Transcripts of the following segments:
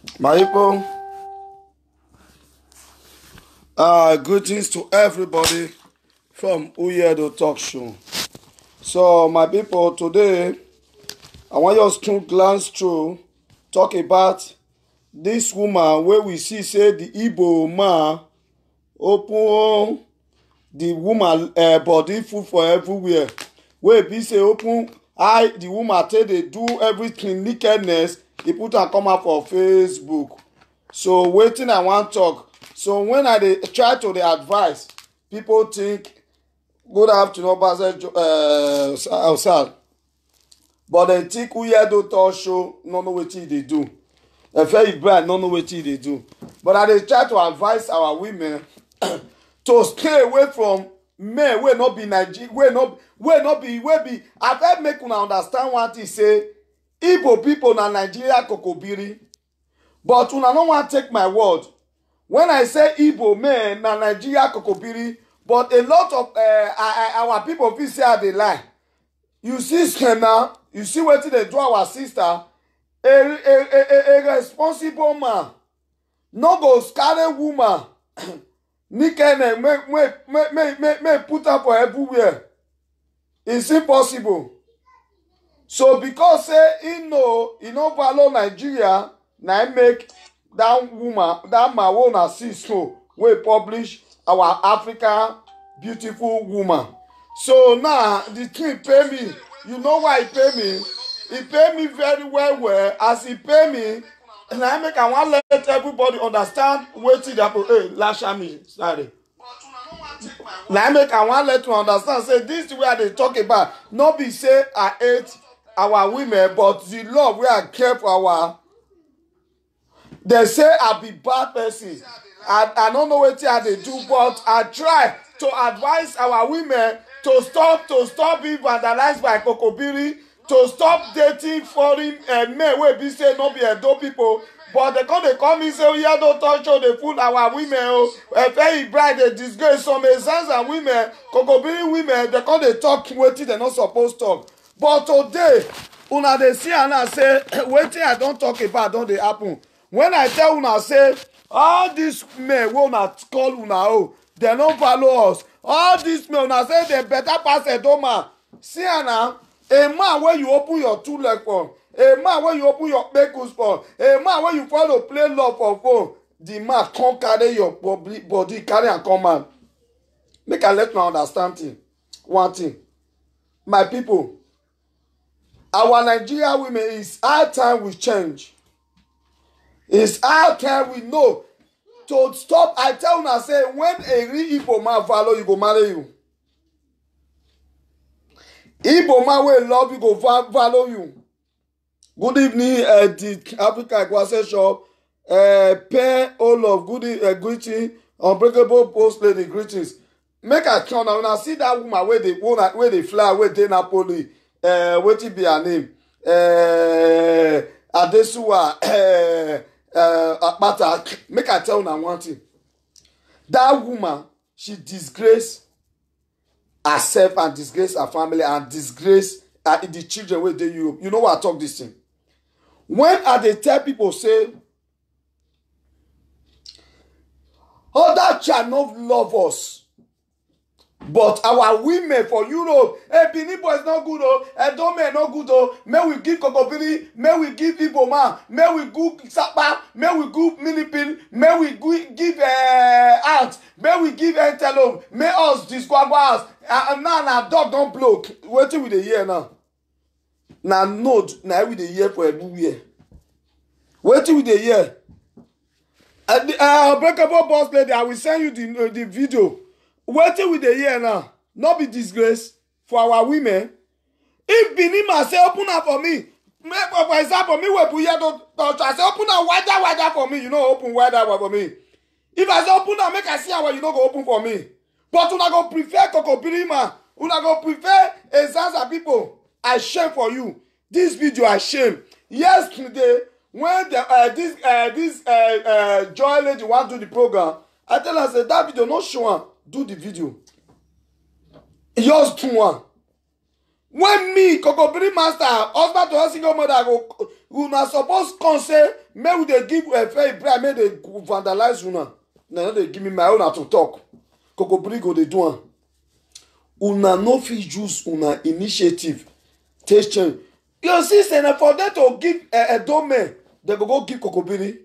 My people, greetings to everybody from Uyedo Talk Show. So, my people, today I want us to glance through, talk about this woman where we see say the Igbo man open the woman body food for everywhere. Where be say open the woman take they do everything nakedness. He put and come out for Facebook. So waiting I want talk. So when I try to the advice, people think good afternoon, outside. But they think Uyedo Talk Show no know wetin they do. A very brand no know wetin they do. But I try to advise our women to stay away from men wey not be Nigeria, wey not be. I fit make una understand one thing say Igbo people na Nigeria kokobiri. But una no wan take my word. When I say Igbo men na Nigeria kokobiri, but a lot of our people feel say they lie. You see now, you see wetin they do our sister, a responsible man, no go carry woman, naked may put her for everywhere. It's impossible. So because say he no follow Nigeria, na make that woman, that man wanna see so we publish our African beautiful woman. So now the thing pay me. You know why he pay me? He pay me very well. As he pay me, and I make I want let everybody understand wetin dey happen. Hey, lasha me, sorry. Now I make I want let you understand. Say this is where they talk about. Not be say I hate our women, but the love we are care for our. They say I be bad person. I don't know what they do, but I try to advise our women to stop being vandalized by Kokobiri, to stop dating foreign men wey be say no be Edo people. But they come and say, yeah, don't touch all the fool our women. A very bright, they disgrace some sons and women, Kokobiri women, they talk wetin they not supposed to talk. But today, una dey see and I say, wetin I don't talk about don't dey happen. When I tell una say, all these men wey una call una they don't follow us. All these men una say they better pass Edo man. See now, a man where you open your two leg for, a man where you open your kpekus for, a man where you follow play love for phone, the man can't carry your body, carry and come out. Make I let me understand thing. One thing. My people, our Nigeria women is high time we change. It's high time we know to stop. I tell you, I say, when a real Igbo man follow you, go marry you. Igbo man will love you, go follow you. Good evening, the Africa Equation Shop. Pay all of good greeting, unbreakable post lady greetings. Make a count now. When I see that woman where they fly, where they Napoli, what it be her name? Adesuwa, Akpata. Make I tell you one thing. That woman, she disgrace herself and disgrace her family and disgrace the children where they Europe. You know what I talk this thing? When they tell people say, other shall not love us. But our women for Europe, hey, Benin boy is not good, Edo men not good, may we give Kokobiri, may we give Igbo man, may we give Sapa, may we give Minipin, may we give Ant, may we give Antelope, may us disqualify us. Now dog don't blow. Waiting with the year now. Now node, now with the year for everywhere. Waiting with the year. Breakable boss lady, I will send you the video. Waiting with the year now, not be disgrace for our women. If Binima say open up for me, for example, me we Uyedo Touch, I say open up wider for me, you know open wider for me. If I say open up, make I see how you know go open for me. But una go prefer Kokobiri man, una go prefer Ezanza people. I shame for you. This video I shame. Yesterday, when this Joy lady want to do the program, I tell her say that video not show her. Do the video. Just do one. When me, Kokobiri master, husband to a single mother, Una suppose come say, may we dey give Efe Ibrahim, may they vandalize una. Now they give me my own to talk. Kokobri go dey do am. Una no fit use una initiative take change. You see, say for them to give a domain, they go give Kokobiri.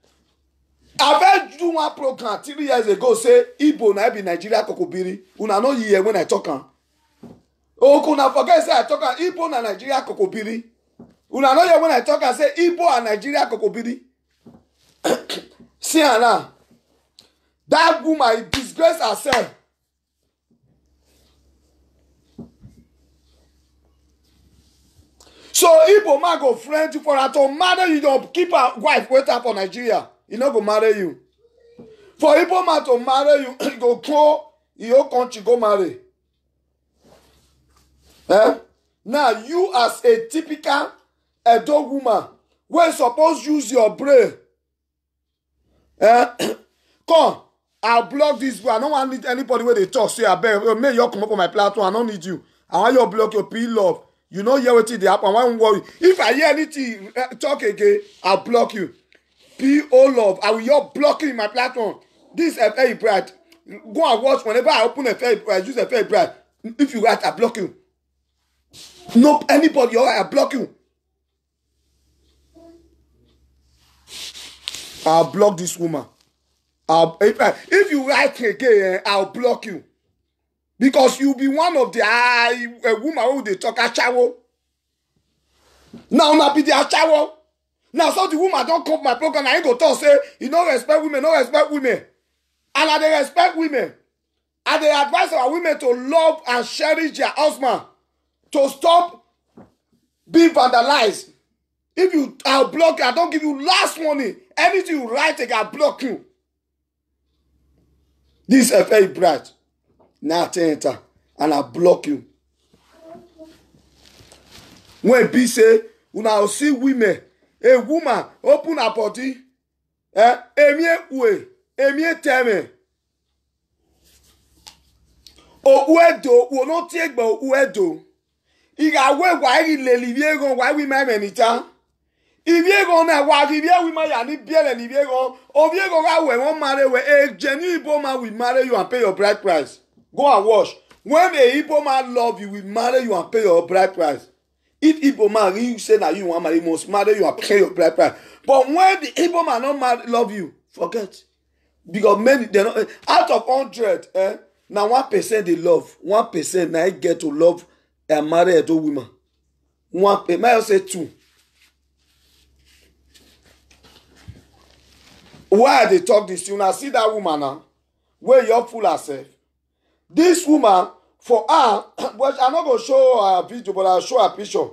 I do one program 3 years ago say Igbo na be Nigeria Kokobiri. Una no hear when I talk am. Oh, kuna forget say I talk am Igbo na Nigeria Kokobiri. Una no hear when I talk am say Igbo and Nigeria Kokobiri. See now, that woman disgrace herself. So Igbo man go friend you for her to marry you, don't keep her wife wait up for Nigeria. He not go marry you. For Igbo man to marry you, he go go your country go marry. Now you as a typical Edo woman, we suppose use your brain. Come, I'll block this boy. I don't want need anybody where they talk. Say I beg, may you come up on my platform. I don't need you. I want you to block your P-Love. You know hear what they happen. I won't worry. If I hear anything talk again, I'll block you. P-O-Love. I will you blocking in my platform. This Efe Ibrahim. Go and watch whenever I open Efe Ibrahim, use Efe Ibrahim. If you write, I block you. No anybody, I block you. I'll block this woman. If you write again, I'll block you. Because you'll be one of the a woman who they talk achawo. Now be the achawo. Now so the woman don't come my program. I ain't go talk say you don't respect women, no respect women. And I they respect women. And they advise our women to love and cherish their husband. To stop being vandalized. If you I'll block you, I don't give you last warning. Anything you write, I'll block you. This is very bright. Now enter and I block you. When B say, when I see women, a woman open her body, emie teme. O uedo, we not take but uedo. Iga we why le livie why we my menita. Ivie go na wa ivie we my yani biere ni vie go. O vie go ga we won marry we a genuine Igbo man will marry you and pay your bride price. Go and watch. When a Igbo man love you, will marry you and pay your bride price. If Igbo man really say that you want marry, he must marry you and pay your bride price. But when the Igbo man not love you, forget. Because many they not out of 100, now 1% they love. 1% now get to love and marry a woman. 1 might say 2. Why they talk this? You now see that woman now, where you're full herself. This woman, for her, but I'm not going to show her video, but I'll show her picture.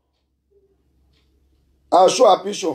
I'll show her picture.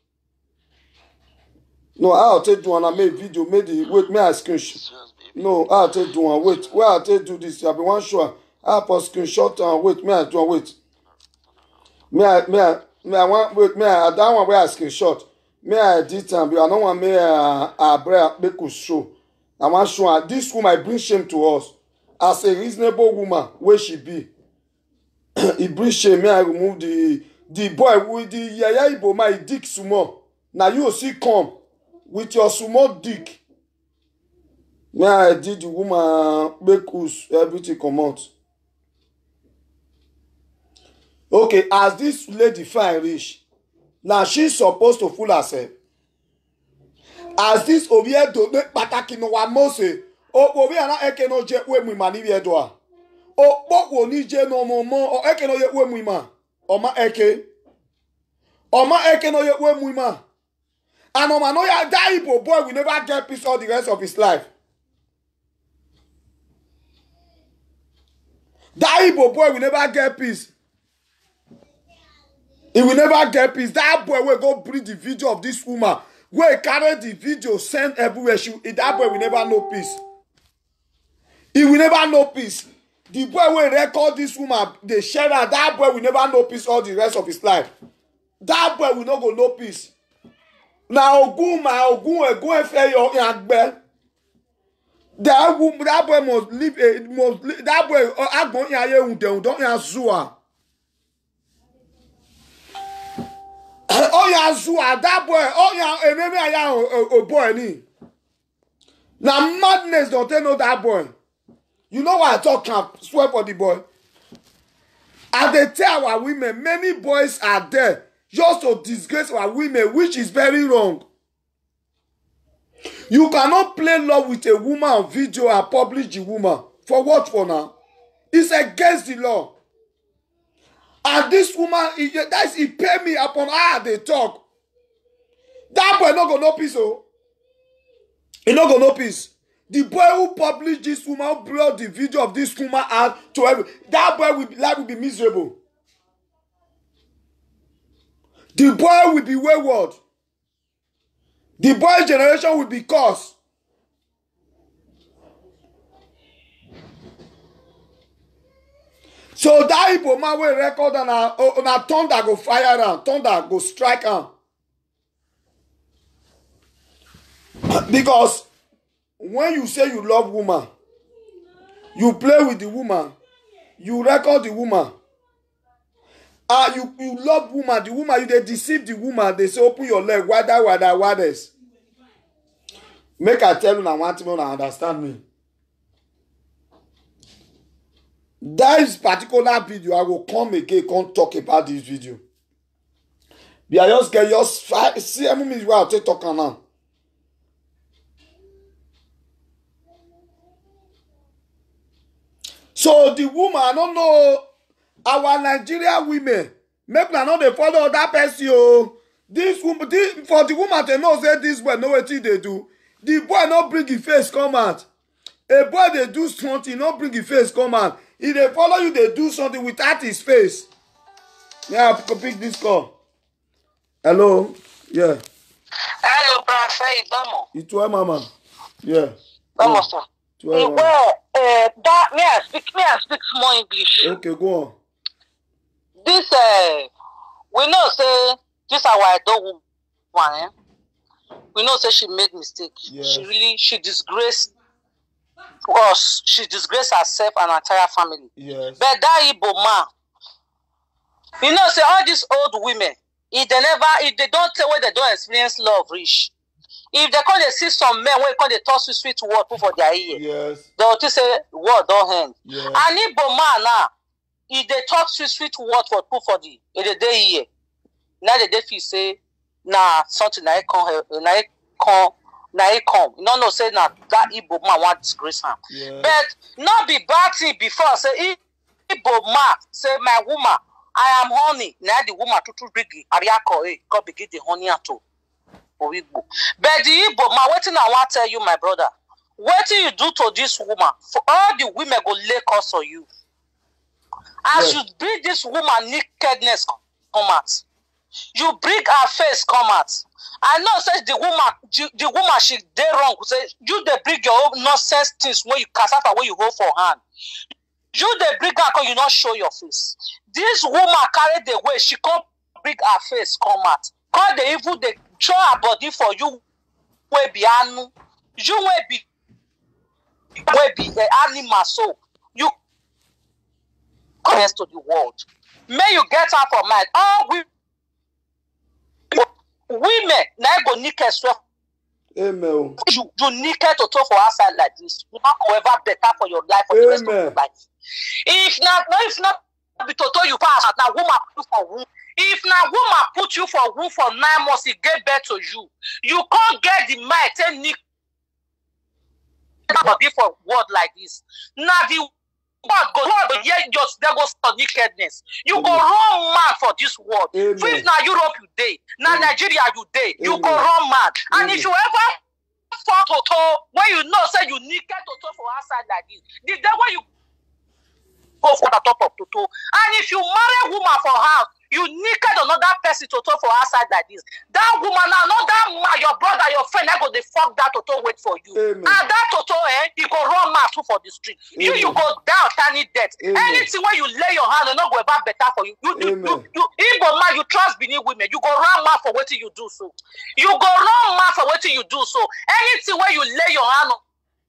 No, I'll take one. I made video, made it. Wait, may I screenshot? No, I'll take one. Wait, where I'll take do this? I'll be one sure. I'll post screenshot and wait, may I do one? Wait. May I want, wait, may I, that one where I screenshot. May I edit and I don't want me a make us show. I want to show her this woman bring shame to us. As a reasonable woman, where she be. It brings shame. May I remove the boy with the yaya Igbo my dick sumo. Now you see come with your sumo dick. May I edit the woman make us everything come out. Okay, as this lady fine rich, now she's supposed to fool herself. As this ovie do make pataki no wa mose o ovie na eke no je we mu mani wie do a o pokwo ni je no momo o eke no ye we mu ma o ma eke no ye we mu ma and o ma no ya die Igbo boy will never get peace all the rest of his life. That Igbo boy will never get peace. He will never get peace. That boy will go bring the video of this woman. Where carry the video, send everywhere. That boy will never know peace. He will never know peace. The boy will record this woman, they share her. That boy will never know peace all the rest of his life. That boy will not go know peace. Now, Ogun fair your yagbe. That boy must live. That boy agbon yaye unde don't yazua. Nazua, that boy, oh yeah, maybe I am a boy ni. Now madness don't they know that boy. You know what I talk camp, swear for the boy. And they tell our women, many boys are there just to disgrace our women, which is very wrong. You cannot play love with a woman on video and publish the woman. For what for now? It's against the law. And this woman, he pay me upon how they talk. That boy not gonna know peace, oh. He not gonna know peace. The boy who published this woman, who brought the video of this woman out to everyone, that boy will be miserable. The boy will be wayward. The boy generation will be cursed. So that Igbo man will record and a thunder go fire and thunder go strike am. Because when you say you love woman, you play with the woman, you record the woman. You love woman, the woman, you they deceive the woman, they say open your leg, waders. Make I tell you now one thing, you understand me. That particular video, I will come again, come talk about this video. We are just get just 7 minutes while I talk now. So the woman, I don't know, our Nigerian women, make una know they follow that person. Oh. This woman, for the woman to know say this boy know what they do. The boy not bring his face come out. A boy they do something, not bring his face come out. If they follow you, they do something without his face. Yeah, I pick this call. Hello? Yeah. Hello, Prophet. It's why, Mama. Yeah. Vamos, sir. Well, that may I speak more English. Okay, go on. This we know say this our dog woman. We know say she made mistake. Yes. She disgraced us. She disgraced herself and her entire family. Yes. But that Igbo man, you know, say all these old women, if they don't tell where they don't experience love, reach. If they come, they see some men when they talk sweet word put for their ear. Yes. They will say word don't end. Yes. And Igbo man now, if they talk sweet word for put for the day ear, now they feel say nah something like come. You know say nah that Igbo man want disgrace him. Yes. But not be bad thing before say Igbo man say my woman, I am honey. Now the woman to bring Ariako come begin the honey to. But the Igbo man, waiting I want to tell you, my brother, what you do to this woman, for all the women go lay curse on you. As you bring this woman nakedness come out, you bring her face come out. I know says the woman she did wrong. Say you they bring your own nonsense things when you cast out when you hold for hand. You they bring her because you not show your face. This woman carry the way she can't bring her face come out. Cause they even they show her body for you will be anu. You will be the animal so you connect to the world. May you get her for mind. All women now go naked straight. Amen. You naked to talk for outside like this. You not however better for your life for the rest of your life. If not be to you pass now woman put for room. If now woman put you for room for 9 months, it get better to you. You can't get the mind tell Nick for word like this. Now the word go yeah, just there goes for nakedness. You go run mad for this word. If now Europe you day, now Nigeria you day, you go run mad. And if you ever fall to toe, when you know say you naked to toe for outside like this, the day when you go for the top of to toe. And if you marry a woman for house, you naked another person to talk for outside like this. That woman, another man, your brother, your friend, I go the fuck that toto wait for you. Amen. And that toto, you go run mad too for the street. Amen. You go down, tiny death. Anything where you lay your hand, not go about better for you. You Igbo man, you trust beneath women. You go run mad for what you do so. You go run mad for what you do so. Anything where you lay your hand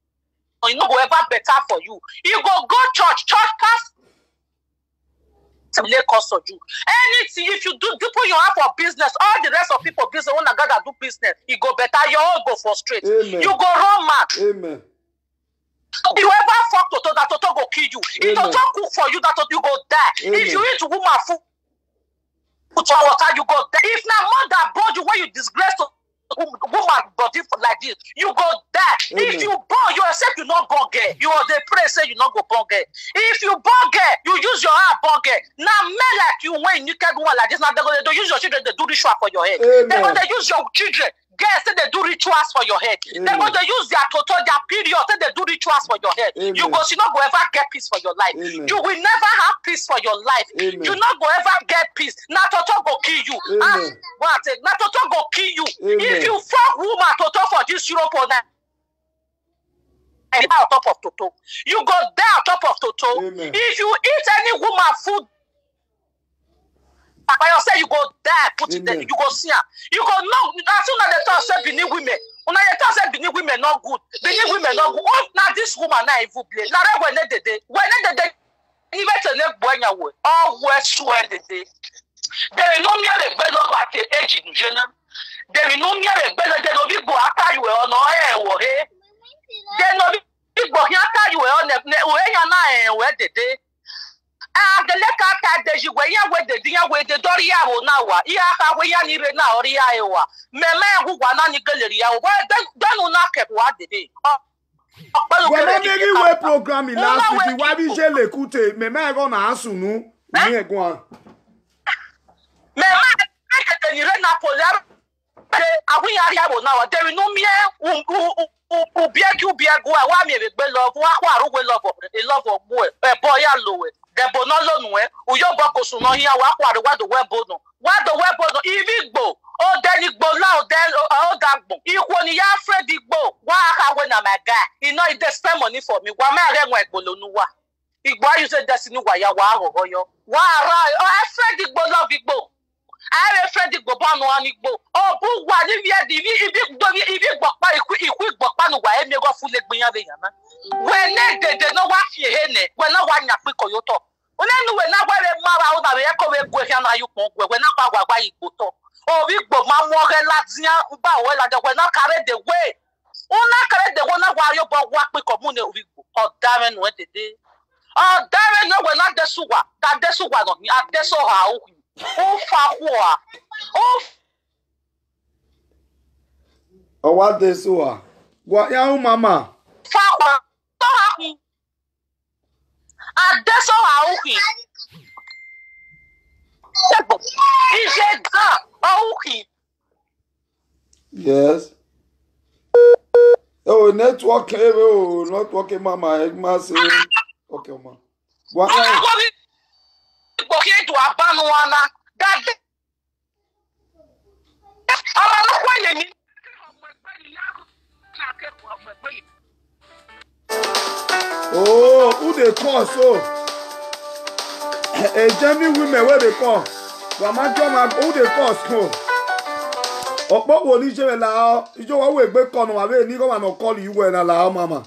on, you know go ever better for you. You go church pass. cost of you. Anything, if you do put your hand for business, all the rest of people business, when I got to do business, you go better, you all go frustrate. Amen. You go wrong, man. Amen. If you ever fuck Toto, that Toto go kill you. If Amen. Toto cook for you, that Toto you go die. Amen. If you eat woman food, put your water, you go die. If not mother brought you when you disgrace to woman body like this, you go die. Amen. If you born, you accept you not born girl. You are the pray say you not go born girl. If you born girl, you use your heart born girl. Now men like you when you can one like this, now they use your children, they do ritual for your head. Amen. They're going to use your children. Girls say they do rituals for your head. Amen. They're going to use their total, their period, say they do rituals for your head. Amen. You not go ever get peace for your life. Amen. You will never have peace for your life. Amen. You not go ever get peace. Now Toto go kill you. Amen. Now Toto go kill you. Amen. If you fuck woman Toto for this Europe or that, and on top of Toto, you go die on top of Toto. Amen. If you eat any woman food, by yourself, you go die, put it there, you go see her. You go know, as soon as they talk, say, Benin women. When they talk, say, Benin women not good. Benin women not good. Oh, now this woman, now, if you play. Now, when they even to live when you were, all were swear the day. There is no mere better at the age in general. There is no mere better than a big boy after you were on air or hey. There no big boy after you were on the way where the day. Ah, the leka ta de jiwe ya we de dia we de dori ya ho na wa ya ka we ya ni re na ori ya e wa meme hu gwa na ni galeri ya wa danu na ke wa de de When maybe we program last week why bi je l'écouter meme go na asunu ni egun meme ke ni re na polar ke awi ya ya ho na wa there no mie ubia ki ubia go wa mi egbe love wa kwa arugwe love e love ogbo e boy ya lowe Debo no lo nwe uyo boko su no hia wa kware wa do webo no ivi gbo o deni gbo la o den o dagbo ikwo ni ya Fred gbo wa ka we na my guy he no he dey spend money for me wa ma re nwe gbolo nu wa igbo you say destiny wa ya wa ho yo wa ra o Fred gbo love igbo I Fred gbo ba no ani gbo o bu wa ni vie di ivi gbo pa iku gbo pa no wa e me go fule gbin ya be yan na when they no wa fie he ne when no wa nya pe koyoto onenu we na gwa re mara o da be ko we gwe fi na yu pon gwe na pa gwa igbo to o wi gbo ma mo re latian ba we la de we na carry the way una carry the way na gwa yo bo wa pe commune o wi gbo o da me no tete o da me no we na desuwa no ni adeso ha o fa ho a o wa desuwa gwa ya mama fa ho Adesso auki. Auki. Yes. Oh, network mama. Okay, mama. What? To abanwana. That. Oh, who they call so? A German women where they call. Mama Joma, who they call so? Oh, but what is your allow? You don't always back on away. You go and call you when allow mama.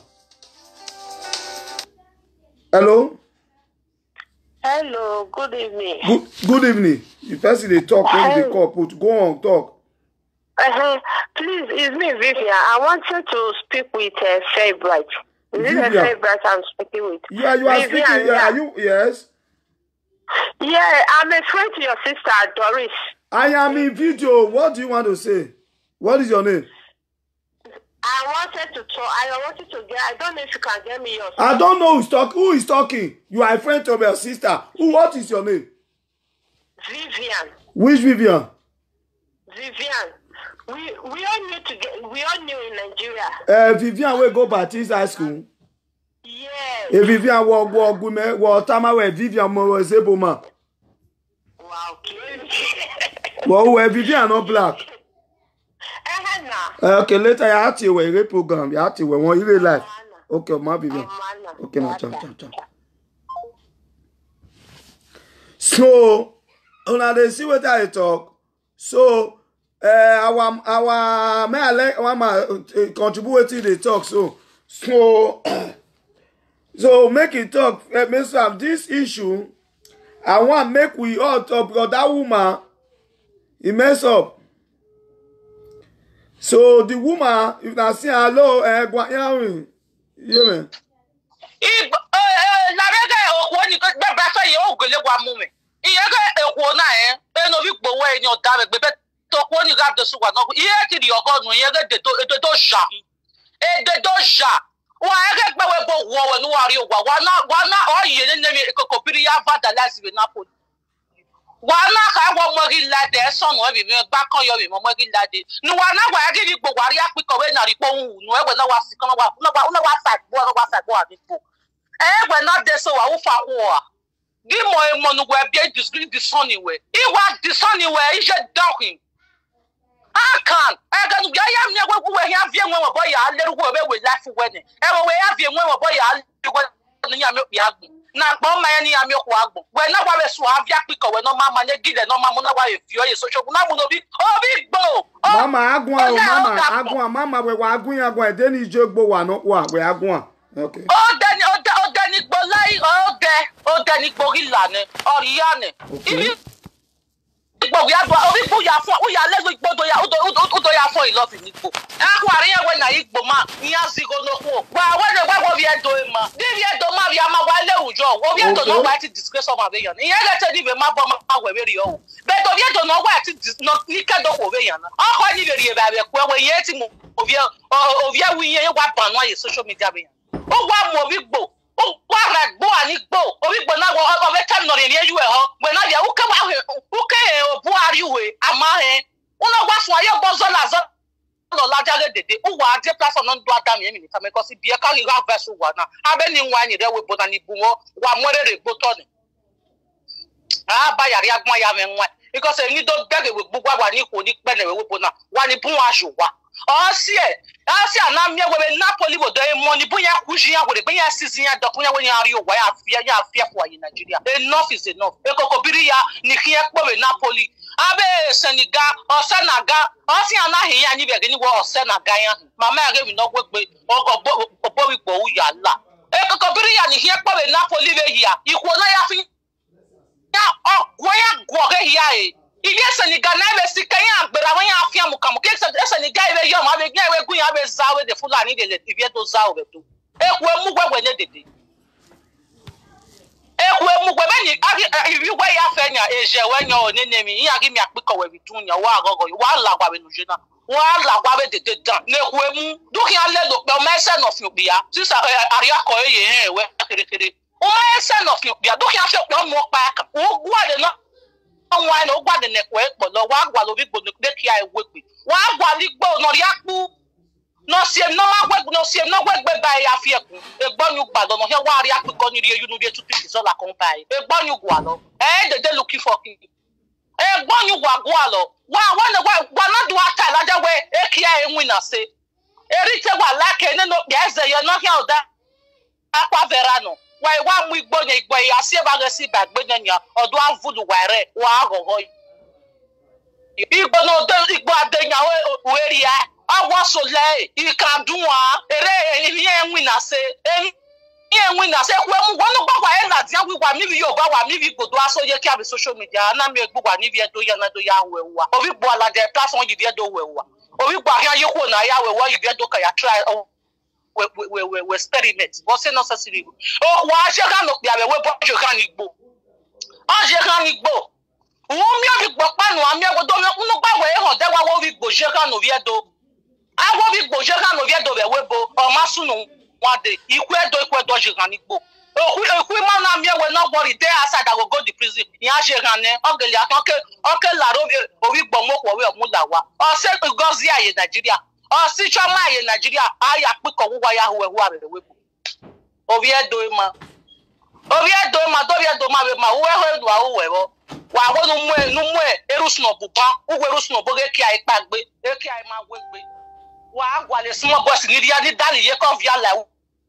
Hello? Hello, good evening. Good evening. The person they talk when they call, put go on talk. Please, it's me, Vivian. I wanted to speak with Fabright. This is a favorite I'm speaking with. Yeah, you are Vivian, speaking. Yeah. Are you? Yes. Yeah, I'm a friend to your sister, Doris. I am in video. What do you want to say? What is your name? I wanted to talk. I wanted to get. I don't know if you can get me your. I don't know who's talking. Who is talking? You are a friend of your sister. Who? What is your name? Vivian. Which Vivian? Vivian. We all knew together. We all knew in Nigeria. Vivian will go Baptist High School. Yes. Vivian walk women. Walk time where Vivian was able man. Wow. Well, Vivian not black. Okay, later you have to wear a program. You have to wear one year life. Okay, my Vivian. Okay, now ciao. So, when they see what I talk, so. Our may contribute to the talk so make it talk Mr. This issue I want make we all talk because that woman, he mess up. So the woman, if I say hello, yeah, man. La rega o ni ko be ba fa ye o gele wa mu me. Iye ga ekwo na no bi gbo wa ni o da me be to ko ni ga de su wa no. Iye ti di ogonu iye ga de to ja. De do ja. Wa ga gbe we bo wo we no wa ri o wa na o ye ne mi ko piri ya va da last we na po. Wa na ka wo mo ri la de so no bi me ba kan yo bi mo ri la de. Nu wa na wa ga bi gbo wa ri api ko we na ri po hu nu e we na wa si kan wa sa bo abi po. We're not there, so I will fight war. Give more money where be the sunny way. He was the sunny way, he just down. I can't. I got I am never going to have young boy, I little boy with laugh wedding. Ever way have young boy, I will now, bomb my any am your waggle. When no one is have Yapico, when no mamma, get no mamma, if you are social, no big bow. Mama, we were going, then he joke, but one, we are going. Okay. Danny Bolai, Danny Bogilane, or Yane. We are letting Bodoya for love in Nico. Aquaria when I eat Boma, Niazigo no. Well, what we are doing, ma. Divia Domariama, while Joe, or we don't know why to discuss of Avian. He had to leave a map of very old. But we don't know why it is not Nicado Ovian. I can't even where we're yet of your we weapon, why is social media. Oh, one more big bow. Oh, what boy and it bow. Oh, we will not go out of a time not in here. You are when I come out here. Okay, who are you? Am I? Oh, no, what's why your boss on no larger de who are the person on to Adam in because it be a carry out vessel one. I've been in one there with Botany Bumo, one more botany. Ah, by a young my because I need to beg with Bugwa, Nico, Nick Benny, one in Puashu. Oh, see, I see, I'm here with Napoli with the money, Buya, Kushia, with the Buya Sicily, the Puya, when you are why I fear for in Nigeria. Enough is enough. Ecobiria, Nikia, Napoli, Abe, Senegal, or Senaga, or Siana, here, and you begin war Senaga. Mamma gave me no work with Bobby Boya. Ecobiria, Nikia, Napoli, here. You will not have oh, where go here. Yes, and you can never see Kaya, but I want to have come. Yes, and the guy very young, I will go have a Zawe, the Fulani, if you do Zawe too. When they did. If you wear your fenya, Asia, when you're in enemy, you give me a quick away between your one Lagabinujina, one Lagabe the done. No, do he let the my son of Nubia, since Ariako, where my son of Nubia, do he have one more back? Oh, what enough? Why no one the neck work, but no one while we go to the Kia work with. Why while we go, no Yaku, no see no work, no see no work by Afiaku, a Bonu Bado, no Hawaii, you know, to pieces all a company, a Bonu Gualo, and they're looking for him. A Bonu Gualo, why not do a other way, a Kia and winner say. Erita wa like and no, yes, you're not here that Aqua Verano. Why one week boy, I see about the sea back, but then you or do I food wire, wow, you know, don't go out there where you are. I was so late, you can't do one, when I say, when I say, well, one of our we want maybe you go, maybe go to us so you can have social media, and I'm a book, and if you do another young way, or we bought like that platform you get do well, or we bought here you go now, where you get to try. We experiment. What's necessary? Oh, why you cannot be able to go? Oh, you can't go. Who me go pan one me go do no ba we ho de wa we go je kan no vie do. I wo bi go je kan no vie do be we bo o ma su no one day. Ikwe do je kan go. Oh, we man na me we no worry there aside I go the prison. Yan je kan ne ogele atonke la ro owi gbo mo ko we o mu la wa. O se gozi aye Nigeria. Oh, see, Chama in Nigeria, I put Kawaya who are the whip. Oviedo, ma. Oviedo, ma, Dovia, ma, whoever do our why, no more, Erusno Bupa, who will Rusno Bogaki, I pack, Eki, my way. While a small boss, Nidia, Nidali, Yakovia,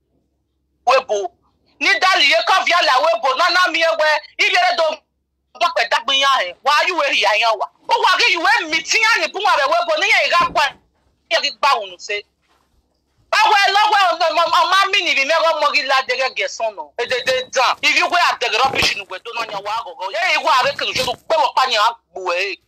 Webo, Nidali, Yakovia, Webo, Nana, me away, if you don't. Doctor Dabian, why you were here? Oh, why you were meeting and Puma, Webo, near a gap. Bound say, I Mami ni vimero mogi la dege gesono. E de dan. If you go at the rubbish in the don ya wa go. Yeah, you go arek you do pe wo pa ni agbo e.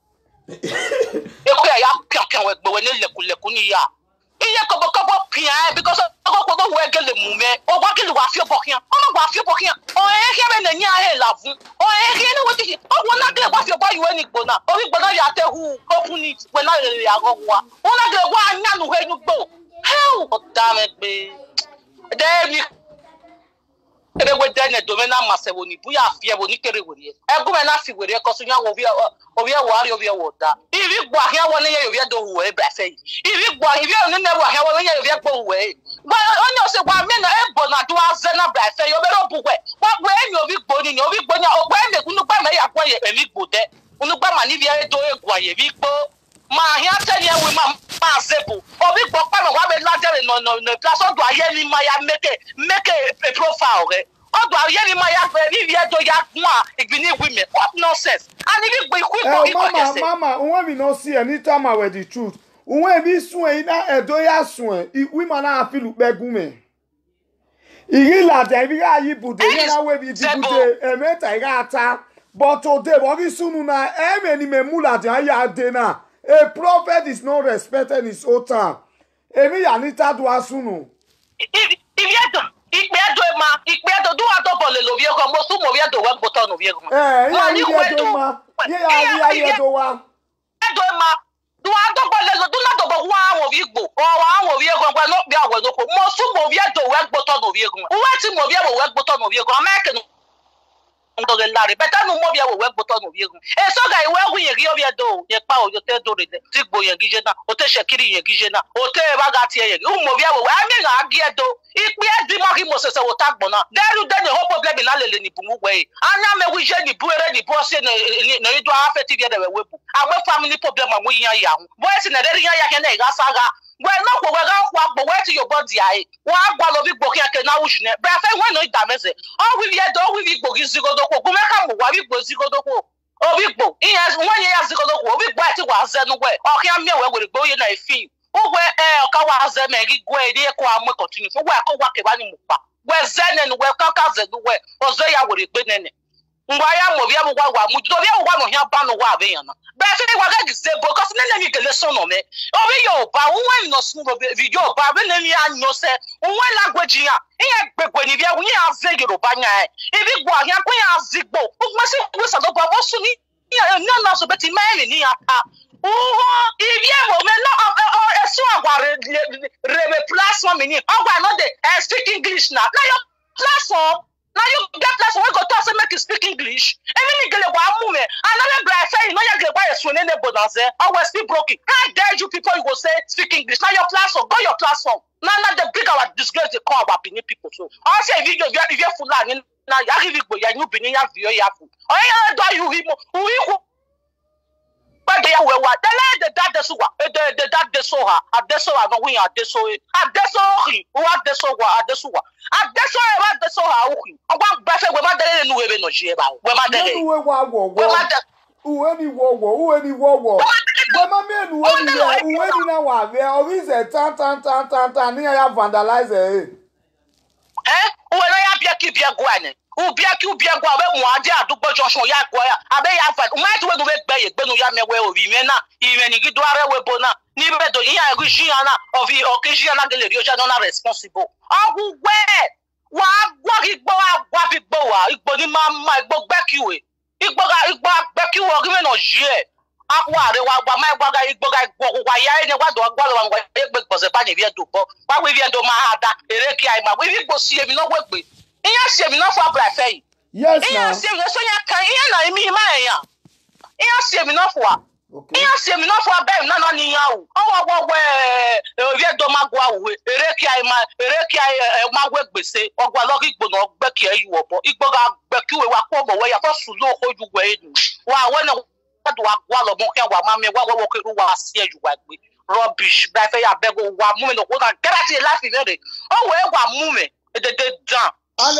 E ko ya pian we gbo we ni leku ni ya. Iye ko bo pian because ko do we gele mu me. O wa gele wa fi obokian. O no wa fi obokian. O e ke be na nya he lavu. O e ke ni wo ti. O wo na gele wa fi obo you ni gbo na. O ri gbo na ya te hu open it when na le ya go wa. O na gele wa anya nu he nu gbo. Hell, damn it, babe. Then you would then a domina massevoni, Buya, Fiaboni, Kerry. I go and ask you with your cousin of your warrior of your water. If you go here 1 year, you do away, Braffy. If you go, if you never have 1 year, you go away. Well, on your say 1 minute, Bona to us, and a Braffy, you're better away. What way you'll be boning, you'll be boning, or when they couldn't buy my acquire a big boot there. Unubama, if you do a quiet, ma here 10 years with my Zebu. Or we go back and have a larger no class. Or do I hear in my make a profile? Or do I hear in my if you do yak if you need women? What nonsense? And if we quick, Mama, when we not see any time I the truth. When we swing a doya swing, women are feel begume. Il a David, you put the way we did a meta, but today, what is soon now? Any memula, the dinner. A prophet is not respected in his own time. Emi Anita do asunu. If you do a double of your most of your do one button of your do a double one of you go, or one of your go, not be our local. Most of your do one button of your go. What's in your work button of your American? Larry, but I know more your work button of you. And so I will we give your do, your power, your territory, Tibo, your Gijena, or Teshakiri, your Gijena, or Terragati, Umovia, I mean, I get do. If we had Dimaki Moses or Tagbona, there you done the hope of Lebin Allen way. And now we shall be poor and the boss in a half together. Our family problem, and we are young. Boys in a area, I can saga. Well, no, we're going to where to your body. One of you book can now, but I want no damage. Oh, we had all we book is Zigodoko, who make up what we go Zigodoko. Oh, we book. He has 1 year Zigodoko, we bought it was then away. Oh, here, me, where will go in a fee. Oh, where Kawaza may go, dear Kwam continue. For where I walk around Mupa. Where Zen and where Kakas the way, or Zaya would have been in it. Why am we have one here, Bano Waviana? But I think what I say, because then you can listen on me. Oh, yo, but when no smooth of video, but when you know, say, one language here, when you have Zegro Banya, if you go here, we have Zigbo, who must have a lot of us to me, none of the betting man in here. Oh, if you have a song, platform in it, oh, why not they speak English now? Now your platform. Now you get less one go to make you speak English. Even get a woman, another guy say, no, you get by a swing in the bonus, always be broken. How dare you people you will say speak English? Now your platform, go your platform. Now the big our disgrace they call about Benin people too. I say if you're full line, now you give it you Benin view yafu. I do you but they are what the dad the dad the soha at the soha no we are the so at the so what the so at the soha at the so what the soha o wa ba fe we ma dere nu we be no hie ba we ma dere we wa any wo we ma me nu we ni na wa be o is a tan ni ya vandalize we na ya bia ki bia gwane Ubiaki Ubiagua, Moadia, Dubo Joshua Yaquia, Abe Yafat, might well be Benu Yamewe of Vimena, even Igidware Webona, Nibedo Yagusiana of the occasional Jana responsible. Oh, where? What it boa, Igbonima, my book back you. Igboga back you or given or ye. Aqua, my baga, Igboga, why I what do I was a bunny via Dubo, why we via Domahada, Erekia, we will see him no work with. Yes, you know for Braffy. Yes, yes, you can me, my. Yes, you know for. Yes, you know for them, none on you. Oh, where we do Magua, Erekia, my work, we say, or Walogi Bono, Becky, you or Igboga, Becky, Wakobo, where you're supposed to know who you wait. While when I do a Wallo Moka, Mammy, what was here you work with. Rubbish, Braffy, I beg one woman of what I get laughing at it. Oh, where one woman, the jump. And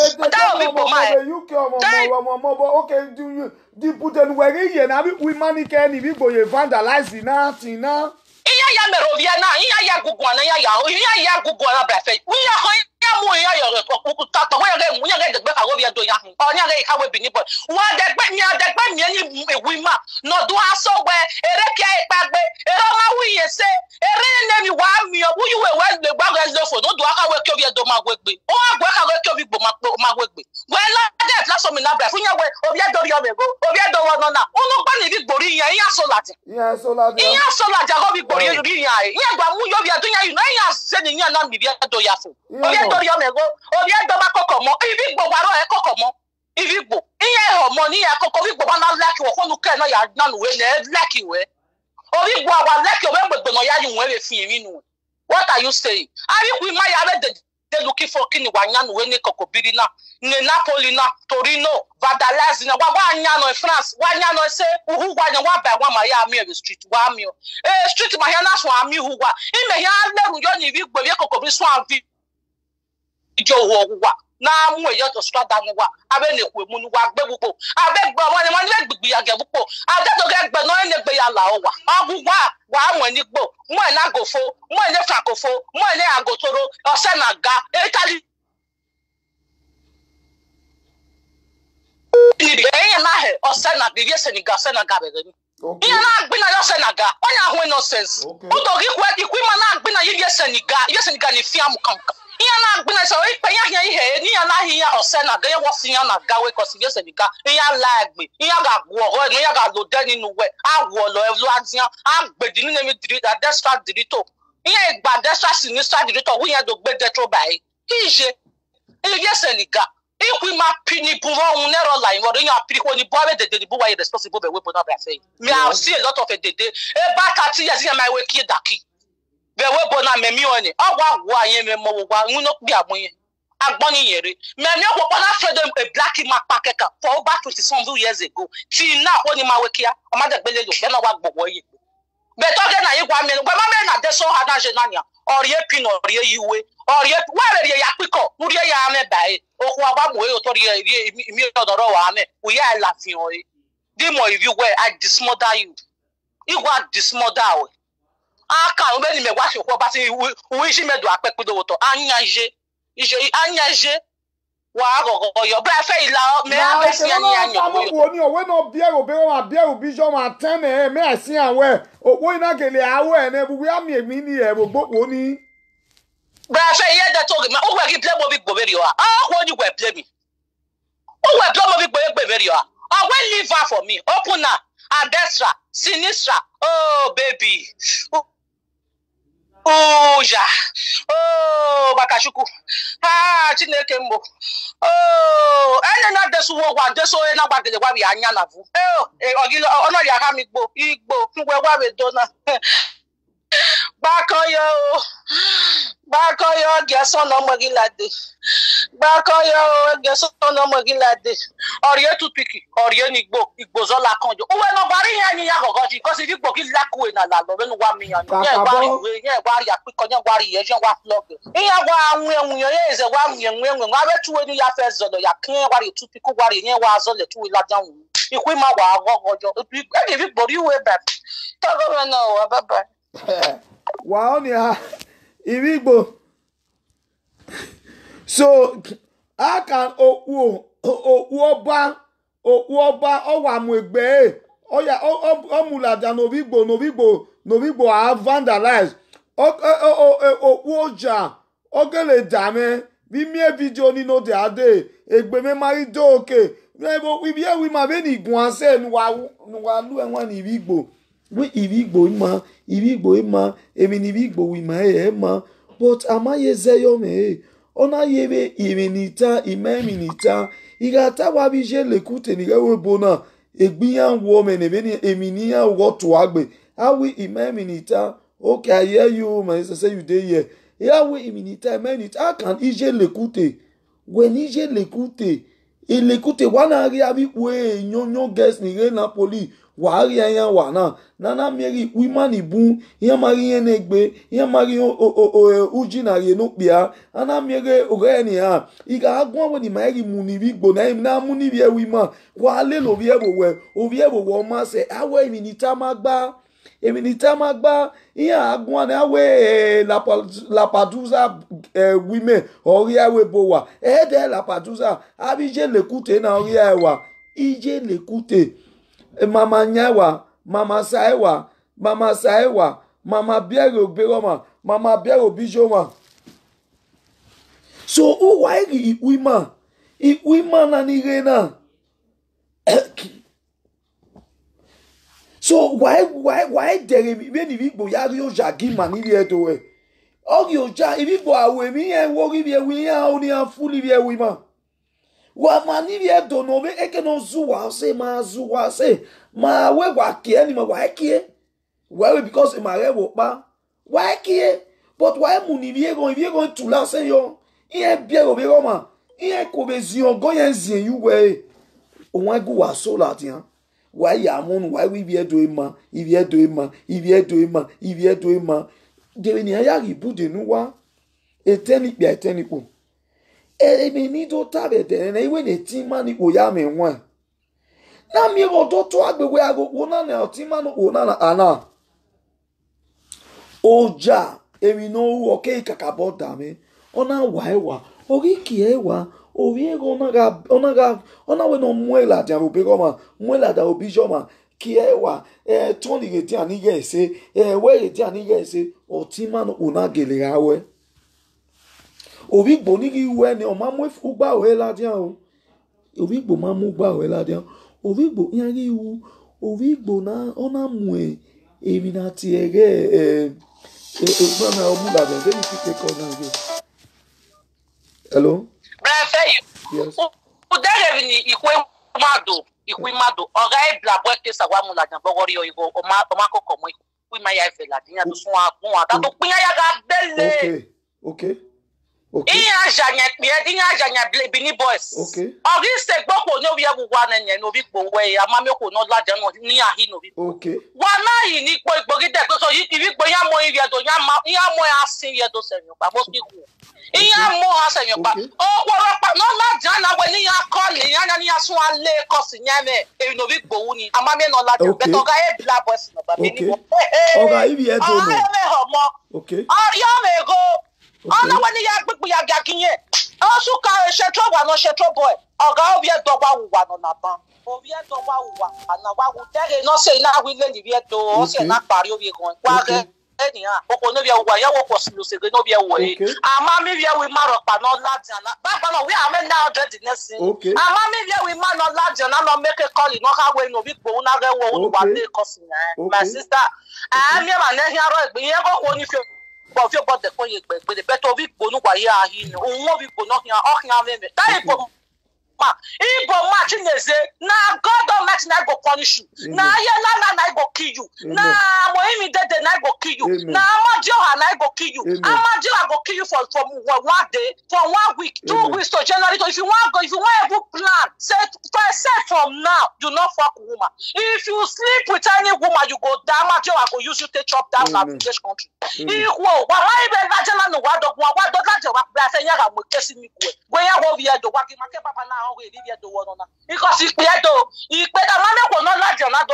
okay, do you put an way in? We money can if you go vandalize nothing now. ya merovia na ya gugwana ya gugwana brafe ya ho ya mu ya yo ko ta to ya ge mu ya ge gbe ka wo do ya hun o nya ge ka we bi ni bo wa de gbe mi ni ewi ma no do aso gbe ere pia ipa gbe ere ma wi ye se ere ne mi wa mi o bu yu we le gba ge lo fo no do aka we ki obi do ma we gbe o wa gbe ka we ki obi gbo ma we gbe we la de flash mi na brafe nya we obi do ri o me go obi do wo no na unu gba ni bi gbori yan ya so lati iya so la jago bi gbori ri yan iya gba mu yo bi adunya yu na iya se ni yan na mi bi do ya fo obi do ri o me go obi do ma kokomo ibi gbo waro e kokomo ibi gbo iya homo ni ya koko bi gbo ba na like wo konu ke na ya na nu we na like we obi gbo wa like we gbogbo no ya yu we fi emi nu. What are you saying? Are you my are they looking for kini wanyan we ne kokobiri na ne Napoli na Torino Vadalaz na wa no France wanya no say uhu wanya wa ba wa ma ya mi street wa mi street ma ya na so ami hu wa ime ya leru yo ni bi gbe kokobiri so anvi ijo wo wa na mu eyo to strada mu wa abe ne ku emu nu wa gbe bupo abe gbe won ni le gbigbi ya ge bupo ade to ge gbe no ne gbe ya la o wa agugwa wa won ni gbo mo na gofo mo ne frankofo mo ne agotoro ose na ga Italy ni e na he ose na bi Senegal Senegal be ni iya na gbe na yo Senegal onya ho nonsense o to gi ku ma na gbe na ye Senegal ni fiam kankan iya na gbe na so e pe ya ihe ni ya na hiya ose na ga ye wo fiam na ga we ko si Senegal iya la gbe iya ga gwo ho ni ya ga lo de ninu we awo lo e lo azian agbedi ni mi diri da destra dirito iya gba destra sinistra dirito we ya do gbe detro bai ije ye Senegal if ma pini pouvoir on error line what you appeal when you boy the boy is responsible be we put up say me I see a lot of it e ba 30 years in my way ki daki be we bona me mi oni agwa gwa yen me mo gwa nno bi agbon agboni yere me mi okpo na freedom a black man pakeka for over 27 years ago till now when ma we kia o ma de gbele lo be na wa gbogbo yi be to ge na yi gwa me gba ma me na de so ha na je na nya ori epin ori yiwe ori wa re ya piko uri ya me bai okun agba mo e to ri mi odoro wa me o ya la fi o di mo if you where I dismother you igwa dismother o aka o be ni me wa se ko ba ti wi si me do apepe do to anyaje wa gogo yo ba fe ila me a se ani anyo wo ni o we no bia o be wa bia o bi jo ma tan me asin awe owo ina gele awe na bu ya mi emi ni e gbogbo wo ni ba fe ye de to me o we ki play mo bi gbo beri o wo ni we play me o we play mo bi gbo beri o we leave her for me open her adestra sinistra oh baby oh ja oh bakashuku Chineke mbo oh ene na desu wo wa deso e na gbagede wa bi anya na vu ogilo ono ya ha mi gbo igbo nwe wa we do na Bakoyo geso no mogilade Bakoyo geso no mogilade oriye tutpiki oriye nigbo igbozo la kanjo uwe no bari yan ni ya gogoji ko si igbo ki lakuwe na la lo benu wa mi yan ye bari ya piko yan bari ye je wa flog iya wa anwen ye eze wa anwen wa be tuwe ni ya fe zodo ya kin wari tutpiku wari yen wa zo le tuwe la jan ikwi ma wa gogojo e bi bori we ba to go na wa baba wow ya Irigbo so I can oba owa mu egbe oya omulaja novigbo are vandalized oja ogele dame bi mi video ni no de ade egbe me mari do okay we be we ma be ni gun ase nu wa lu enwan ni Irigbo we Irigbo ima emi ni Irigbo we ma ma but amaye zeyo me ona yebe iminita imeminita igata wa bi je lekute ni rewe bona egbiyan wo me ne be ni eminiya wo to agbe awi imeminita okay I hear you man say you dey here ya we iminita imeminita kan ije lekute when ije lekute elekute wana ri abi we nyonyo guest ni re Napoli wa ri yan wa na mieri woman ibu yan mari yen egbe yan mari uji na re no bia ana mieri ore ni ha iga agun we ni mari mu ni Irigbo na mu ni bi e wi ma wa le lo bi e bo we o bi e bo wo ma se awe mi ni ta ma gba eminita magba iya agwane awe la paduza women oria we bowa de la paduza abije lekute na oria ewa ije lekute mama nyawa mama saewa mama biero beroma mama biero bijoma so o why ikwima na nirena so why there when Igbo yari oja gima ni bi eto e ogi oja Igbo awe mi en wori bi ewi ya oni an fuli bi ewi ma wa mani bi eto no be eke no zuwa se ma we wa kie ni ma wa kie why because ma re wo pa wa kie but why mu ni bi ego tu la se yo iye bi ero be roma iye ko be zion go yen zin yu we o wan go wa so la ti han why yamun why we be doing ma if you doing ma de ni aya ribu de nuwa eteni bi eteni po me ni do tabe de na iwe ne ti ma ni oya me wan na mi ro do to agbegbe ago wona na ti ma no wona na ana oja emi no okay kakabo dame ona wa ori ki ewa oviego ona we no muela dia obegoma muela da obijoma kiewa toni geti anige se we geti anige se otima no una gelerawe ovigbo ni gi we ni o ma mu ugba we la dia o ovigbo ma mu ugba we la dia ovigbo yan ri u ovigbo na ona mu emi na ti ege egba na omula be very quick call na go hello yes. Uderevini ikwe mado oga ebla boke sawamu la jambo gori oyigo o ma kokko mo ikwe ma ya ife la dinya to sun agun ata to pin ya ga bele okay iya janya pie dinya janya Bini boys okay ogi se gboko ni obi ewu wa nyen no bi gbo we amami ko no la janu ni ahi no bi okay wa na yi ni po igbo gide so yi ti bi gbo ya mo iri edo ya mo asin ye do senyo pa mo speak iya mo asenyo pa o woro pa no la jana we ni ya call ya ni ya sun ale ko si nyame e no bi gbo ni amami no la janu but oga e bla boys no ba Bini boys oga ibi e do no okay ya me go ona wani ya gbigbu ya gaginye osuka shetro wa no shetro boy oga obi e dogwa wuwa no na ban obi e dogwa wuwa ana wa wu tere no say na wi le ni bi e do o se na pari obi gan wa ge eniyan oko no bi e wuwa ya wo ko silo se no bi e wo e ama mi bi e wi maro pa no lajan na baba no we am na 100 nesin ama mi bi e wi ma no lajan na no make call no ka we no bi gbo na ge wo wa le kosin my sister ami ma na hiaro egbe yen ko ko ni fi but if you got the coin, but the better we go no why here, no we go not here, or here, that Igbo match say na God don't match na go punish you. Na ye na go kill you. Na Mohimi dede na go kill you. Na Amadio na go kill you. Amadio go kill you from 1 day, for 1 week, 2 weeks to January. So if you want a plan, say from now, do not fuck woman. If you sleep with any woman, you go down. Amadio go use you to chop down our village country. Equal. Why be Vajana no wa do that wa say ya go kesi mi go. Go ya go via do wa ki make papa na because if we do, not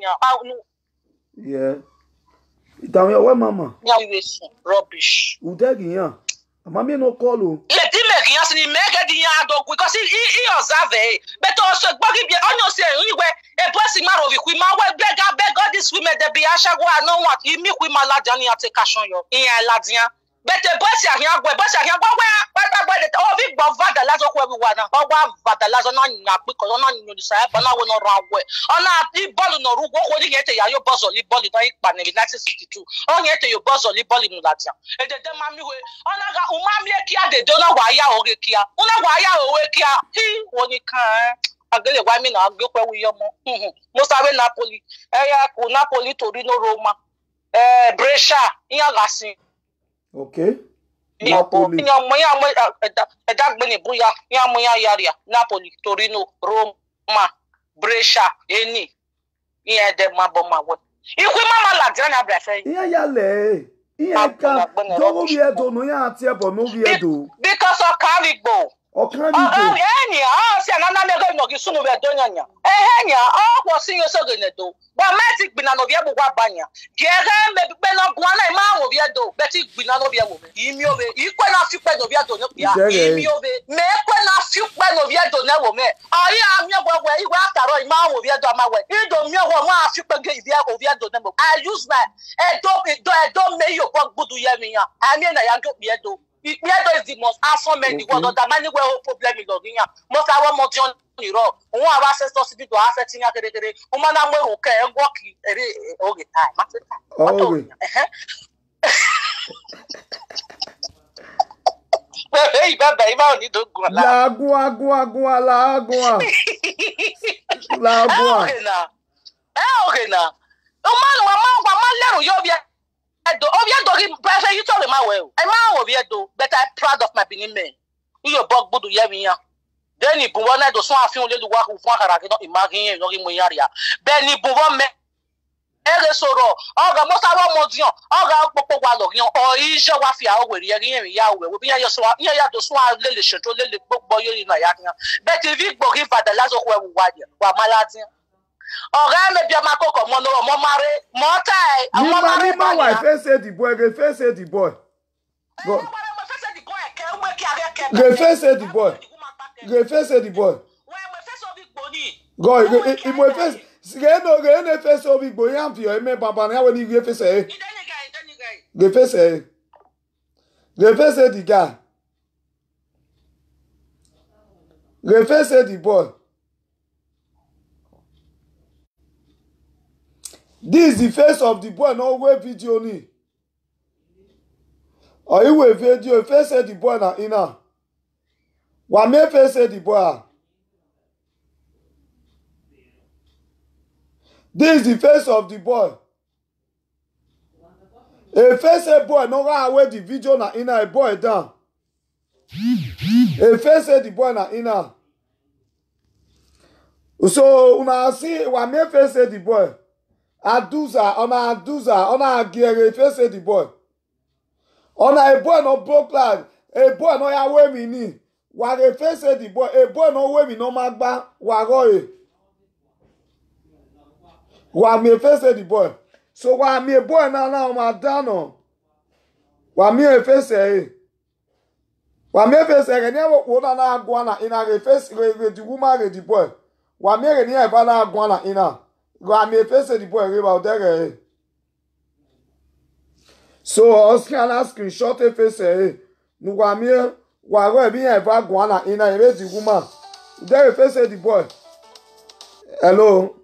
yeah. Tell me where mama. Rubbish. Udagi Mama no call you. Let him make yes ni make the dog because he observe. But also buggy be on your say anyway. A blessing man of we ma we beg all these women they be asha go I know what you make we ma ladian ya take cash on you. In ladian. But the boss here go where oh big bova the lazo ko we wa na o wa vada lazo na nya pe ko na nyu di sai ba na we no ra we ona bi ball no ru go ko ni yete ya yo boss oli ball don ipa ni 1962 o yete yo boss oli ball mu ladian e de mami we ona ga umami e kia de do na wa ya o ge kia una wa ya o we kia hi woni kan agele wa mi na gbe pe wi yo mo mo sabe Napoli ya ko Napoli Torino Roma Brescia iya gasin. Okay. Napoli. Napoli, Torino, Roma, Brescia, Eni. Iya de maboma we. Ikwe mama la jana brafe. Iya ya le. Iya ka. Dogo bi edo no ya ati ebo no bi edo. Because of Carigbo. ọkan ni enya si anana mego no gi sunu be donyanya enya o si yo so genedo ba meti gbina no bia bugwa banya gere me be no gwa na ma wo bia do beti gbina no bia wo me imi obe ikwe na fi pe no bia do no bia imi obe me kwe na fi pe no bia do na wo me ayi amye gwagwa igwa ataro ma wo bia do ma we ido mi wo ma fi pe ge bia o bia do na mo I use my edo me yo kwa gbudu ye mi yan ami na ya do bia do Ipiedo is the most awesome man in the world. That money where problem in Loginia. Most our motion in Europe. Who are ancestors to do affecting a territory. Woman, I'm okay and walking okay time. Oh, hey, baby, I need to go. Lagua. Okay, now. Oh, man, you'll be. Oviedo, pressure you told him my way. I'm Oviedo, but I'm proud of my Benin men. You bug Budu Yamia. Then he Buwana does not feel little work who want her not imagine no in area. Then he Buwana Eresoro, Oga Motaro Modion, Oga Popo Walogion, or Isha Wafia over Yagi Yahweh, will be a swap, to swallow Lily Chateau, Lily Book Boy in Ayana. But if you go give at the last of where we were Malatin. Ọ̀rẹ́ mi bí ọmọ akókò mọ́ lọ́wọ́ mọ́ máa rí mọ́ táì àwọn máa rí báyìí. Nígbà wà fẹ́sẹ̀ dìbò ẹ̀ fẹ́sẹ̀ dìbò ẹ̀. Fẹ́sẹ̀ dìbò ẹ̀ fẹ́sẹ̀ dìbò ẹ̀. Gọ́ ìmọ̀ fẹ́sẹ̀ gẹ́gẹ́ fẹ́sẹ̀ omi gbò yẹn fi ọ̀ ẹ̀mẹ́ bàbá ní àwọn ìgbé fẹ́sẹ̀ ẹ̀. Fẹ́sẹ̀ dìgà. Fẹ́sẹ̀ dìbò ẹ̀. This is the face of the boy, no way video ni. Or you will video face the boy na ina. Wa me face the boy. This is the face of the boy. A face a boy no ga away the video na ina a boy down. A face the boy na ina. So una see wa me face the boy. Aduza, ona agere face the boy. Ona a boy no broke lad, a boy no ya we mi ni. Wa re face the boy, a boy no we mi no magba, wa roye. Wa me face the boy. So wa me boy na ma dano. Wa me face e. Wa me face e ni wo na agwa na ina re face re the woman re the boy. Wa me re ni e ba na agwa na ina. Go and me face the boy about there. So Oscar na screenshot face eh. Nu go me wa go be ever go na in a raise the woman. There face the boy. Hello.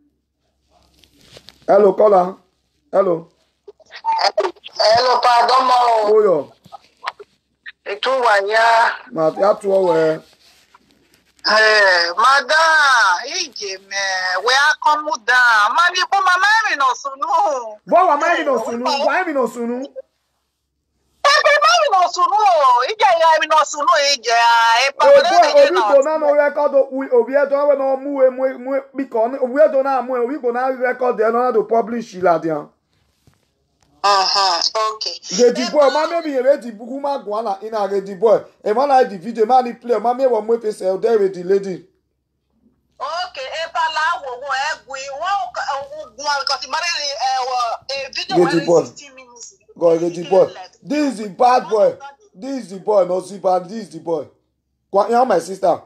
Hello caller. Hello. Hello pardon mo. Oyo. Etu wa ya. Ma ya to we. Madam, ije me, we are come down. Mami, po mama mi no sunu. Bo wa mami no sunu, wa mi no sunu. Mami no sunu, ije ya mi no sunu ije. Obi go na no record obi e don we no mu because obi e don na mu obi go na record there no to publish la dia. Okay. The boy, mama be ready buku ma go na ina ready boy. E ma like the video, ma ni play, mama e wo mo face e there with the lady. Okay, e pa la wo egwe wo because video 16 minutes. Go ready boy. This is the bad boy. This is the boy, no see bad. This is the boy. Go my sister.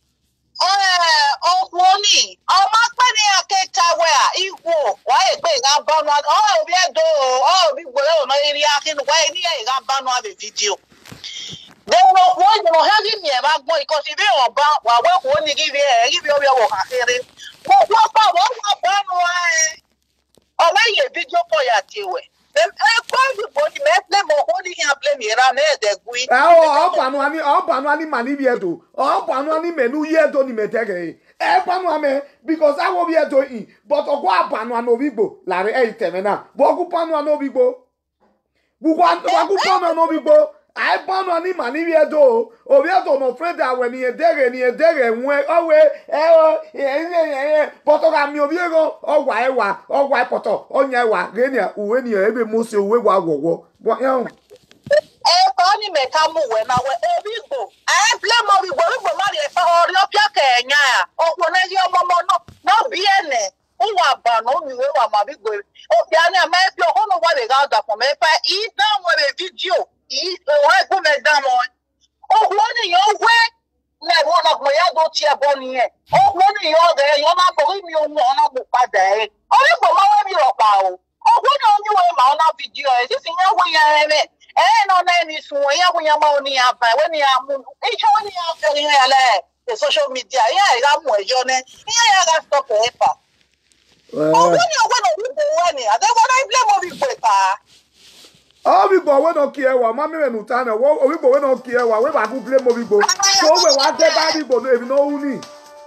Money. Ma pe ni akeka we iwo wa egbe ga banu bi edo bi gboro no iri akin wa ni e ga banu ave video. Then no having me ba gbo because if you oba wa we ko ni give obi wo ka kere. Wo pa wo banu o ma ye video ko ya tiwe. Them everybody me play mo ko ni can play me ra me de gui. O panu ani mani bi edo. O panu ani menu ye edo ni metege. Panu ame because I will be a doing, but ogwa panu anobibo, lare temena, bogu panu anobibo. Wagu panu anobibo, I panu ani mani viedo, Oviedo no friend that when he dere, but ogami obiego, or why poto, on yawa, genia, uenia, every musi, we wa, what young. only make a move when I will go. I blame of you going for money or your Kenya. Oh, when I your mama no be any. Oh, I no, you will my big boy. Oh, Diana, make your home over the other from me. Eat down with a video. Eat a woman down on. Oh, one in your way. Never one of my adult here, Bonnie. Oh, one in your day, you're not believe me on one of the day. Oh, for my way. Oh, what on you on our video? Is this in your way? I have it. And on any sway when you're money up when you are each one out in the social media. Yeah, I'm with your name. Yeah, that's the paper. Oh, when you're one of the money, I don't want to blame of paper. Oh, we go, we don't care what Mammy and Utana, we go, we don't care what we are going to blame of go. So we want everybody go, they know me.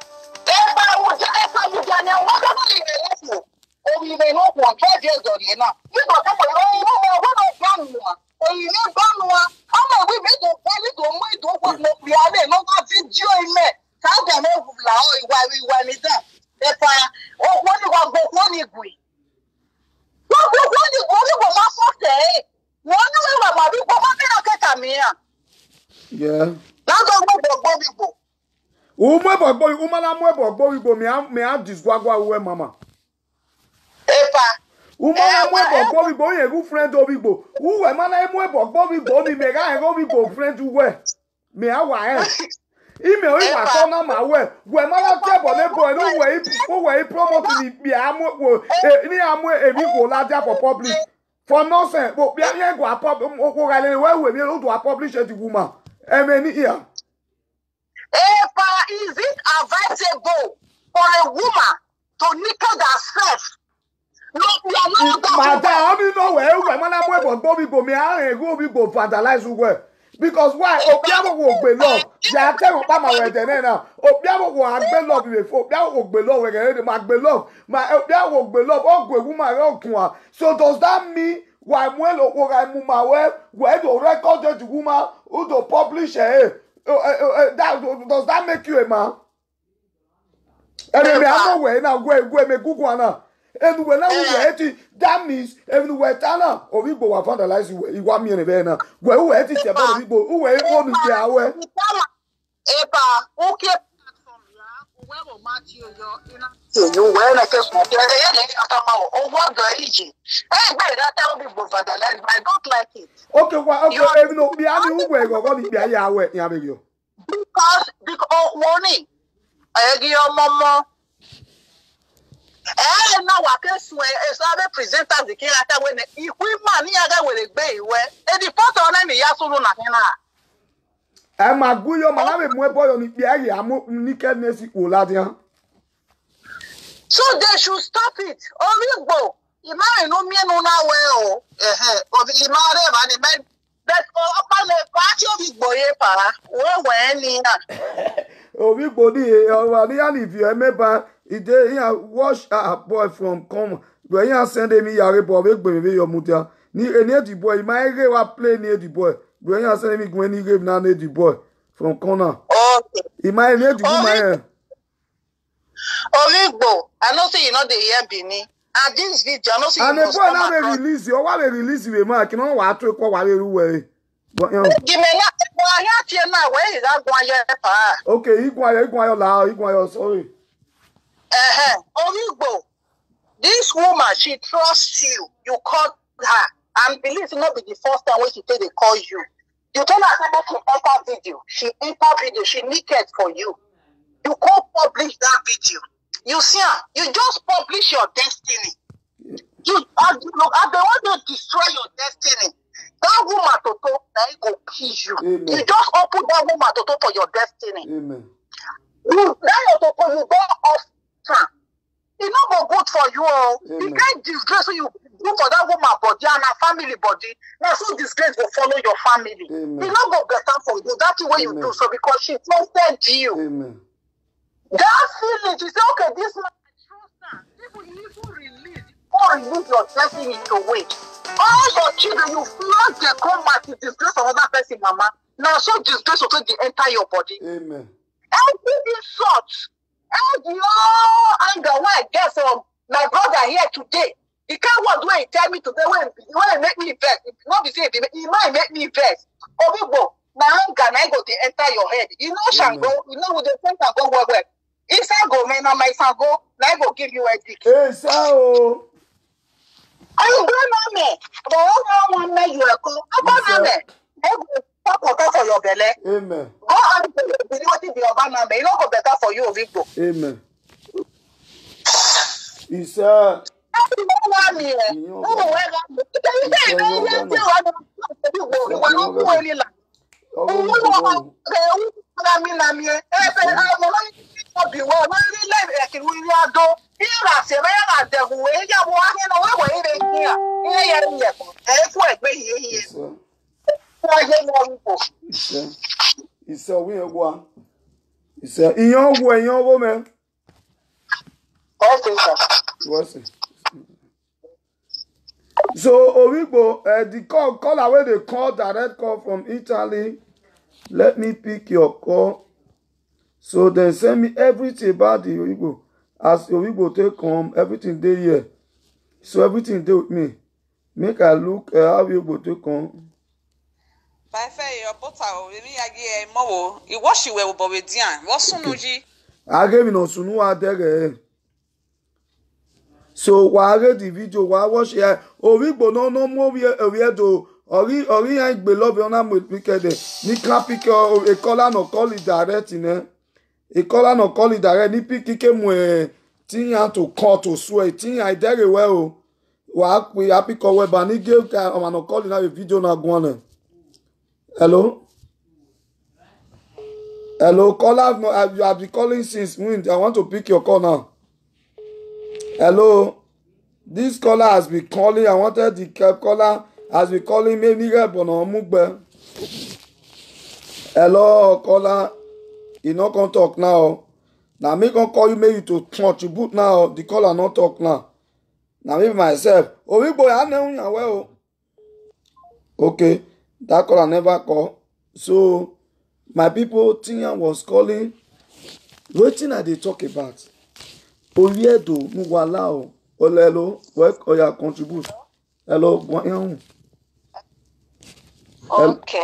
Oh, you may not want 12 years old, you know. You got to go, you know, how am we made to we are not video in me. How can I why we want it done? If what you want to go, you agree. What you want to say? One of my people, yeah. That's all Bobby Bo. Me have this guagua, mama. Epa. Bobby boy, a good friend of Igbo. Who am I? Bobby Bobby, me I go Igbo friend to wear. Me I want. Email him my son on my way. When my table, no way, who way promoting me, a people larger for public. For nonsense, but we are going to publish it to woman. I mean, here. Is it advisable for a woman to naked herself? No, we are not. Madam, I don't know where I'm Bobby go me. I go be go vandalize where. Because why? Obiabo will be love. They are telling Obama where they now. Obiabo will have been love before. Obiabo will be love again. My beloved. My Obiabo will be love. Oh, woman. So does that mean why when where to record the woman who to publish that does that make you a man? And then I'm away now. Go me Google now. And when I was that means everywhere Tana or we go vandalize you want me in a van. Well, who had it about people who were on the hour? Epa, okay. Whoever match you, you wear like a oh, what the age? Hey, that tell me vandalize, but I don't like it. Okay, well, okay, even though who were going to be a Yahweh, Yahweh. Because warning, I give your mama. And now I can swear, as I present as the king after when if we money other will be where and the photo on me, Yasuna. I'm a good young man, my boy on the Piagi, I'm nakedness, Uladia. So they should stop it. Oh, we go. You might know me no now well. Of the man, and the man that upon the party of his boy, where when oh, we body, if you remember. He wash a boy from come. But he send me a boy, baby, your mother. Near the boy, my girl play near the boy. But he send me when he gave now near the boy from corner. Okay. He might need to go my Oh, I know say you know the year Bini. And this video, I know say and the boy now they release you. Why they release you, man? I cannot want to go away. But you know. Give me that. Where is that going? Okay, he go sorry. Oligbo, this woman, she trusts you. You called her. And believe it not be the first time when she say they call you. You told her that she enter video. She enter video. She naked for you. You can't publish that video. You see her. You just publish your destiny. You are the one to destroy your destiny. That woman Toto, they go kill you. Amen. You just open that woman Toto for your destiny. Amen. You go off. It's not good for you all. You can't disgrace you do for that woman body and her family body. Now so disgrace will follow your family. Amen. It's not go better for you. That's the way you do so because she trusted you. Amen. That feeling, she said, okay, this man I trust her. People you release your destiny to wait. All your children, you feel they come back to disgrace another person, mama. Now so disgrace will take the entire your body. Amen. Every such. And your anger, why I guess my brother here today. The kind of way he tell me today, when he make me vex, not be saying he might make me vex. Obibo, now can I go to enter your head? You know, Shango, you know, with the friend can go where. If I go, man, on my son go, I go give you a dick. Hey, so. I don't know, man. But all one man you are called. I don't know, man. Talk for your belly. Amen. Go on to the Obama, man. You know, go better for you, Obibo. Amen. It's man. What's it? So Oribo, the call away the call, direct call from Italy. Let me pick your call. So then send me everything about the Oribo. As Oribo take come, everything they here. So everything they with me. Make I look how Oribo take come. By fair, your portal, we are more. You wash you well, Bobby Dian. What's Sunuji? I gave me no Sunua there. So while the video, while watch here, Oribo no more we do. Ori I beloved on am with wicked. Ni can pick a collar no call it direct in a collar no call it direct. Ni pick mwe tinya to call to swear. Tinya I very well. Wa we happy call we but ni give no call in a video na go. Hello? Hello, caller. You have been calling since when? I want to pick your call now. Hello, this caller has been calling. I wanted the caller has been calling me. Hello, caller. You not gonna talk now. Now me gonna call you maybe to contribute now. The caller not talk now. Now me myself. Oh, we boy, I know well. Okay, that caller never call. So my people, Tinya was calling. Wetin I dey talk about? Oriedo Muwalao Olelo work or ya contribute. Hello, okay.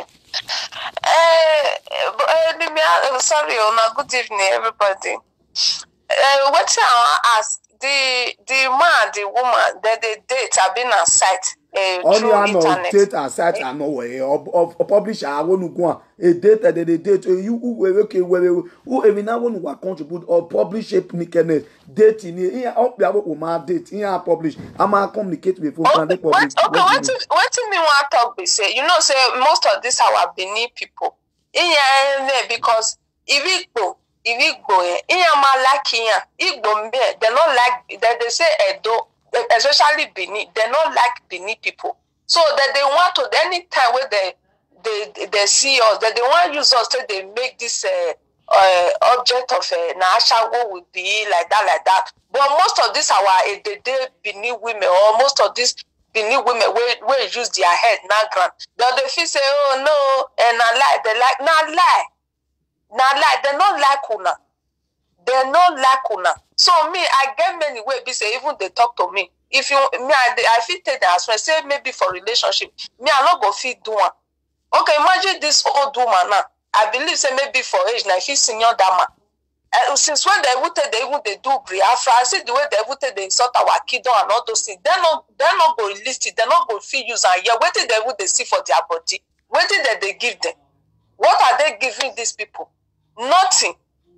Sorry, good evening, everybody. What I ask the man, the woman that they date have been on site through internet. Date and site and no way or publish I want to go a date that they date you who okay who even now want to contribute or publish a communicate date in here up my date here publish I'm communicate with public. Okay, what do me want to talk be say you know say most of this our Benin people in because if we go in Igbo they not like that they say Edo, especially Benin, they not like Benin people. So that they want to anytime where they see us, that they want to use us so they make this object of Nashawo would be like that. But most of this our they Benin women or most of these Benin women will use their head now grant. But they feel say, oh no, and I lie, they like not lie. Now, like they not like una, they not like una. So me, I get many ways. Be say even they talk to me. If you me, I feel take that as well. Say maybe for relationship, me I not go fit do one. Okay, imagine this old woman now. I believe say maybe for age now, if you senior that man. Since when they would they even they do Biafra, I see the way they would they insult our kiddo and all those things. They're not go list it. They're not go feel use and yeah. What did they would they see for their body? What did they give them? What are they giving these people? Nothing.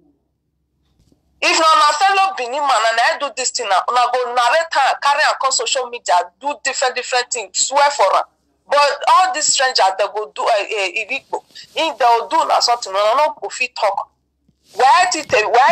If na fellow Benin man and I do this thing now, una go narrate carry on social media, do different things, swear for her. But all these strangers they go do Igbo. If they'll do na something, no go fit talk. Where it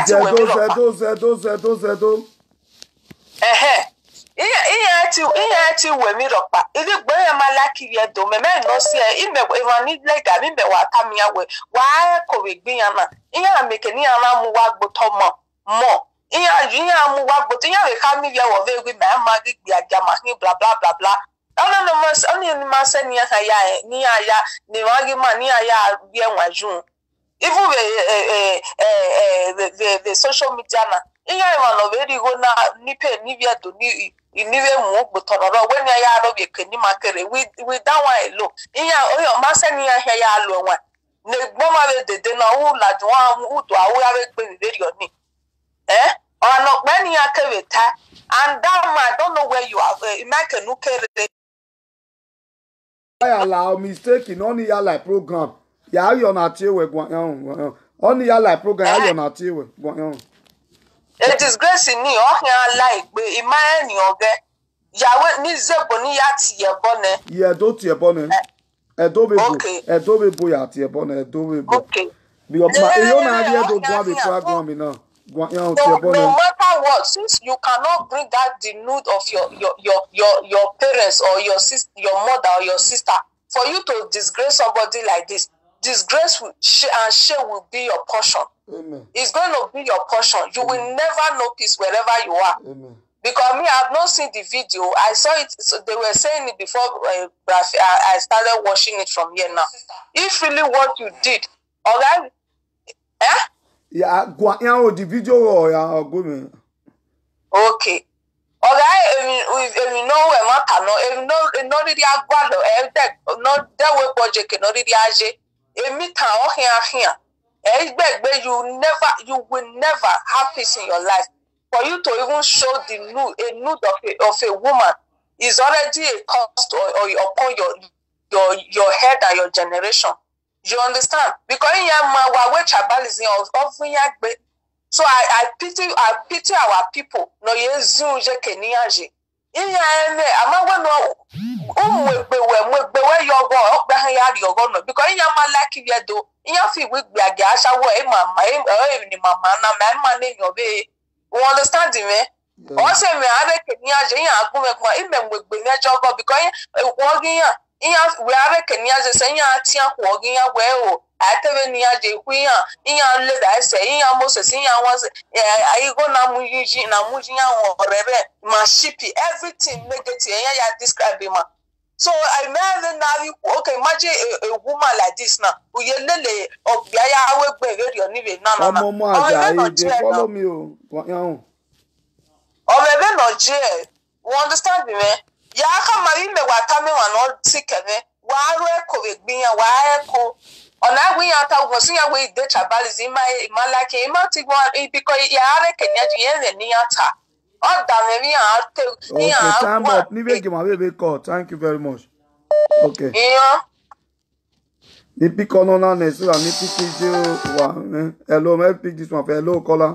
Ihe we ropa. If gbe ma like ye do me no see ime we need like me wa tamia we. Why ko we gbin yana. Ihe make ni ana mu wa gbo to mo. Ihe amu wa gbo tin ya we ka mi ya wo ve gbe ma gi gbi ajama ni blah blah blah blah. No mas oni ma se ni ya ni aya ni wa gi ma ni aya bi enwaju. Even the social media na. Ihe ma no very go na ni pe ni via to ni iniwe mu gbotororo when ya ro be keni makere with that one alone iya oyo ma se ni ya ya alo won ne gboma be dede na wu la ju wa mu do awu ya be pe very oni ono pe ni akere ta and that man I don't know where you are make nu kere I allow mistake in only ya like program ya yo na tie we gwan only ya like program ya yo na tie we gwan it is grace ni o yan like be ima ni oge yawe ni zebo ni ya tie bone ye do tie bone edo be bo ya tie bone edo be bo okay because ma yo na ri edo gwan be program mi na gwan yan tie bone no matter what since you cannot bring out the nude of your parents or your sister your mother or your sister for you to disgrace somebody like this disgrace and shame will be your portion. Amen. It's going to be your portion. You will never know peace wherever you are. Amen. Because me, I have not seen the video. I saw it. So they were saying it before I started watching it from here now. If really what you did, alright? Yeah, the video or yeah, go me. Okay. Alright, if you know where my cano, if you know the aguado, no that way project, no the age. You will never have peace in your life. For you to even show the nude of a woman is already a cost upon your head and your generation. You understand? Because so I pity our people. No because in your like you do in your feet with be a gas away, mamma, you understand me? Also, me, I reckon you because walking we are reckon you say, walking away. I tell you, I say, Moses, I go now, everything negative, describe him. So I never now okay, imagine a woman like this now. We lele of Yaya will be your name. No, follow me. Or maybe not jail. You understand me? Yaka Marie me watame one all sick of me. Why COVID being a while? On that we are was seeing away the chabal in my like a multi one because Yara can get the Niata. Oh, damn me, time up. Thank you very much. Okay. Yeah. Me pick on next one. Me pick one. Hello, me pick this one. Hello, caller.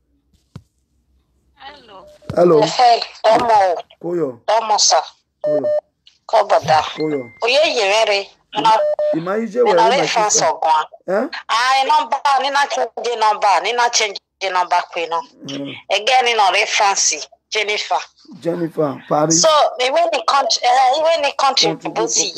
Hello. Hey, Tomo. Koyo. Tomo, sir. Koyo. Kobada. Koyo. Oye, you ready? Imagine where my sister. I number. Nina change the number queen. Again in a reference. Jennifer Paris. So when the country bossy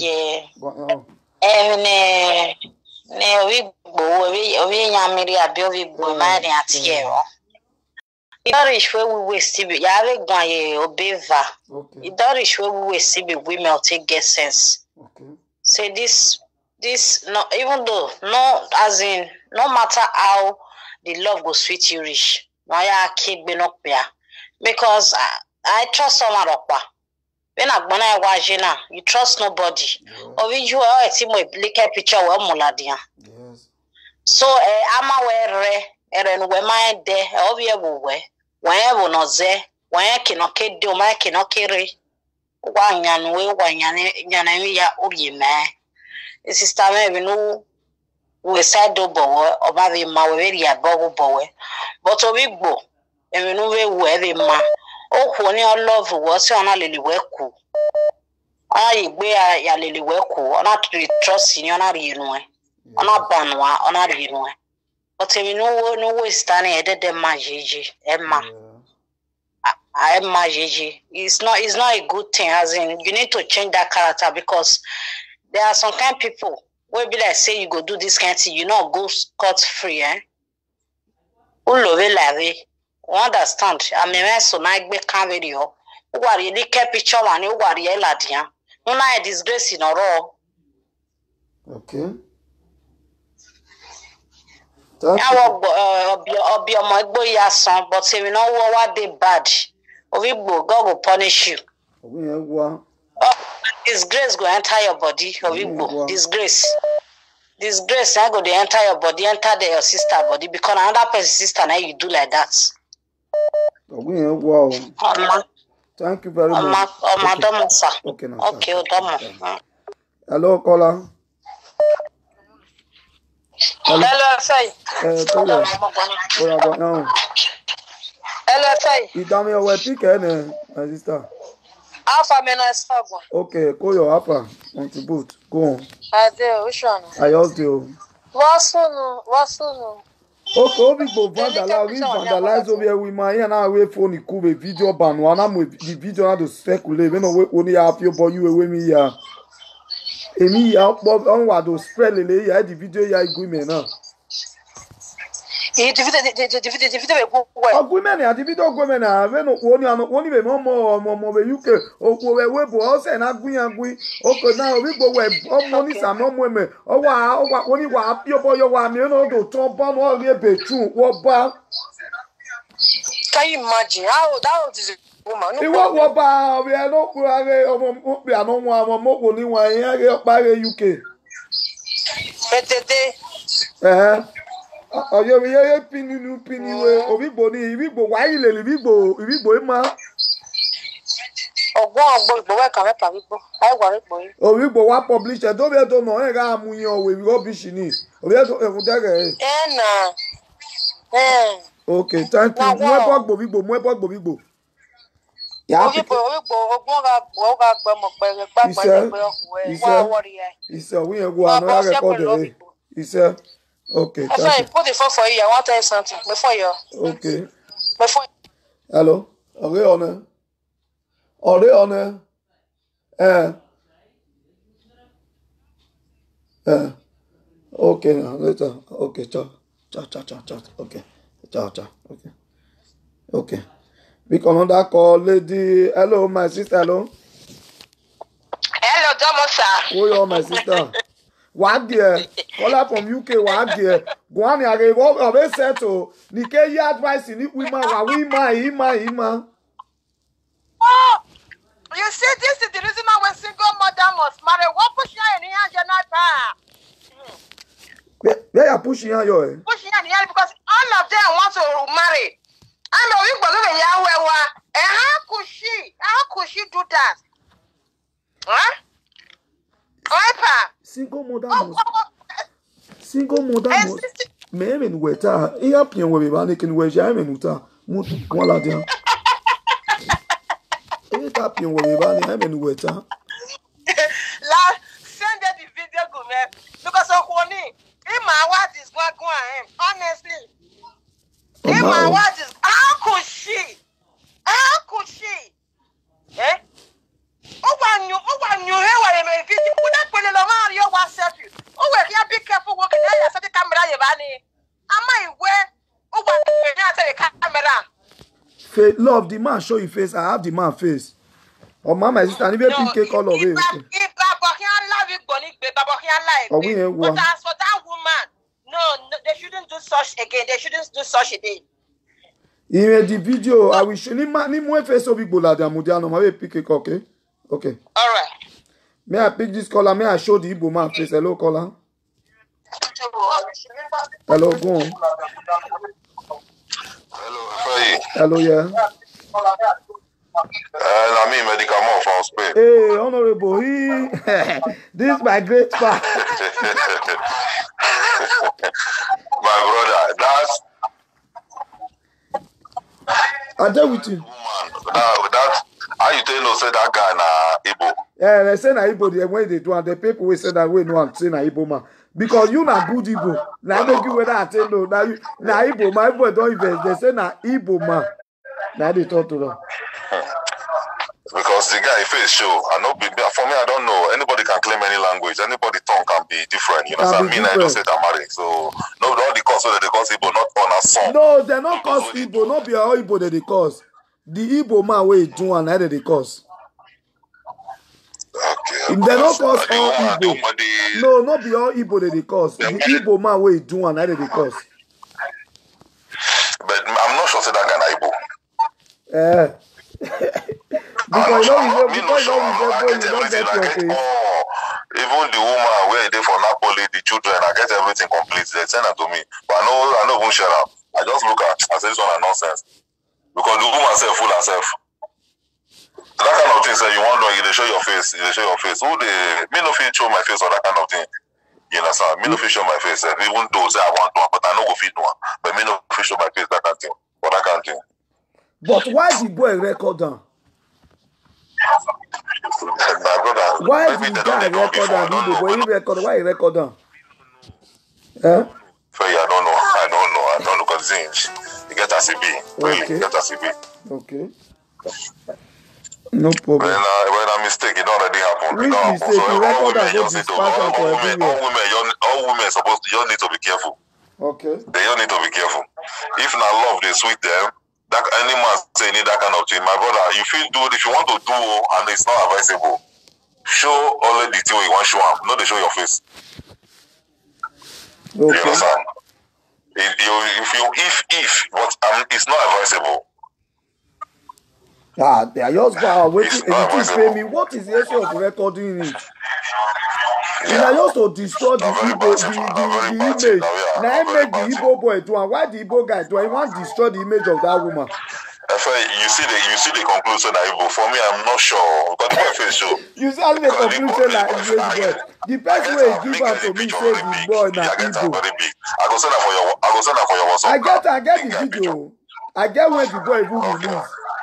we yamiri abi bo mari atiero. Idorish where we waste be yare gwan obeva. Idorish where we waste be women take get sense. Okay. Say this no even though no as in no matter how the love go sweet you rich. No ya kid be no there. Because I trust someone when I watch you trust nobody. Or you are a team with a picture of Moladia. Yes. So I'm aware and when my day of your way, whenever not there, when I cannot do my cannot carry one yan way, one yanamia uri man. This is time I know we said double or maybe my very bubble boy. But a big bow. And we know where they ma. Oh, when your love was on a lily weku. I wear ya lily weku, not to trust in your rinwe. On a banwa, on a rinwe. But we know no way standing at the majiji, Emma. Emma Gigi. It's not a good thing, as in you need to change that character because there are some kind of people where be like say you go do this kind of thing, you know, go scot free, eh? Understand? I mean, so na igbe kan video. Who are really kept picture one? Who are really ladian? No na a disgrace in all. Okay. I will be my boy son, but say we know what they bad. Ovigbo, God will punish you. Ogwinegwa. Disgrace go enter your body, Ovigbo. Disgrace. Disgrace, I go to enter your body, enter your sister body, because another person's sister, now you do like that. Ogwinegwa. Thank you very much. Okay, now. Okay, hello, caller. Hello, say. Hello, say. you tell me your way pick, my sister. Alpha Menasagwa. Okay, call your Alpha. Contribute. Go on. I do. Which one? I just do. What's on? Okay, Ovigbo vandalize over here with my hand away phone ikube video ban one am the video na to circulate when only have your boy you away me here. Emi ya on wa to spread le ya the video ya agreement na. The video go well. Agreement ya the video agreement na when oni be mo be UK okwo we bo o se na gun okay now Ovigbo we money sam no mo me o wa oni wa your boy your wa me no do ton bon o re betu wo ba. Can you imagine how that is a woman? Iwo wo ba we no ku are omo pe anu won mo ko ni wan yan re pa re UK. Petete. Oyo mi ye pini we Ovigbo wa ile Ovigbo e ma. Ogbo we kan pa Ovigbo. Ai wa Ovigbo yi. Ovigbo wa publish e do be do no e ga mu yan we rubbish ni. Obi do e fun dere. Na. Okay, thank you. Mo e Ovigbo. Ya Ovigbo ogbon ga gbe mo pe wa worry e. Ise we yan go another record. Ise. Okay. I put the phone for you. I want to tell you something before you. Okay. Before. Hello. Are on? Okay. Now later. Okay. Ciao. Okay. Ciao. Okay. Okay. We can another call, lady. Hello, my sister. Hello. Hello, Domosa. Oh, my sister. What dear? Caller from UK, what dear? Go on, I gave up a settle. Nike advice in it, women, Ima. Oh, you see, this is the reason why a single mother must marry. What push you in here, They are pushing her, pushing in here because all of them want to marry. I know you believe in Yahweh. And how could she do that? Huh? Single mother must. Me weta. Iya pian we ba ne kin we ja me nuta. Mu wala dia. Ta pian we ba ne me weta. La send the video go me because of Kwoni. Ima what is going on? Honestly. Ima what is how could she? Eh? Oh, you hear my video. Would not put it on your WhatsApp you. Oh, well, you be careful working there. I said the camera, Yavani. Am I where? Oh, what the camera? Love, the man show you face. I have the man face. Oh, mama, sister, I need a pink cake all of it. But as for that woman, no, they shouldn't do such again. They shouldn't do such a thing. In the video, I will show you my face of Igbo la dia mudiano. I will pick a okay. Okay. All right. May I pick this color? May I show the Igbo man face? Hello, caller. Hello, go on. Hello, yeah. I mean, medicament from Spain. Hey, honorable, this is my great fan. My brother, that's. I tell with you. That how you tell us say that guy na Igbo? Yeah, they say na Igbo. The way they do, and the people will say that way no one say na Igbo man. Because you na good Igbo. Now they give whether I tell no. Now you na Igbo. My boy don't invest. They say na Igbo man. Now they talk to them. Because the guy face show, and no, for me, I don't know. Anybody can claim any language. Anybody tongue can be different. You know, so I mean, I don't say that married. So no, all the cause that they cause Igbo not on a song. No, they not cause Igbo. Not be all Igbo that they cause. The Igbo man way do and that they cause. Okay. They don't cause all Igbo. No, not be all Igbo that they cause. The Igbo man way do and that they cause. But I'm not sure say that guy na Igbo. Because you don't get your face. Even the woman where they for Napoli, the children, I get everything complete. They send it to me. But I know won't share out. I just look at I say this one is nonsense. Because the woman self full herself. That kind of thing say you want to they show your face, they show your face. Who they me no fit show my face or that kind of thing. You understand? Me no fit show my face. Even though say I want one, but I no go fit one. But me no fit show my face that kind of thing. For that kind of thing. But why the boy record down? My brother, why the guy record down? The boy record, why he record down? Eh? I don't know because you get a CB. Really, Okay. get a CB. Okay. No problem. When a mistake, it already happened. Which mistake? You record and go dispatch am for everywhere. All women supposed to, you need to be careful. Okay. They all need to be careful. If not love, they sweet them. That any man say need that kind of thing. My brother, you feel do if you want to do and it's not advisable, show only the thing you want to show them. Not they show your face. Okay. You understand? If but it's not advisable. They are just waiting. It's not Anything pay me. What is the issue of recording it? They are just to destroy the image. Now I make the Igbo boy do and why the Igbo guy do? I want to destroy the image of that woman. You see the conclusion that Igbo. For me, I'm not sure because the boy face show. You see only the conclusion like boy. The best way you give am to me say the boy na Igbo. I go send that for your WhatsApp. I get the video. I get when the boy even release.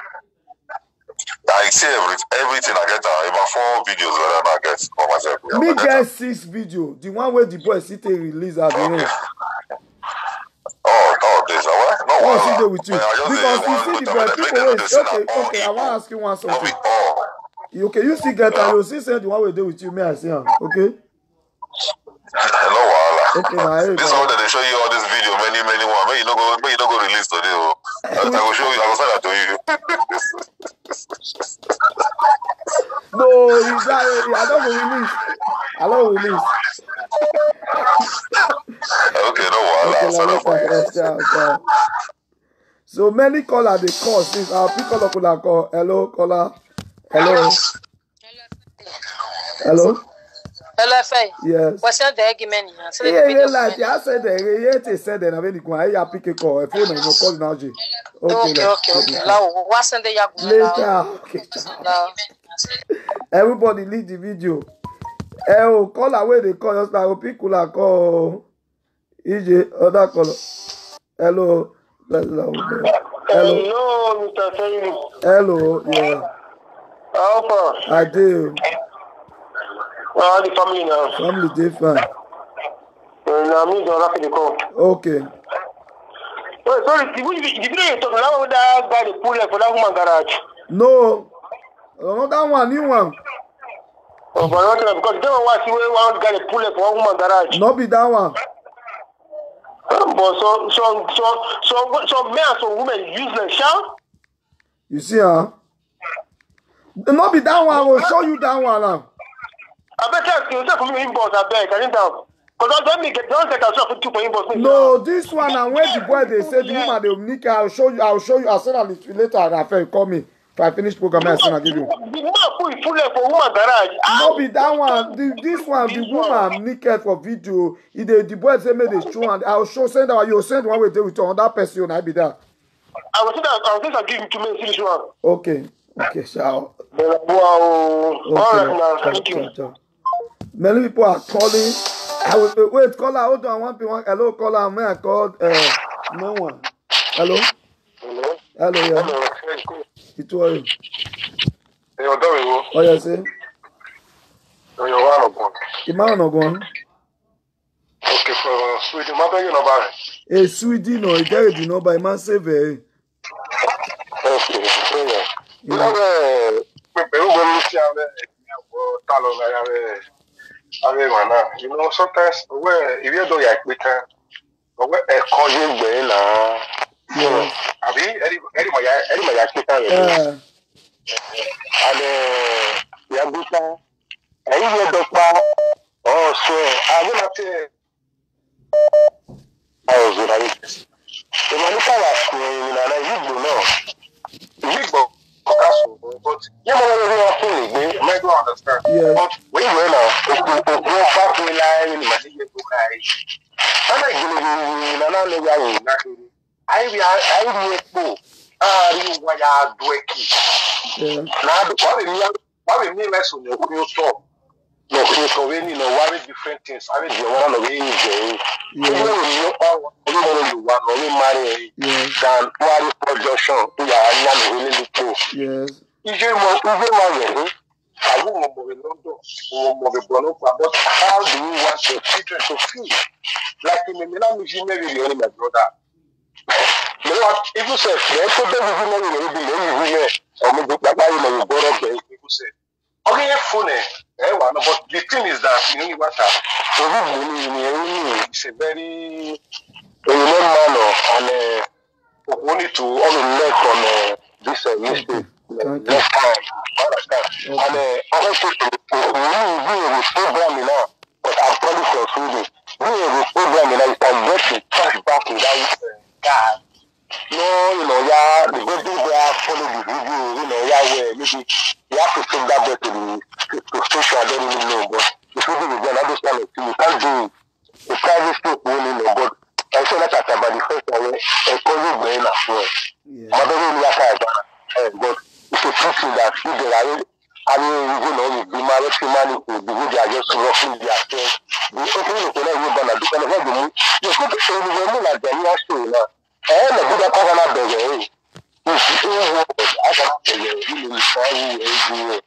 I see everything I get about 4 videos that I get for myself. Me get 6 video. The one where the boy sit release at the end. This. What? No, I sit there with you. Because you see the boy, people will say, okay, I want to ask you one something. Okay, you see get and you see say the one we do with you, may I say, okay? Hello, Wala. Okay, now this one that they show you all this video, many one. May you not go release today. I will show you. I will send that to you. No, I don't release. Okay, no Wala. Okay. So many callers they call since our people could call. Hello, caller. Hello. Hello, Faye. Yes. What's your argument? Yeah, like I said, they said that I'm going to pick a call. A phone and you call now. Okay. Now, what's in the later? Okay. Everybody leave the video. Call away the call. Just like people call. EJ, other caller. Hello. Hello, Mr. Faye. Hello. Yeah. How far? I do. How the family now? Family different. Now me don't have to call. Okay. Oh, sorry, the video you talk about that guy the pull for that woman garage. No. Another one, new one. Oh, but not because they don't want to see one guy the pull for one woman garage. No be that one. But so men and some women useless, shall? You see, huh? No be that one. I will show you that one now. I bet you say for me inbox. I beg, I didn't down. Because don't take yourself for 2 for inbox. No, this one and when the boy they say the woman they will nick. I'll show you. I'll send a little later. Rafael, call me. If I finish program, I'll send. I'll give you. The man put full for woman garage. No be that one. This one, the woman naked for video. The boy say make the show and I'll send that. You send one way there with another person. I be there. I will say that. Give him to me. See this one. Okay. Ciao. Wow. All right, now. Thank you. Many people are calling. I will wait. Caller, hold on. One. Hello, caller. May I call? No one. Hello. Yeah. It was. Oh yes, sir. Man no gone. Okay, for Sweden, my beg no buy. Sweden no, it there the number. Man say very. Okay, you know, sometimes where if you do like we can, but where a calling way now. Yeah. Abi, any and Yabuta, and you doctor. Oh, so I will not say. I was with the Manuka was going and I you know. You go, Yes. When you know, back in line in my different things. I mean, one of the I won't move in London or move in Bonopa, but how do you want your children to feel? Like in the Milan, you may be my brother. You know what? If you say, let's go back to the or maybe you go up there, people say, okay, funny. But the thing is that you know what? It's a very manner and we need to only work on this mistake. Next time, understand? And also, we programming now, but I'm probably confusing. We programming now, you can get the cash back without God. No, the good thing they are following the video, where maybe you have to take that back to social, I don't even know, but if you do it, then I just want to you can't do the private school, but I saw that about the first time, I call you brain as well. But it's a teaching that if they are, the marriage humanity, the way they are just roughing their things, the opening of the way you're going to do, and what you could say, you like the new story now. And the good governor, baby, if you I cannot tell you, you sorry, you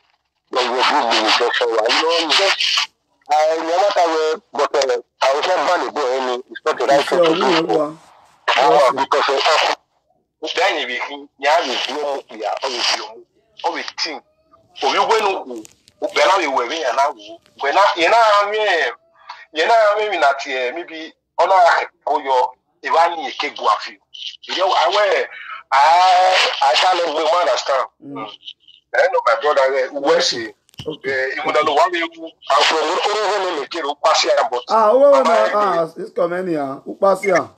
just, I never but I was not going to do any, it's not the right thing to do. Because then if you have a team, or you went when you were here now, when I maybe not here, maybe on your Ivani cake guafi. You know, I can't understand. I know my brother was he. It's coming here. Upasia.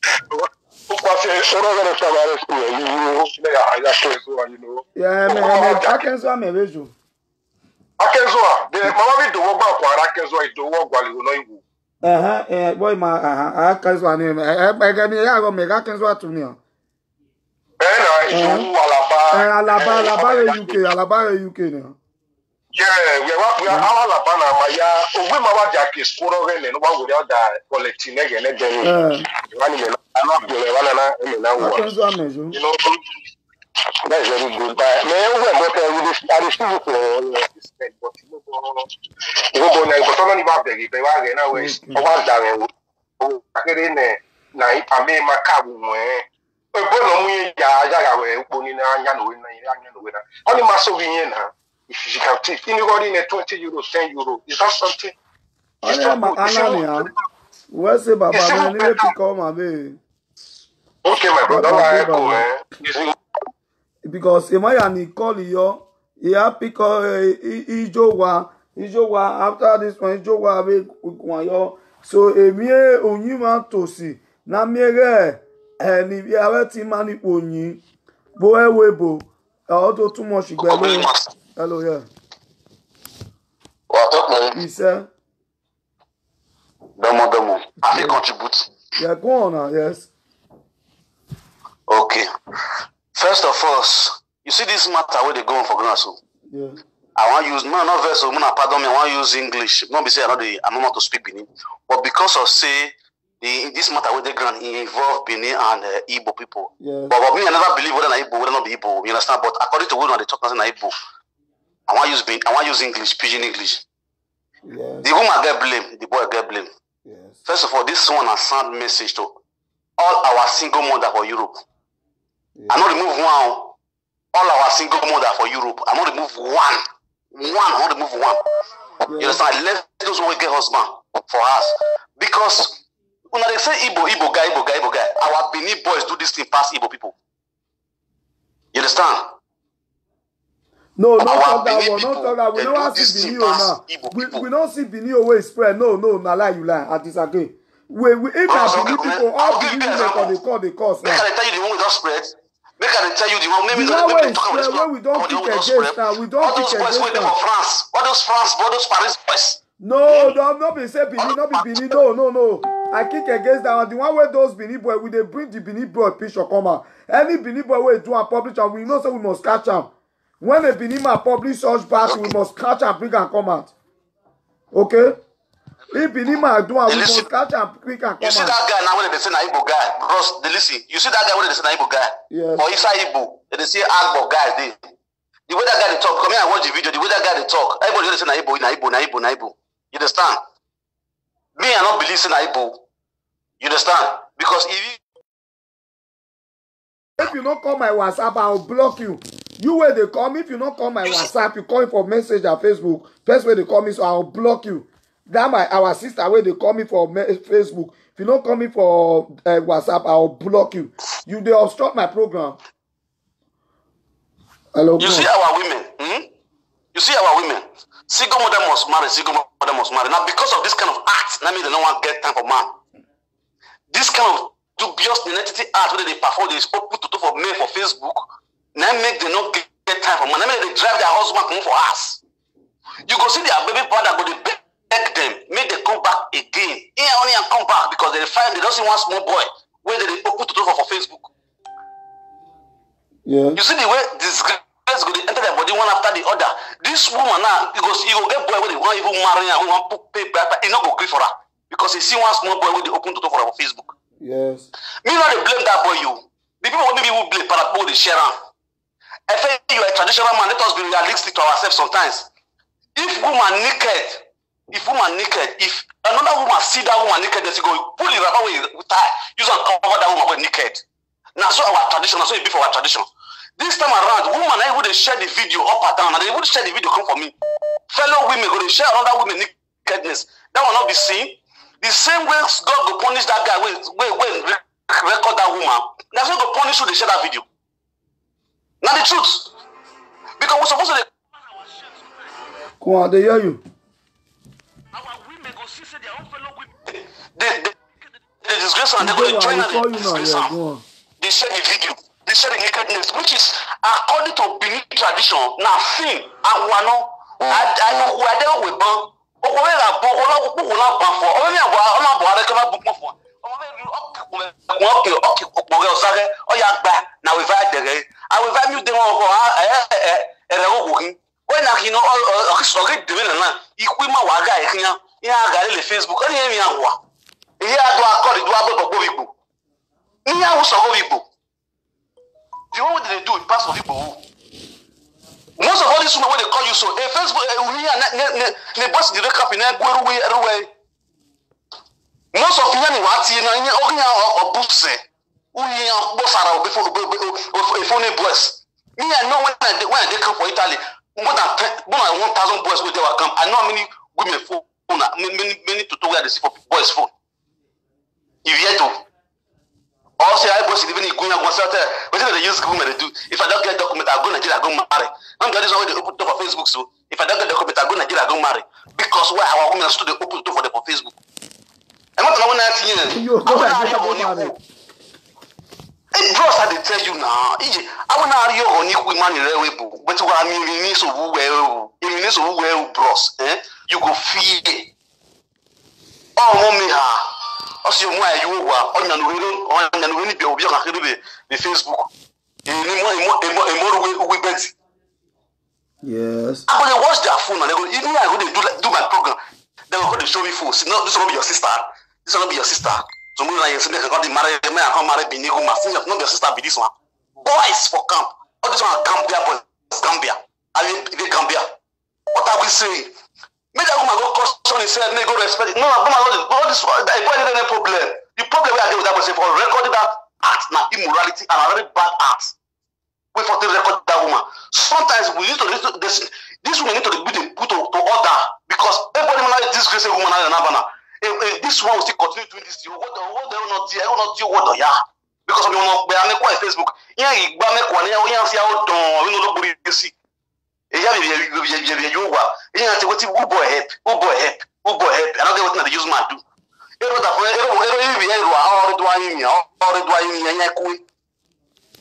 Yeah, I can so me vejo. Akenzo, the mama do work for Akenzo do work while you know. Boy, my Akenzo name. I can go make Akenzo to me. Alaba UK now. Yeah, we are all Alabama. We are Jackie Squirrel and one without that collecting again. I'm not doing one now. You know, that's very good. But I still for but you know, but only about the Bewag and I was down. Oh, I made my cabo. Only my souvenir. If you can take anybody in a 20 euro, 10 euro, is that something? What's it, Baba? I need to call my baby. Okay, my brother, because Imaya call you, yeah, because Ijowa, after this one, Ijowa, so a mere Onyima to see, Namire, and if you have a team money on you, boy, webo, auto too much. Hello, yeah. What? He said, Domo. I will contribute. Yeah, go on, yes. Okay. First of all, you see this matter where they go on for grass. Yeah. I want to use not verse, pardon me, I want to use English. Not be say I'm not to speak Benin. But because of say this matter where they grant involve Benin and Igbo people. Yeah. But me, I never believe whether Igbo, whether not be Igbo. You understand? But according to what they talk about Igbo, I want to use English, pidgin English. Yes. The woman get blame, the boy get blame. Yes. First of all, this one has sent message to all our single mother for Europe. Yes. I not remove one. All our single mother for Europe. I not remove one. I not remove one. Yes. You understand? Let those who get husband for us. Because when they say Igbo guy. Our Benin boys do this thing past Igbo people. You understand? No, not talk that one. Not talk that. We don't see Benin now. We don't see Benin away spread. No, na lie you lie. I disagree. We if na Benin people, all Benin people they call the cause now. Can I tell you the one we just spread? Make I tell you the one. Maybe we don't kick against now. We don't kick against now. France, all those Paris boys. No, not be say Benin, not be Benin. No. I kick against that one. The one where those Benin boy, we they bring the Benin boy picture come out. Any Benin boy we do and publish, and we know so we must catch him. When a Benin man publish such bad, we must catch and bring and come out. Okay? If Benin man do and we must catch and quick and come out. You see that guy now when they say na Igbo guy, bros, they listen. You see that guy when they say na Igbo guy? Yes. Or inside Igbo, they say Agbo guys there. The way that guy they talk, come here and watch the video. The way that guy they talk, everybody they say na Igbo. You understand? Me, I not believe in Igbo. You understand? Because if you don't call my WhatsApp, I'll block you. You where they call me, if you don't call my WhatsApp, you call me for message at Facebook. First way they call me, so I'll block you. That our sister where they call me for Facebook. If you don't call me for WhatsApp, I'll block you. They obstruct my program. Hello. You see our women. You see our women. Single mother must marry. Now, because of this kind of act, that means they don't want to get time for man. This kind of dubious identity act where they perform, they open to do for men for Facebook. Now make them not get time for man. Now make they drive their husband come for us. You go see their baby father go they beg them, make them come back again. Only and come back because they don't see one small boy where they open to do for Facebook. Yeah. You see the way this guys go they enter their body one after the other. This woman now, you go get boy where they want even marry her, who want to pay back, he not go agree for her because he see one small boy where they open to do for her Facebook. Yes. Me not they blame that boy you. The people maybe who blame para people they share am. I feel you are a traditional man. Let us be realistic to ourselves sometimes. If woman naked, if another woman see that woman naked, they say go pull the wrapper with tie, use and cover that woman with naked. Now so our tradition, so it be for our tradition. This time around, woman I would share the video up and down, and they would share the video come for me. Fellow women go to share another woman nakedness. That will not be seen. The same way God will punish that guy when record that woman. That's not going to punish you. They share that video. Not the truth. Because we're supposed to. Come on, they hear you. Our women go see their own fellow women. They disgrace and they go to join and they share the video. They share the nakedness, which is according to Benin tradition. Now, sin and one. I know who are there with bomb. But when I go, all for only a while, I cannot book more for. Oh, yeah, back now. If I did, I will value them all. When I know all sorry, doing a man, equal my waga here. Yeah, I got the Facebook. I hear me. Here I do according to our Bobibo. Here was a Bobibo. You know what they do in past of people. Most of all these women when they call you so, Facebook, we boss the recap in everywhere. Most of them what you know, or books, we are boss are before a phony boys. Me, I know when they come for Italy, more than 1,000 boys with their camp. I know how many women phone, many to where they see for boys' phone. If you have to. Also, I was even going to what they use women to do. If I don't get document, I go to Nigeria, I go marry. I'm going to open door for Facebook. So if I don't get document, I go to Nigeria, I go marry. Because where our women stood the open door for them for Facebook. I'm not going to it bros, I tell you now. I will not hear on equal money, but what I mean is so well, bros. You go feed. Oh, mommy, also, you are on the Facebook. Yes. I'm going to watch their phone and they go, even I'm going to do my program. They will go to show me phones. No, this will not be your sister. This will not be your sister. So, I'm going to marry, I can't marry Binigo, my sister, not your sister, be this one. Boys for camp. All this one, Gambia, boys. Gambia. I mean, Gambia. What are we saying? Make that woman go caution and say, go respect it. No, all this no problem. The problem we are getting with that person for recording that act, now immorality and a very bad act. We for to record that woman. Sometimes we need to this woman need to be put to order because everybody now disgrace a woman and another. If this one will still continue doing this, what they will not do, I will not do what they are. Because we will not be on Facebook. Yeah, you buy me one, you see how done, you know, nobody see. You boy help. I don't get what they use man do.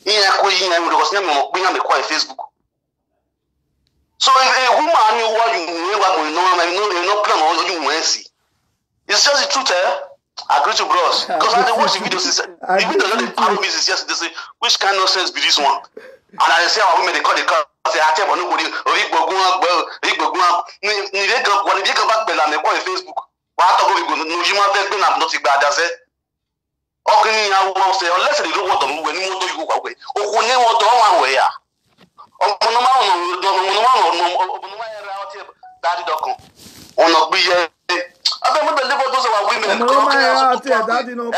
Facebook. So if a woman knew what you know plan or you want to see. It's just the truth, eh? I agree to bros. Because I watch the videos, even the army is yesterday, say, which kind of nonsense be this one? And I say, our women, they call the car, say, I tell nobody, or you go back, Facebook. What I talk about, no, you might have been not bad, as it. Organizing, I will say, unless they don't want to move, when you go away, or when you want to go away. On a be I don't believe those are women.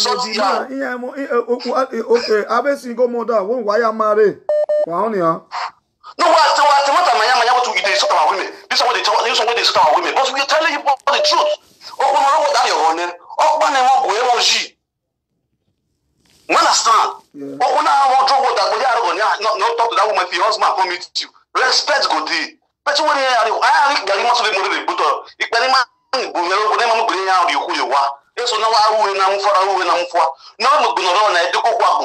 Okay, I be single mother. Why am married? Wow, yeah. No, what to eat is about women. This is what they tell you, what they start women. But we're telling you about the truth. Oh, what that you're on there. Oh, one name of emoji. Understand? Oh, now I want to go that way. Not talk to that woman if your husband come meet you. Respect go there. But when I think must be more but if any man go bring out you who you are. So now I will now for now no go no na edeko kwako.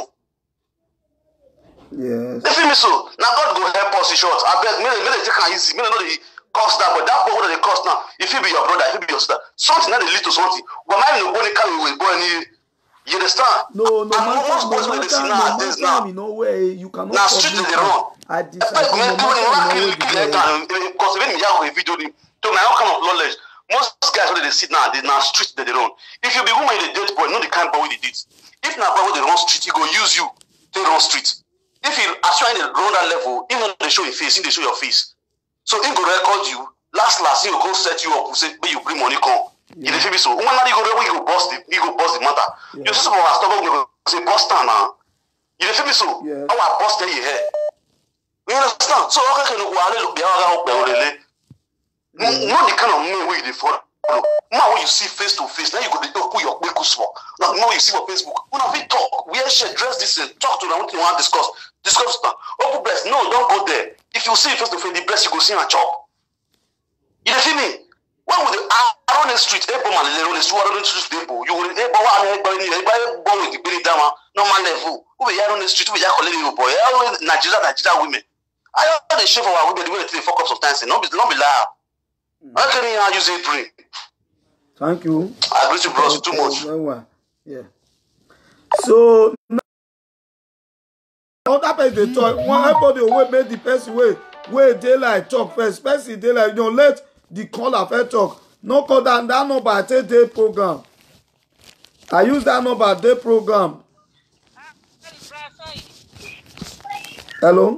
Yes. If me so, now God go help us in short. I beg me take am easy. Me no dey cost that, but that what they cost now. If you be your brother, if you be your sister, something that they lead to something. But man no go carry we go any. You understand? No matter, no way. You cannot. Now street they run. I disagree. Because even me have a video to my own kind of knowledge. Most guys when they sit now, they now street that they run. If you be woman in the date boy, know the kind of boy they did. If now boy they run street, he go use you to run street. If you are trying to run that level, even they show your face, they show your face. So he go record you. Last he go set you up. Say, you bring money come. You dey feel me so? When you go bust the matter. You see some of our stuff go say bust now. You dey feel me so? Our bust there here. You understand? So okay, can go look there no the kind of men wey you dey follow. Now when you see face to face, now you go dey put your quick small. Now you see on Facebook. When we talk, we share dress this and talk to them what you want to discuss. Discuss now. Open breast. No, don't go there. If you see face to face, the breast you go see and chop. You dey feel me? When would the around the street, Ebo man, around the street, Ebo, you will Ebo with the belly down, normal level. Who be around the street, we are calling you boy, always Nigeria women. I don't the shape of our women, the way they fuck up sometimes, and not be loud. How can you use it free? Thank you. I agree to bros too much. Yeah. So now that person they talk, one everybody will make the person where daylight talk first. Person daylight, let the caller first talk. No call that number I take day program. I use that number day program. Hello?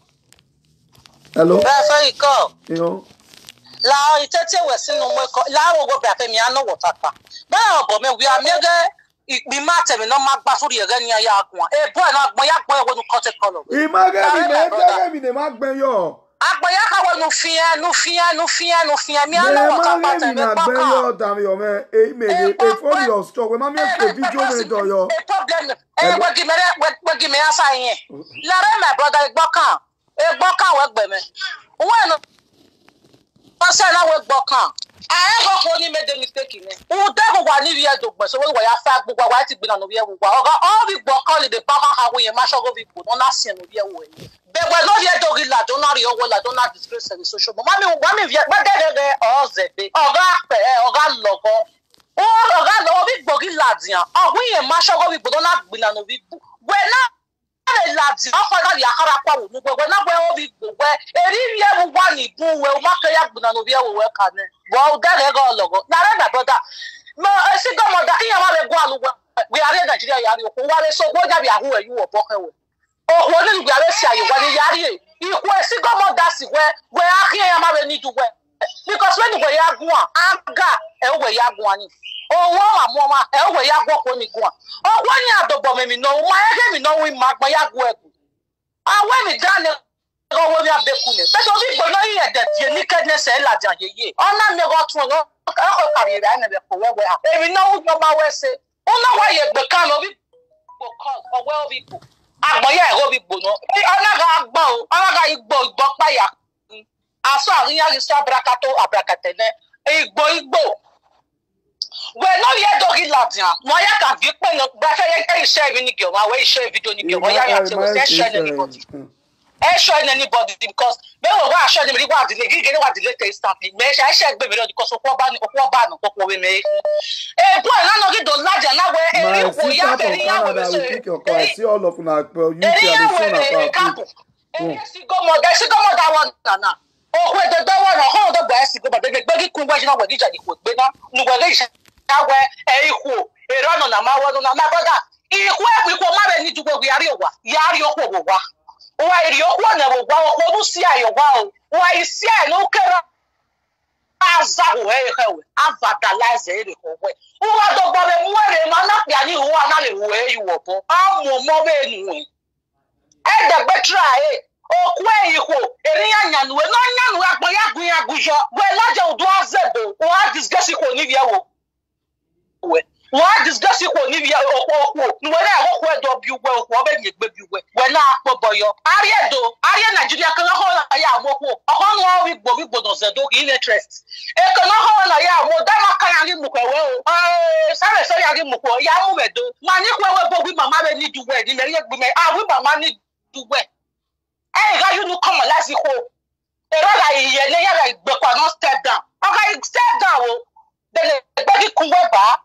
You know? La itete wesi no mo la wo go bra pe mi ano wo tata. Ba obo me we amege bi mate mi no magba sori ere ni aya agbon. E boy na agbon ya gbon e wo nu cut color. Image mi ne magben yo. Agbon ya ka wo nu fia mi ano wo tata te me pa ka. Yo dami yo me e me e for your store. We ma mi e video me do yo. E problem we gi me asa yin. La re my brother e gbon kan we gbe me. Wo Pastor na we gbokan. I go ko ni made the mistake ni. Who dey go ni we do gbe so we ya fa gbogbo wa ti gbe na no we wo. Oga all we gbokan le pa ha we yan ma so go bi ko no na sin no we wo ni. Be we no ye do la do na ri owo la do na disgrace the social. But mami we de o zebe. Oga logo. Oga lo bi gbogi la dian. O we yan ma so go bi ko no na gbe na no we bu. We na lads after the akara we na we obi gbe eri ye bu wa ni bu we o ma ke ya gbu na no bi e we kan bo da go logo na re brother mo si go mo da iya ma be go alu we are Nigeria yari o wa re so go ja bi ahu e yu o bo ke we o wo ni gbe are si aye wa ni yari e iku e si go mo da si we akie ya ma be ni du we because when we ya gun aga e we ya gun ani owo amoma e we ya gwo ko ni gun ogwo ni adobo me mi no ma ege mi no wi magba ya gwo eku awe mi dan go wo mi abeku ni but obi gbo no ye de die ni kedness e la jan yeye ona mi go tun no o kari ra na be ko we ha e mi no wo ma we se ona wa ye gbe kan obi gbo call owe obi gbo agbo ya e obi gbo no ona ga gbo ona ga igbo pa ya aso arin ya ri so abrakatene igbo we no ye dogi Ladia. Why I can't get pen of better share any girl, I share video any girl, why I have to share anybody. I share anybody because they will wash anybody what the latest stamping. I share baby because of what ban or we make. Eh, boy, I know you don't like my sister from Canada will pick your call. I see all of my YouTube and the phone. Oh, where the door and hold the best, but the big conversion of what you would be now. No, a run on a mouth on my brother. If we come out need to go, we are Yario. Why you want to see your wow? Why see no care? Avadalize it. Who are the bottom way? Man, who are not where you were. I'm more anyway. And the better. Oh, where you go? Erian, we're not young, we're larger, do as zebo. What discussing Olivia? What discussing Olivia? When I hope you well, when I boyo. Ariado, Nigeria can hold a yamoko. A whole with Bobby Bodozedo in interest. A can hold a yamo, Dama can muko. Sarah say Muko, Yamuedo. Maniqua Bobby, my mother need to wear. The Maria, I will my money to wear. Hey, how you do come and let's see who? The rather, like, but not step down. Okay, step down. Then the baby come back.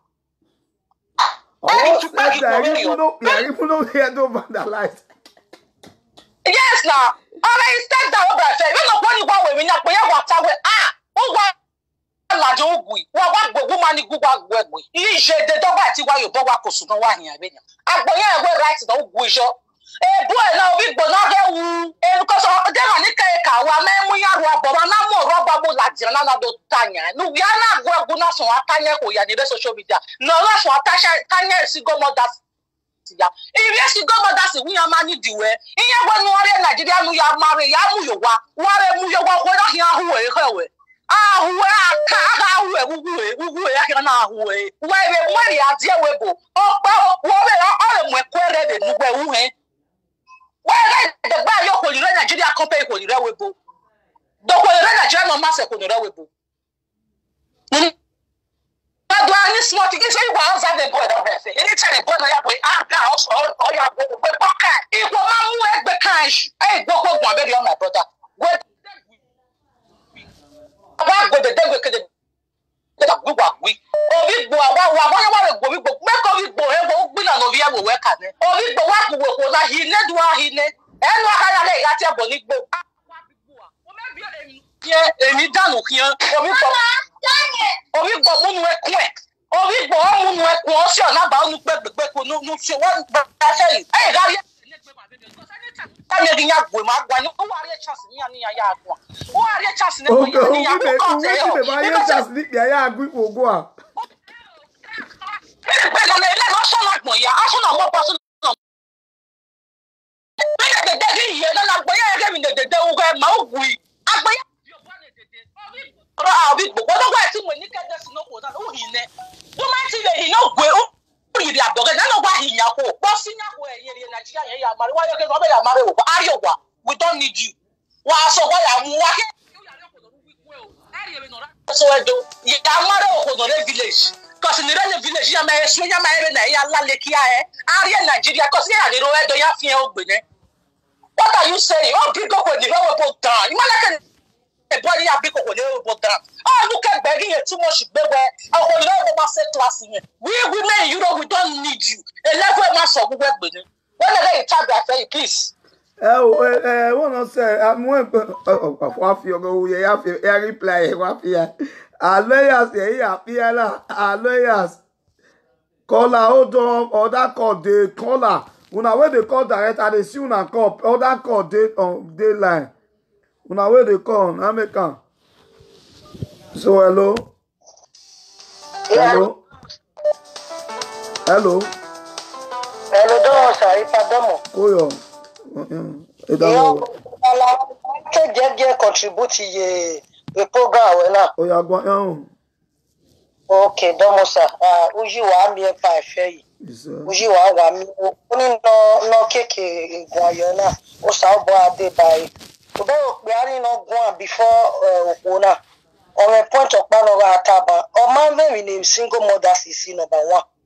People don't hear no vandalize. Yes, now. Alright, step down. You know when you go with me, we have what I will. La jogui, what woman you go work with. You should the dog at you while you bought was no one here. I go here, right to the wish. Eh, boy, now we go not there. Because they are Nika, we are but I'm more robable like Janana do Tanya. No, we are not going to Tanya or Yanida social media. No, that's what Tanya Sigomo does. If yes, you go, that's we are money do it. In your one warrior Nigeria, we are married Yamu, what a movie, what are here who are. Ah, where where the webo. Oh, where why the buy your holy Nigeria company holy webo? The holy Nigeria no master holy webo. But do I need smart things? You want to have the boy of everything. Anytime you put on your way, house or your pocket. If one man the cash, I go home one baby on my brother. What go the devil could we oh, we go, make of it, we are no via work at it. Oh, we go, what will he let do he let, and what I got your body. Yeah, and you done here, or we got one work quick. Or we go on work, was your number, no, she won't, but I say, hey, Gary. We don't need you. So why am so I do. You are village. Because in the village, you may swing your man and Lakia, Aria Nigeria, because they don't feel. What are you saying? Oh, people will develop down. You might a body of people will develop down. Oh, look at begging too much beware. I will never say to us. We women, we don't need you. A level master who work with you. When are they try to say, please? One say, I'm one of your go, you have to reply. What here? Allayas, allayas. Caller, hold on, or that call the caller. Una where they call direct, and they see una call, or that call day line. Una where they call, American. So hello. Hello. Hello. Hello, don't say pardon. Koyo. Je contribute ye program na. Oya gwan. Okay, don't say. Uji wa mi pa fe yi. Uji wa mi. Oni no keke gwan yo na. O sa bo ade bai. Obo pe ari no gwan before ona. On a point of pan over Ataba. Or man very name single mothers is number one.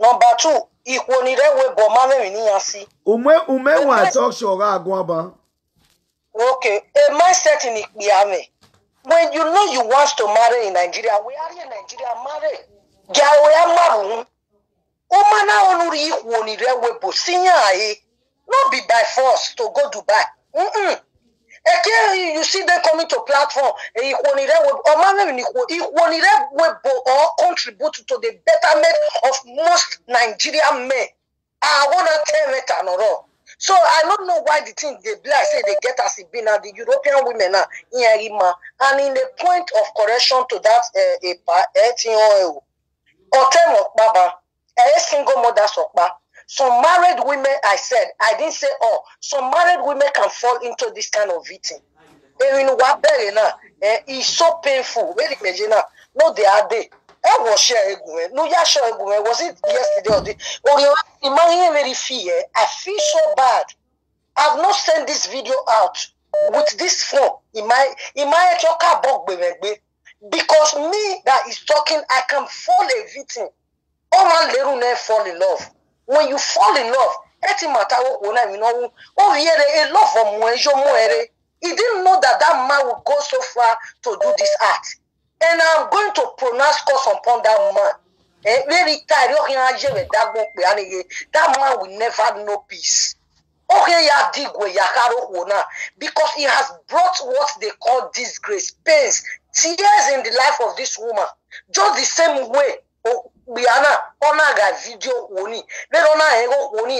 Number 2, ikwonire we bomame ni yasi. Ume wa talk show ga agwaba. Okay, a mindset in Ikbiame. When you know you want to marry in Nigeria, we are in Nigeria marry. Jawe amaru. Omana onuri ikwonire we bo sinya e. Not be by force to go Dubai. Okay, you see them coming to platform. Or contribute to the betterment of most Nigerian men. I want to tell it another. So I don't know why the thing they bless say they get us been at the European women now in Arima. And in the point of correction to that or term of Baba, a single mother sokba. Some married women, I said, I didn't say all. Some married women can fall into this kind of eating. It's so painful. Very imagine now. No, they are there. I was sharing. No, yeah, sure. Was it yesterday or the? Very fear. I feel so bad. I've not sent this video out with this phone in my talker box because me that is talking, I can fall a victim. All man little never fall in love. When you fall in love, he didn't know that man would go so far to do this act. And I'm going to pronounce curse upon that man. That man will never know peace. Because he has brought what they call disgrace, pains, tears in the life of this woman. Just the same way. Biana onaga video oni verona ego oni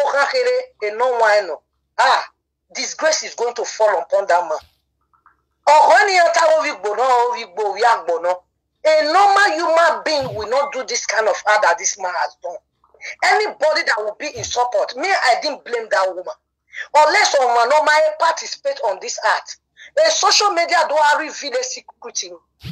disgrace is going to fall upon that man. A normal human being will not do this kind of act that this man has done. Anybody that will be in support, me, I didn't blame that woman. Unless someone normal participate on this act. The social media don't reveal a secret.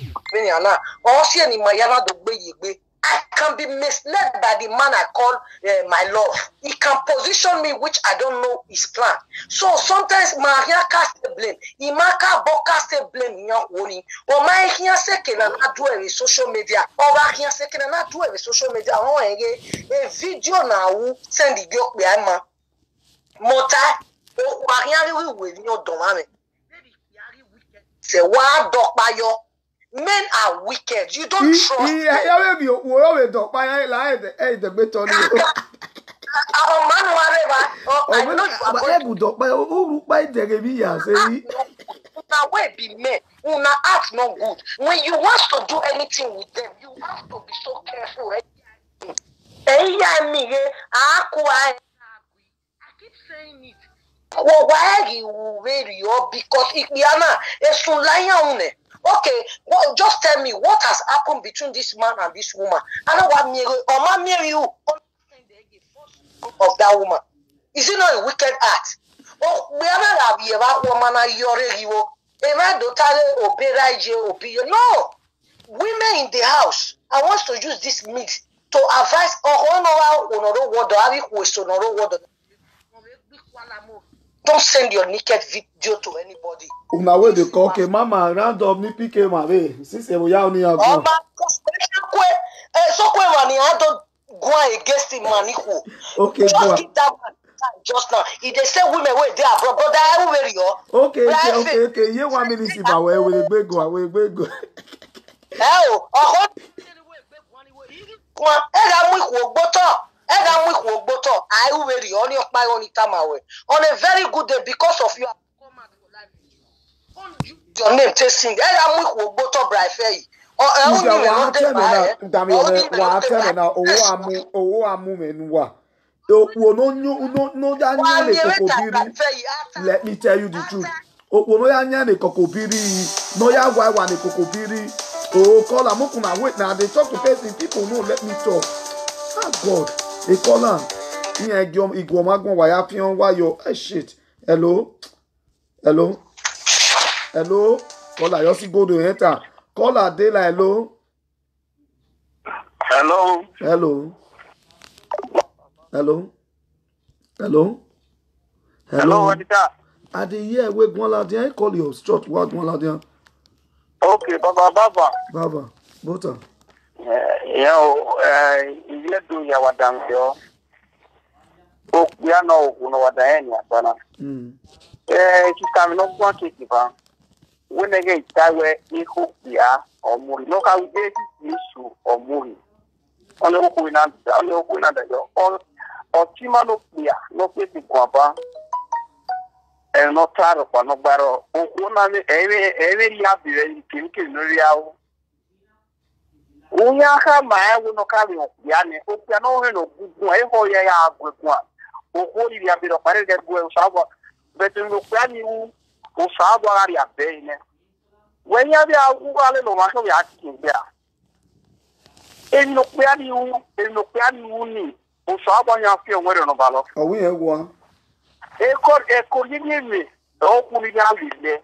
I can be misled by the man I call my love. He can position me, which I don't know his plan. So sometimes Maria cast the blame. Imaka cast the blame in your warning. Or my here second and I do a social media. Or I here second and I do a social media. Oh, a video now send the girl behind my mota. Or Maria will your domame. Say, what dog by your. Men are wicked. You don't trust them. Una act not good. When you want to do anything with them, you have to be so careful. I keep saying it. Why you really? Because if you are okay, well, just tell me what has happened between this man and this woman. I know what marry you of that woman. Is it not a wicked act? Oh, we are not here about woman. No, women in the house. I want to use this mix to advise. Don't send your naked video to anybody. Una way de coque, mama, random ni pique ma be. Si se wo ya oni ago. So kwe mani I don't go against him maniku. Okay, just give that man time just now. If they say women wait there, brother, I will wear you. Okay. You want me to see my way with a go. Oh, I will wear you only of my own time away. On a very good day because of you. Your name testing. Let me tell you the truth. Oh, call Amokuna, wait now. They talk to person. People know, let me talk. Ah, God. They call her. Shit. Hello? Call her. You see, go to enter. Call her, Dela. Hello? I did hear we go out there. Call your short. What go out there? Okay, Baba. Baba, Bota. You know, le do ya wadangyo. Okuya no uno wadaheni apana. Kikami no kwa kikipa. Wenege itawe iku ya omuri. No ka uje isu omuri. Ole okuina yo. Otima no ya no kiti kwapa. No taro kwa no baro. Okuna me eve ya biwe kinki no riao. Unya kama no kali okuane. Okuano he no gugu eho ya agwekwa. Okuri ya biro pare de gwe usabwa. Betu no kwani usabwa ari abene. Wenya bia ugale no masho ya kimbia. Eno kwani ni usabwa nya fie nwere no balo. Owi egwa. Eko yimi okuri ya lile.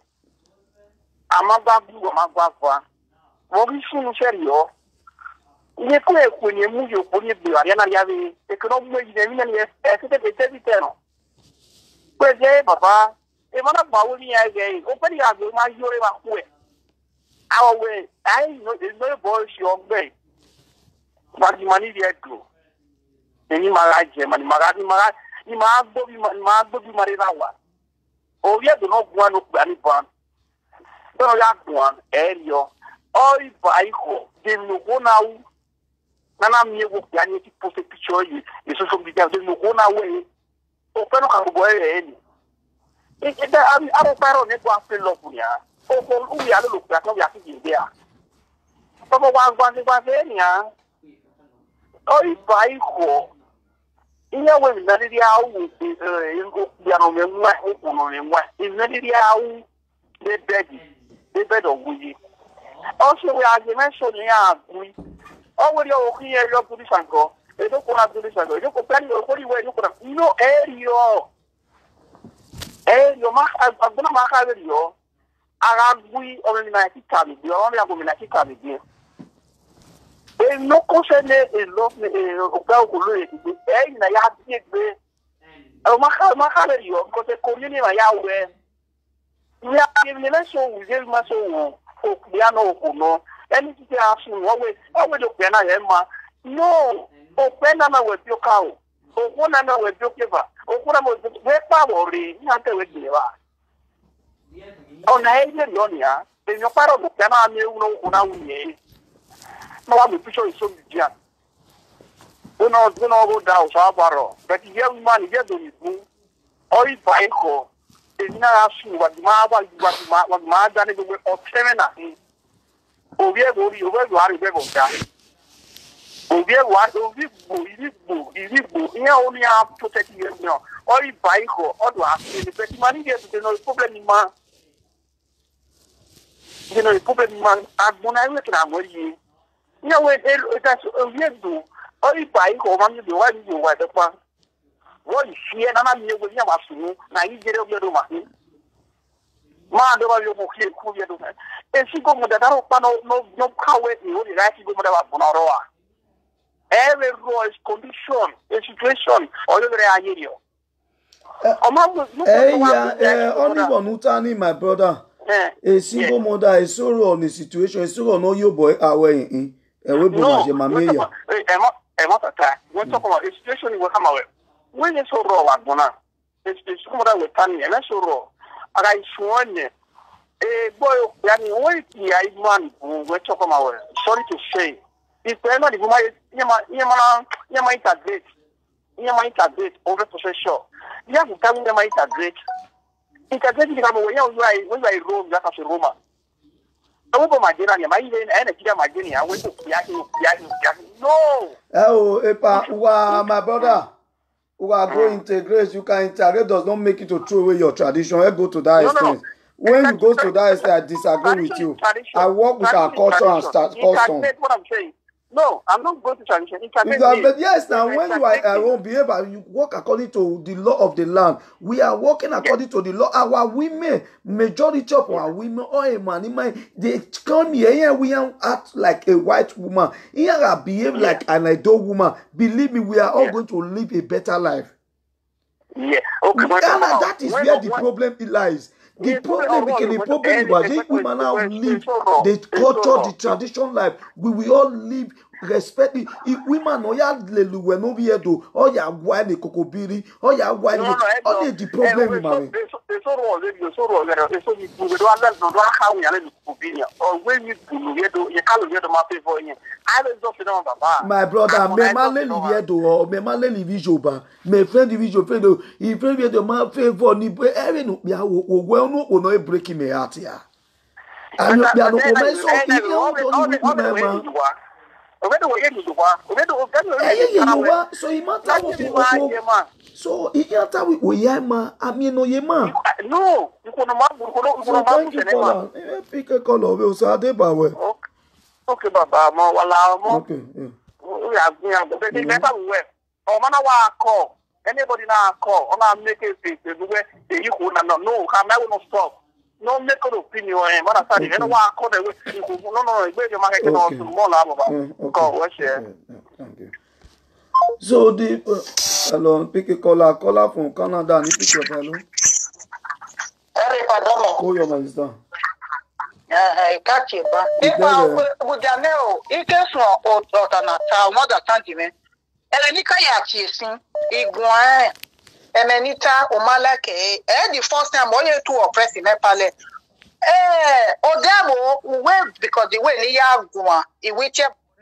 Amagwa. Mo bi sunu serio. Ile kwe kwenye mujo kwenye biwa yana yawe ekonomi mwe mina ni esete biteno kweze baba e mana bawo ni age o pedi age ma yore wa kwe awe ai no boy shi ogbe mari mani di edo eni maraje mani magadi mara ni ma gbo bi mari rawa o ye do no gwa no gba ni ban do ya gwa elio oi baiko de no gonawu nana miego yani ki poste picture yi social media de no kona we o peno ka go ni e da aro paro ne kwa fe lo kunya o ko u ya lo kwa ko ya ki dia to mo wa fe ni a o i bai ko iya we na ri ya u ya no me nwa o ko no me nwa na ri ya u de bed o wuyi o se we argument ni a gui o we o ki e yo police anko e do ko na police anko e do ko plan o ko ri we ko na no area ma aguna ma ka we yo ara gui o ni na ki ka mi yo o ya ko mi na ki ka mi bi e no ko se ne e lo o ka ko lo e na ya ti gbe o ma ka le yo ko se ko ni ma ya we ya ki ni le so we je ma so o ya no ko no any ti asun wo we do pe na ye ma no o pe na we bi o ka o ko na we bi o ke ba o ko na mo we pa wo ri na te we de ba o na e le yo ni a e yo paro do pe na mi u no ko na wu ye no wa mi picho so mi dia o no go da o sa baro but ye ma ni ye do ni bu o i ba ko e ni na asun wa ma da ni do we o teme na obi ari bebo ja obi ihe oni a protect you no o i bai ko o do afi ni pe mani ge to no problem ma agbona iwe tra mo yi ihe we ta obi do o i bai ko ma mi do wa ni wa de pa wo yi fie na mi ego ni ma sunu na yi jere obi do ma ma do ba yo ko ki ku ye do e si go mo da ro pa no kawe ni o ni ra si go mo da ba bonoro a every rose condition a situation o yo re ayerio o ma go only one utani my brother a single mother is sorrow on the situation is sorrow no yo boy away in e we bo ma je ma me ya e ma ta we talk about a situation we come away when you so raw wa bona it's come that we tan e na so raw aga isuone boy yani we ti ai man we talk about sorry to say if ever the woman yema integrate over possession you have to tell them integrate the come when you are Rome that as Roma obo majina ni mai ile ene kija majini ya wewe yake no epa my brother who are going to integrate, you can integrate does not make you to throw away your tradition. I go to that extent. When you go to that extent, I disagree with you. I work with our culture and custom. What I'm saying. No, I'm not going to tradition. Yes, now when you are our own behavior, you work according to the law of the land. We are working according to the law. Our women, majority of our women, a man, they come here we act like a white woman. Here I behave like an adult woman. Believe me, we are all going to live a better life. Yeah, okay. That is where the problem lies. The problem was women now live the culture, the tradition life. We will all live respect the women no ya lelu we no be edo o ya gwa ni kokobiri o ya gwa ni only the problem man so you do do ala no do how we are the kokobiri or when you do edo you call edo ma favor yin I don't just know baba my brother me ma le live edo o me ma le live joba me friend video friend o he friend edo ma favor ni every no bia wo no e break me heart ya and bia no o me so so he matter so he matter we yema I mean no yema no you kono ma pick a color we so ade ba we okay baba mo wala mo okay yeah but they never well o mana wa call anybody na call ona make it say the way you go na no can I will not stop no make an opinion and what I said and wa call the way no we dey market no more la baba call we share thank you so the hello pick a caller from Canada and pick your hello oh your minister catch it back. If I would know, it is from Otanata, Mother Sentiment. Elenika Yachisin, Iguan, Emenita, Omalake, the first time all you two oppress in Nepal. Odemo, wait because the way they are going, in which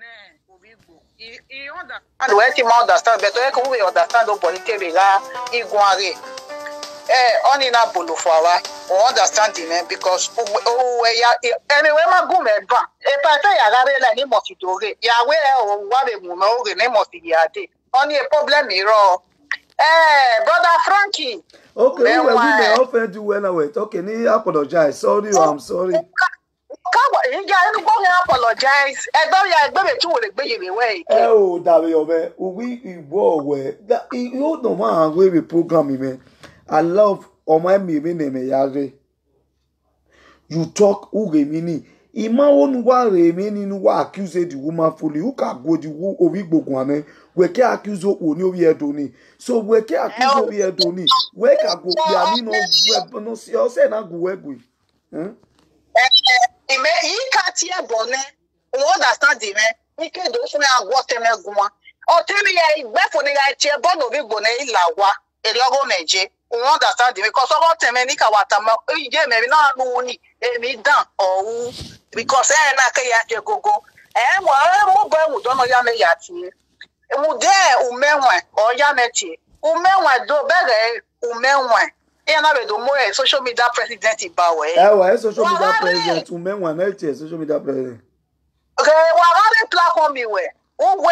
you understand, where you understand, but we understand the politics, Iguare. Only na bolo for our understanding because anyway ma go me ban e pa fe ya gare la ni mo ti dore ya we o wa be mu o re ni mo ti ya de only a problem iro brother Frankie okay we may offend you when I wait okay ni apologize sorry I'm sorry kawo inja enu go apologize egbe be tu wo le gbe yele we o dawe obe we igbo we that you know man we program me I love my name yare. You talk uremini. Ima wonu wa remini nu wa accuse the woman fully. Who can go the ovi gbogwane? We can accuse oni ovi edoni. So we can accuse ovi edoni. We can go piani no si o se na go egwe. Ime ikati e bone. O understand me. Ike do fun agwo teme gwa. O temi ya igbe fun ni ga che bono ovi gbone ilawa. Eri ogo meje. We understand because of what me nika watama je me na nu ni emi dan o because na ka ya je gogo mo ba mu do no ya me ya ti mu de umenwa o ya me ti umenwa do bere umenwa na be do mo social media president ba we social media president umenwa na ti social media president okay wa ga platform mi we o we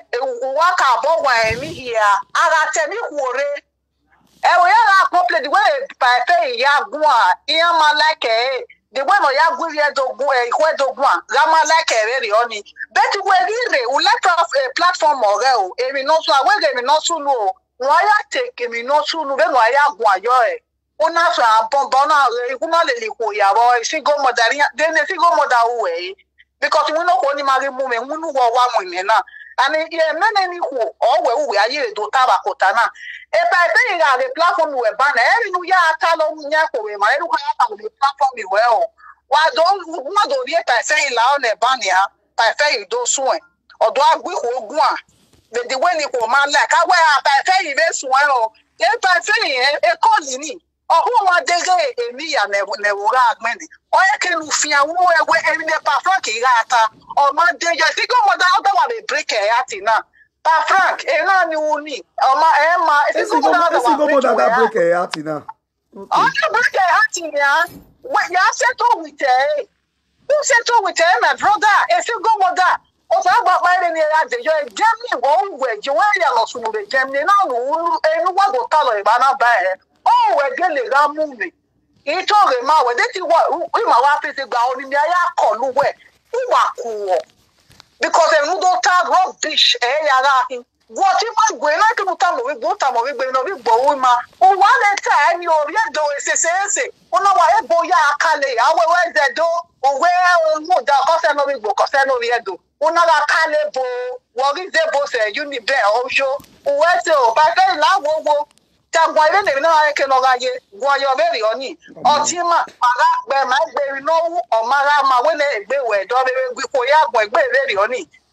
wa ka bo wa mi here ara te mi kwore we are complete the way by pay ya gwa iya malake the way no ya gwi ya do gwa gama like very oni but we re we let off a platform ore o emi no so we emi no so no wa ya take emi no so no be no ya gwa yo una so abon na re ku no le li ko ya bo single mother then single mother we because we no ko ni mari mu me hunu wo wa mu ni na and ye mene ni ku o we aye do taba kotana e pa pe ya the platform we ban e nu ya ta lo nya ko we ma e ru ka ta the platform we o wa do ri pa se la o ne ban ya pa fe do so e odo agbe ko ogun a the way ni ko ma like ka we pa fe be so e o e pa fe e ko ni ọhụụ nwa dege emi ya na ewura agbeni onye ke nu fi awon ewe emi ne pa Frank ira ata ọmọ dege ti go mo da odo wa be break e ati na pa Frank e na ni uni ọmọ e ma ti go mo da break e ati na okay break e ati ya we ya settle with e who settle with my brother e fi go mo da o fa gba pa ni ya de yo Germany wo we je we ya lo sunu be Germany na nu enu wa go ta lo iba na ba e oh we get le ga mu mi ito re ma we de ti wa we ma wa fi se gba oni mi aya ko lu we wa ku wo because e nu do ta rubbish e ya ra hin what if I go na ke ta mo we go gbe no we gbo we ma o wa le ta ni o ye do se ona wa e bo ya akale awe we de do o we o mu da ko se no we gbo ko se no we do ona la kale bo wo ri ze bo se uni be o sho o we se o ba ke la wo tagwa ile ne na ke no gaye gwa yo beri oni otima ara gbe ma gbe no o mara ma we le gbe we do be gbe ko ya gbo gbe beri oni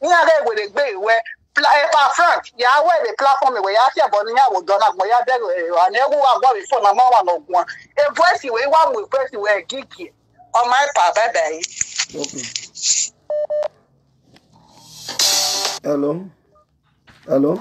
Nya re we gbe we pa Frank ya we the platform we ya se bo ni ya wo dona mo ya de an ewu wa go before na ma wa no gun e voice we wa we voice we gigi on my pa bye bye. Okay. Hello. Hello.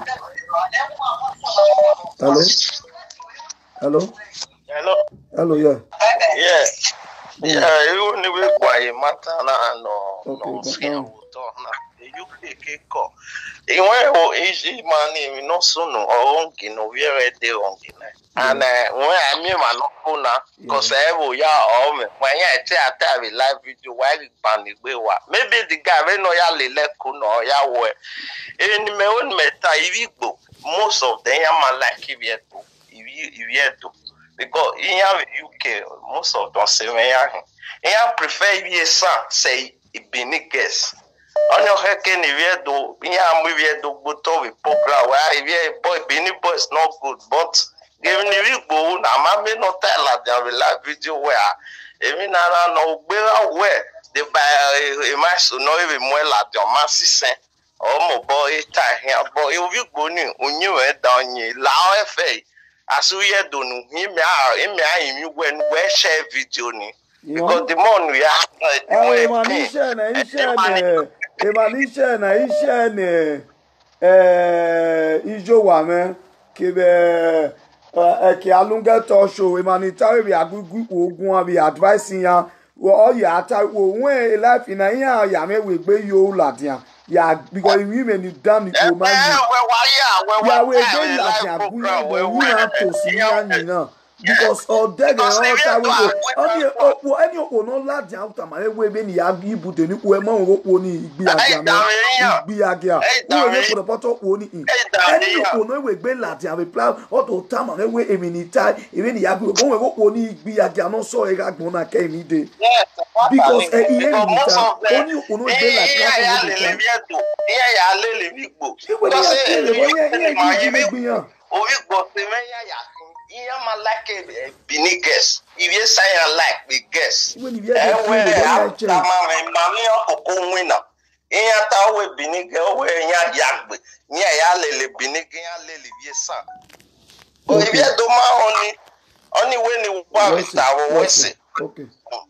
Hello. Hello. Hello. Hello, yeah. Yeah. Yeah, you need quiet matter no skin you take call. When is man no soon or no very day on and when I mean man no because I will ya when I tell a live video while it panic maybe the guy when no ya le kuno ya we in my own meta most of them man like if you because in UK most of them say I prefer you say it be niggas. On your head can you do buto with program where if boy Benny boy is not good, but given you go now may not tell that they live video where even I know where they buy a mass no even more like your massy say oh my boy tie here boy you go on you down ye lao fa as we do him you when we share video ni because the more we are ijo wa me kibe ki alunga to show humanitarian we agugu ogun abi advising ya o ya ata wo wen life na ya me we gbe yo ladian ya because women ni damn it o man ya we gbe ladian buya we na to si ya because all that any no ladian out ma we be ni ya ibu de ni ko e ma ro ni igbi agia we we ko poto ko ni any no we gbe ladian we plan auto time ma we eminita even ya go we ko ni igbi agia no so e ga gbon na ke mi de because only no gbe ladian ya le bigbo because I like a binigas. If you say I like big guess, when you are winner, we biniga, where yagbe, near Yale biniga, lily, yes, son. But if you do my only when you want it, okay.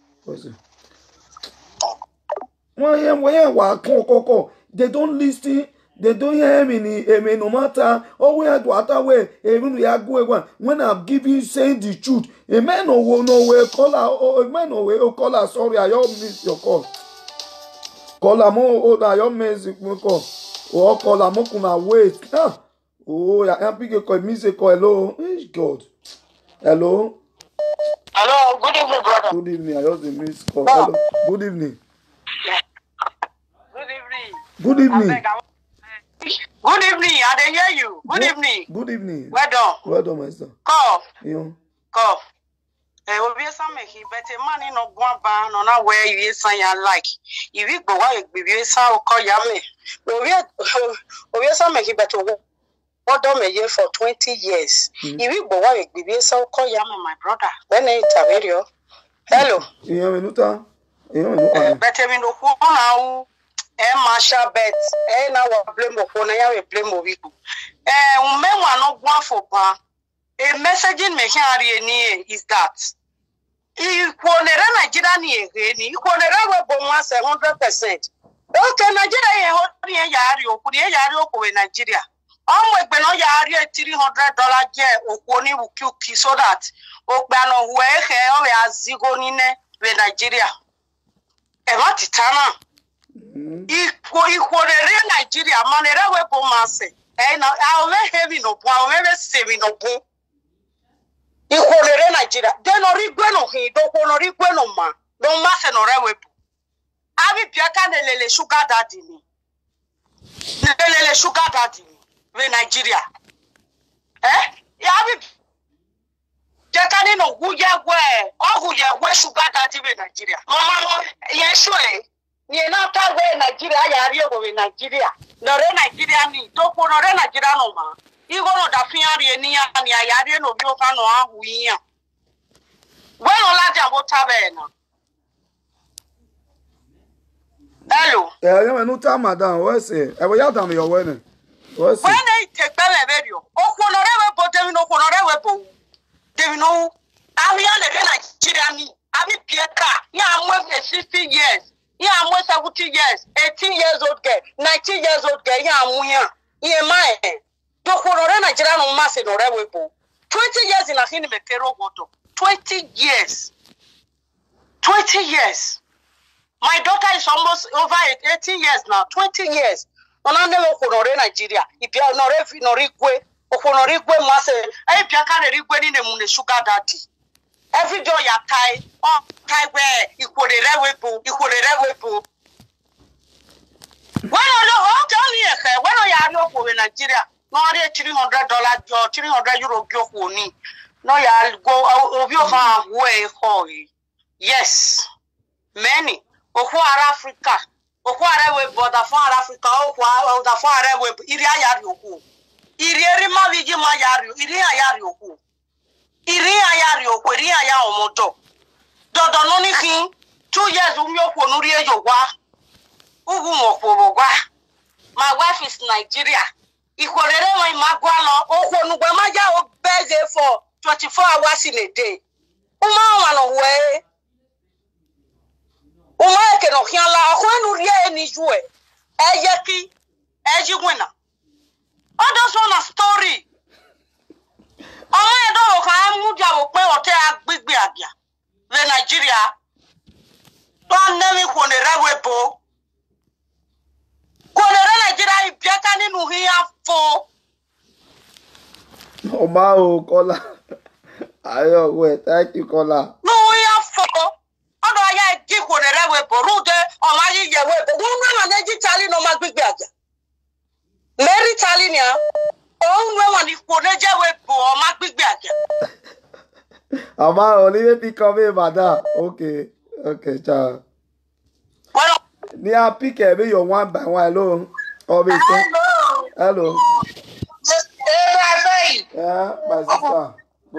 Well, they don't listen. They don't hear me no matter. Oh, we had to way. Even we are going when I'm giving saying the truth. A man no way call a man no way call her. Sorry, I all miss your call. Call her more. I all miss your call. Oh, call her more. Kuna wait. Oh, I can't pick a call. Miss a call. Hello, God. Hello. Hello. Good evening, brother. Good evening. I just miss call. Hello. Good evening. Good evening. Good evening. Good evening, I didn't hear you. Good evening. Good evening. Well done. Well done, my son. Cough. Yeah. Cough. We some he but a man in no one ban on our way you say I like. If you go away, we saw call yummy. We some he better what done a year for 20 years. If you go away, we saw call yummy, my brother. When I video. Hello. Yeah, minuta. Yeah, better we know now. Masha bet na wa blame for na ya blame obi ku umenwa no gwa for ba a messaging me here ni is that ikwonere Nigeria ni ni ikwonere we bo 100%. Okay, Nigeria ye ho ni yari okuri yari okwe Nigeria onwe gbe no yari $300 je okwo ni wuki so that okpe no we he o ya zigo ni ne we Nigeria e ma titana equal Nigeria, manera we go masse. And I'll let heavy no power, I'll never saving no boo. Equal Nigeria, then or iguano he don't want to iguano ma, no mass and or a web. I will be a candle sugar daddy. Lele sugar daddy, we Nigeria. Eh? Yeah, I will. Jakani no who ya wear, or who ya wear sugar daddy in Nigeria. Mama, yes, sure. Ni na ta we Nigeria ya ri obo we Nigeria no re Nigeria ni to ko no re Nigeria no ma I go no da fian ri ni ya ni ya ri no bi o ka no ahu yin we no la ja bo ta be na Hello. You no time, madam. What's it? I will yell down your wedding. What's it? When I take the video, Okonorewe but they no Okonorewe bo. They know I will Nigeria. I mean Pieka. Yeah, I'm worth 60 years. Yeah, I'm worth 70 years. 18 years old girl. 19 years old girl. Yeah, I'm here. Yeah, my. Okonorewe Nigeria no mass no Orewe bo. 20 years in a hini mekero goto. 20 years. 20 years. My daughter is almost over 18 years now. 20 years. Ona never Okonore Nigeria. If you are not Norigwe, Okonorigwe must say, I can't rigwe in the moon sugar daddy. Every day you tie, oh, tie where you could a weapon, you could a weapon. When I tell you, when I are in Nigeria, not $300 or 300 euro go ni. No, you go over your way hoy. Yes, many. Okwara Africa. Okwara we border for Africa. Okwara for we iri ayari oku. Iri ma viji ma yari. Iri ayari oku. Iri ayari oku. Iri aya omoto. Dodo noni hin. 2 years umyo ko nuri ejowa. Ugu moko wa. My wife is Nigeria. Ikolere my magwalo. Oko nugwe maja obeze for 24 hours in a day. Uma wano we. Umake no hiala akwenu rie ni jue ejeki ejigwena others want a story omo edo ka mu dia wo pe ote agbegbe agia the Nigeria don nemi ko ne rewebo ko ne Nigeria ibiaka ninu hia fo o ma o Kola ayo we thank you Kola no hia fo odo aya di ko ne rewebo rude o ma yi ye we bo won na ji tali no ma gbegbe agia Mary Talinia o nwe won ni ko ne je we bo o ma gbegbe agia Ama only be coming madam okay ciao well ni a pick be your one by one hello hello yeah my sister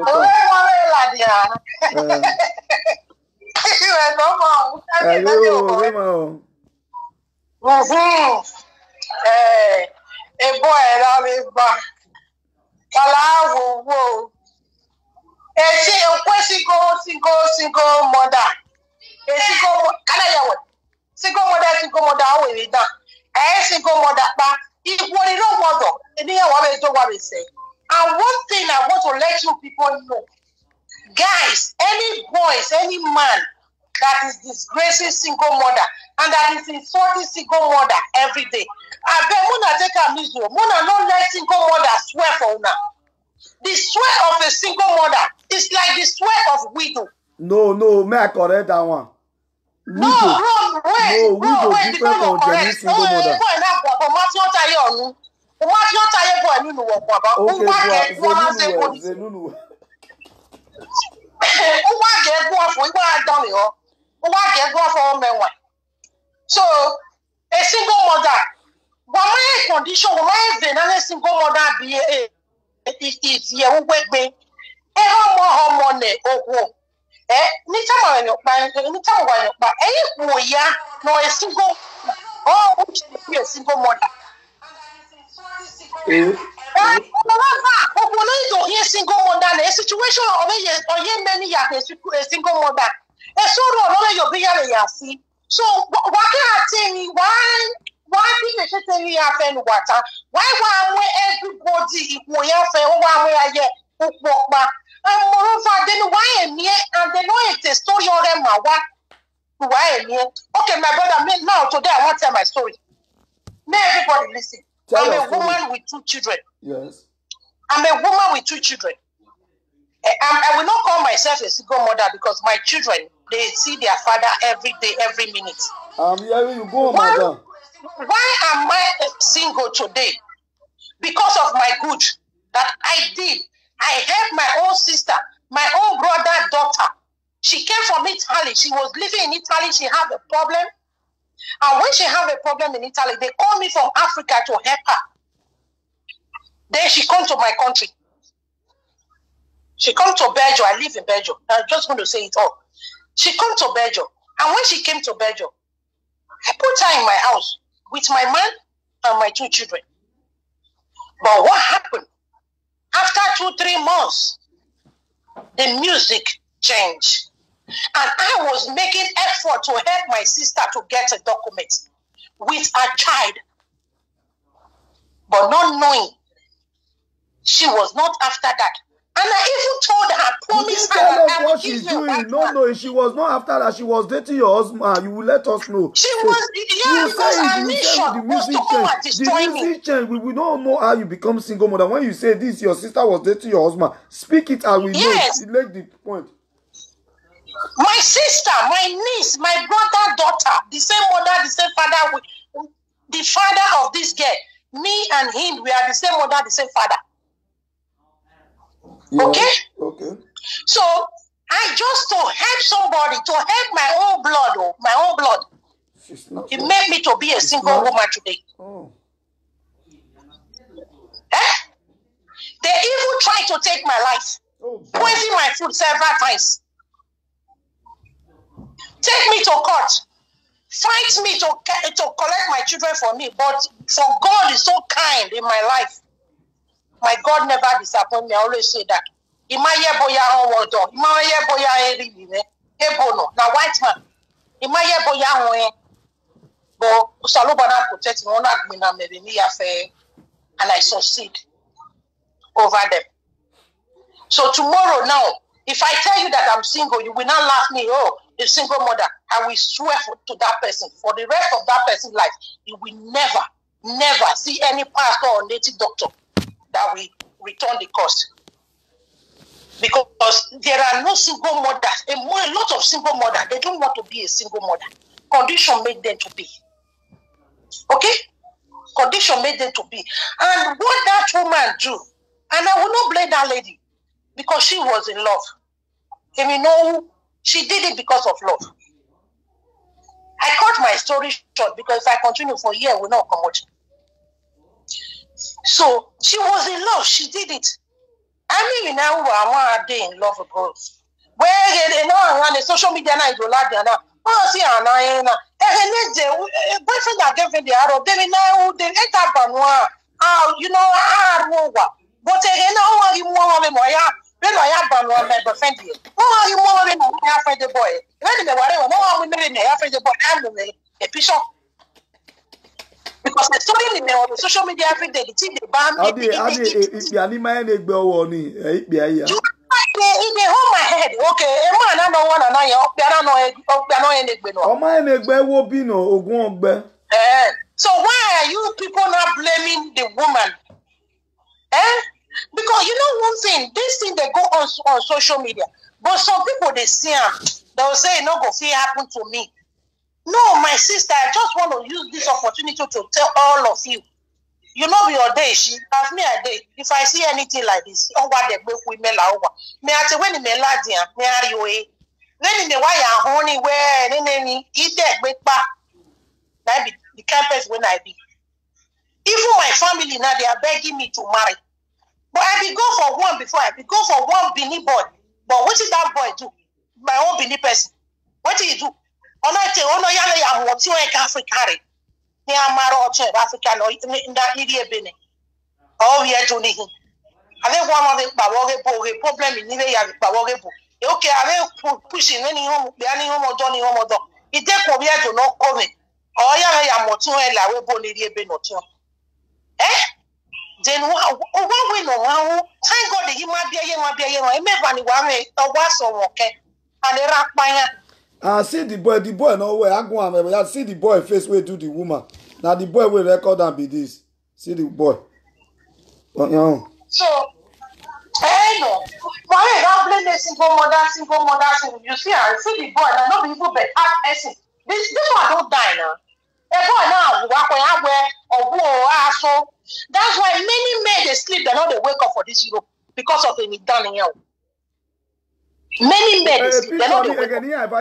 single mother. Single mother, how we done? Single mother, but if what you don't want to, and what we say. And one thing I want to let you people know, guys, any boys, any man that is disgracing single mother and that is insulting single mother every day, I bet Muna take a miso. Muna not let single mother swear for una. The swear of a single mother is like the swear of widow. No, may I correct that one? No, wait, different from genuine single mother. So, a single mother, what condition, why single mother be it's here, wait, no a single a single mother. Single mother, a situation of many years, a single mother. A sort of your bigger, so what can I tell me? Why people should tell me happen water? Why everybody if we have why walk back? And moreover, then why am here and they know it's a story of them why am here? Okay, my brother, now today I want to tell my story. May everybody listen. I'm a woman with 2 children. Yes. I'm a woman with 2 children. I will not call myself a single mother because my children, they see their father every day, every minute. You go, madam. Why am I single today? Because of my good that I did. I helped my own sister, my own brother, daughter. She came from Italy. She was living in Italy. She had a problem. And when she had a problem in Italy, they called me from Africa to help her. Then she come to my country. She come to Belgium. I live in Belgium. I'm just going to say it all. She come to Belgium. And when she came to Belgium, I put her in my house with my man and my 2 children. But what happened? After 2-3 months, the music changed. And I was making effort to help my sister to get a document with a child. But not knowing she was not after that. And I even told her, promise her that I will give you that man. No, she was not after that. She was dating your husband. You will let us know. She was, yeah, because her mission was to come and destroy me. The music change. We don't know how you become single mother. When you say this, your sister was dating your husband. Speak it and we know. Make the point. My sister, my niece, my brother, daughter, the same mother, the same father, the father of this girl, me and him, we are the same mother, the same father. Yeah. Okay? Okay. So I just to help somebody, to help my own blood, it made me to be a single woman today. Oh. They even tried to take my life, poison my food several times. Take me to court, fight me to collect my children for me. But for God is so kind in my life. My God never disappoints me. I always say that. Now white man. And I succeed over them. So tomorrow now, if I tell you that I'm single, you will not laugh me, oh, a single mother. I will swear to that person. For the rest of that person's life, you will never see any pastor or native doctor that will return the cost. Because there are no single mothers. A lot of single mothers, they don't want to be a single mother. Condition made them to be. Okay? Condition made them to be. And what that woman do, and I will not blame that lady, because she was in love. And you know, she did it because of love. I cut my story short because if I continue for a year, we'll not come out. So she was in love. She did it. I mean, now I want a day in love with girls. Where you know, on the social media now, you like that. Oh, see, Anna, boyfriend and girlfriend, they are they now they enter Banwa. You know, but again, now you want me, I have Banwa, my boyfriend. Oh, you want me, I have the boy. When they whatever, no one will marry me, I have the boy, and the bishop. Because the story in the social media every day, the thing they ban me. They hold my head. Okay, man, I don't want to know. So why are you people not blaming the woman? Because you know one thing, this thing they go on social media, but some people they see them, they will say, "No, go see happen to me." No, my sister, I just want to use this opportunity to tell all of you. You know your day, she as me a day. If I see anything like this, oh what they both with me la over. Me I say when me ladia, me are you eh? Then the why are honey where then eat that with back. That be the campus when I be. Even my family now they are begging me to marry. But I be go for one before I be go for one Benin boy. But what did that boy do? My own Benin person. What did he do? Oh no, yale what you in Africa. Ni amaro che Africa no in that area Benin. Oh yeah, Johnny. I think one of the problem in Nigeria is Bawogebu. Okay, I will pushing any home, the any home or Johnny home or dog. It take for me to not come in. Oh yeah, I am what you la we bo Nigeria Benin. Then what we know? Thank God that you might be a never one or was okay. And the rock by see the boy no way. I go and see the boy face where do the woman. Now the boy will record and be this. See the boy. So, no. Why not blame the single mother? You see, I see the boy. I know people but person. This one don't die now. A boy now walk away or go so. That's why many men they sleep. They know they wake up for this Europe because of the Daniel. Many men they sleep. They know they wake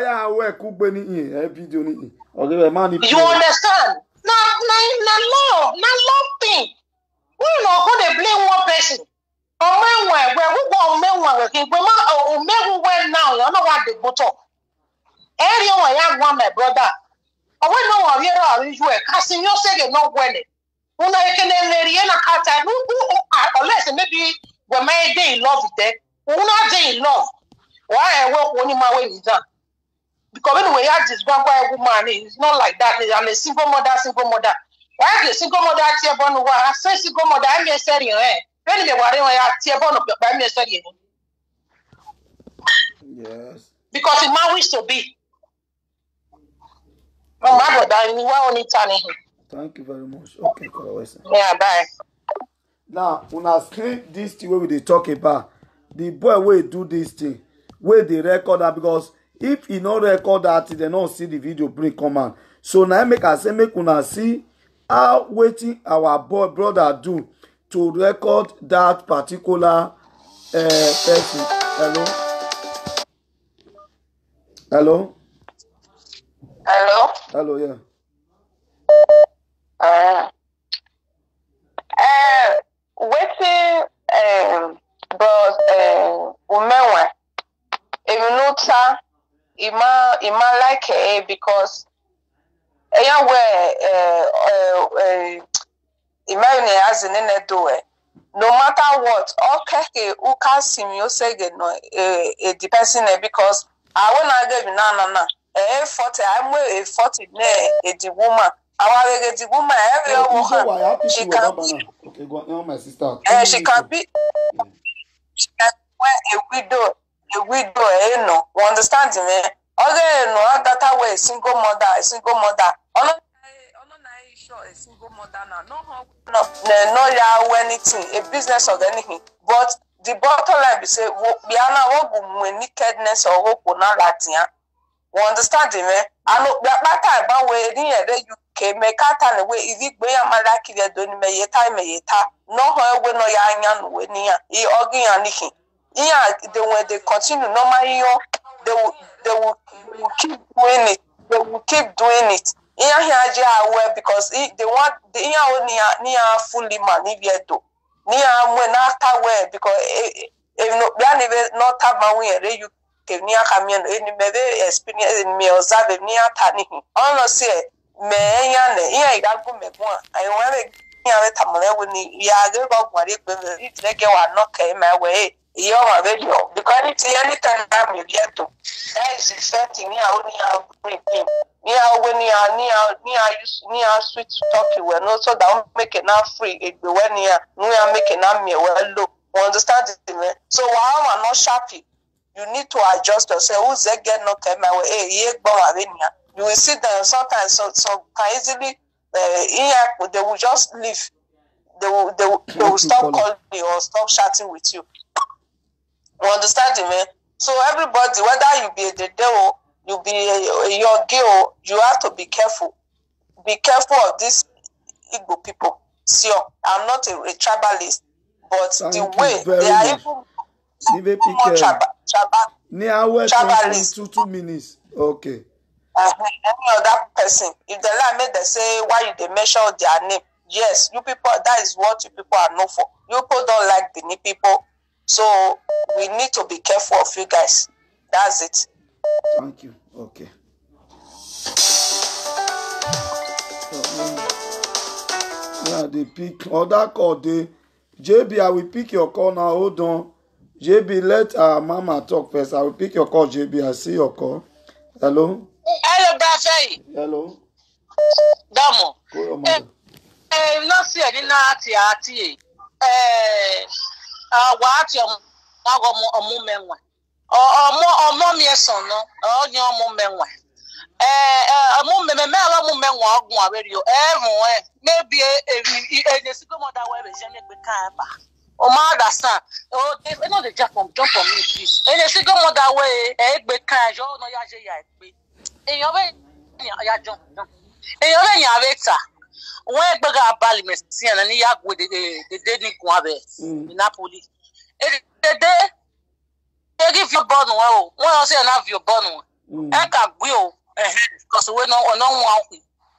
up. You understand? No love thing. We not going to blame one person. Or men where we go men working. Men who went now, you know what they put up. Area where I want my brother. we no wa here are you e kasi yo say no when una ekene leri na kata unless maybe we may dey in love with them una dey in love why work only my way is done because when we have this grandpa woman it's not like that. I'm a single mother why the single mother tie born wa I say single mother I me say when me worry I tie born by me say yes because the man wish to be no matter that we want only turning him. Thank you very much. Okay, Kolawese. Yeah, bye. Now, when I screen this thing where we dey talk about, the boy will do this thing, where they record that because if he not record that, they don't see the video bring command. So now make I say make una see how waiting our boy brother do to record that particular person. Hello. Hello. Hello. Hello. Yeah. Waiting but women Evinuta ima like because imagine as in do it no matter what okay uka simio say no the person because I wanna give na 40 I'm a 40 the woman I the woman every woman she can be okay go on my sister she can be a widow no you understand me okay no that way single mother a single mother now no ya anything a business or anything but the bottom line be say we are now when nakedness or hope na latin you understand me I know that about way in UK make out and way if you go and malaki they don't me yeta no how we no ya anya we nia e ogi aniki yeah the way they continue normally they will keep doing it yeah here aware because they want the near fully man if you do near when after where because if no not have we you near coming any maybe experience in me observe near tani on say me yan go me go I want to tamale when ya go what it get one knock my way you are very because it's anytime I'm here to that is expecting me only have bring him when you are near sweet talking when also that make it not free it be when you are making me well look understand it so while I'm not sharpy you need to adjust yourself who's that get no my way you will sit there sometimes so can easily they will just leave they will stop calling you or stop chatting with you. You understand me? So everybody, whether you be the devil, you be your girl, you have to be careful. Be careful of these Igbo people. See, I'm not a tribalist, but the way they are even more tribalist. 2 minutes. Okay. Any other person, if the lie made they say why they measure their name, yes, you people, that is what you people are known for. You people don't like Benin people. So we need to be careful of you guys. That's it. Thank you. Okay. Yeah, they pick other call. They JB, I will pick your call now. Hold on. JB, let our mama talk first. I will pick your call, JB. I see your call. Hello. Hello, Buffet. Hello. Damo. Go your mother. Not see any ati. What your mama ọmọ mi ẹ̀sán náà ọ̀yàn ọmọ mẹ́wàá ọmọ mẹ́wàá ọmọ mẹ́wàá ọgbọ̀n àwẹ̀rẹ̀ ẹ̀rùn maybe èdè sígbọ́mọdà wẹ̀rẹ̀ ṣẹ́ ní ẹgbẹ́ káàbà ọmọ àdàsán no dey jump on me please èdè sígbọ́mọdà wẹ̀ ẹgbẹ́ káàjọ́ ọ̀nà yà ṣe yà ẹgbẹ́ èèyàn bẹ́ẹ̀ yà jump èèyàn bẹ́ẹ̀ yà rẹ̀ ta wọ́n ẹgbẹ́ gà balẹ̀ mẹ́sì ẹ̀ ní yàgò dédé ní gun abẹ́ ní Napoli dédé. Give you born well. One say have your born one. I can go because we no one.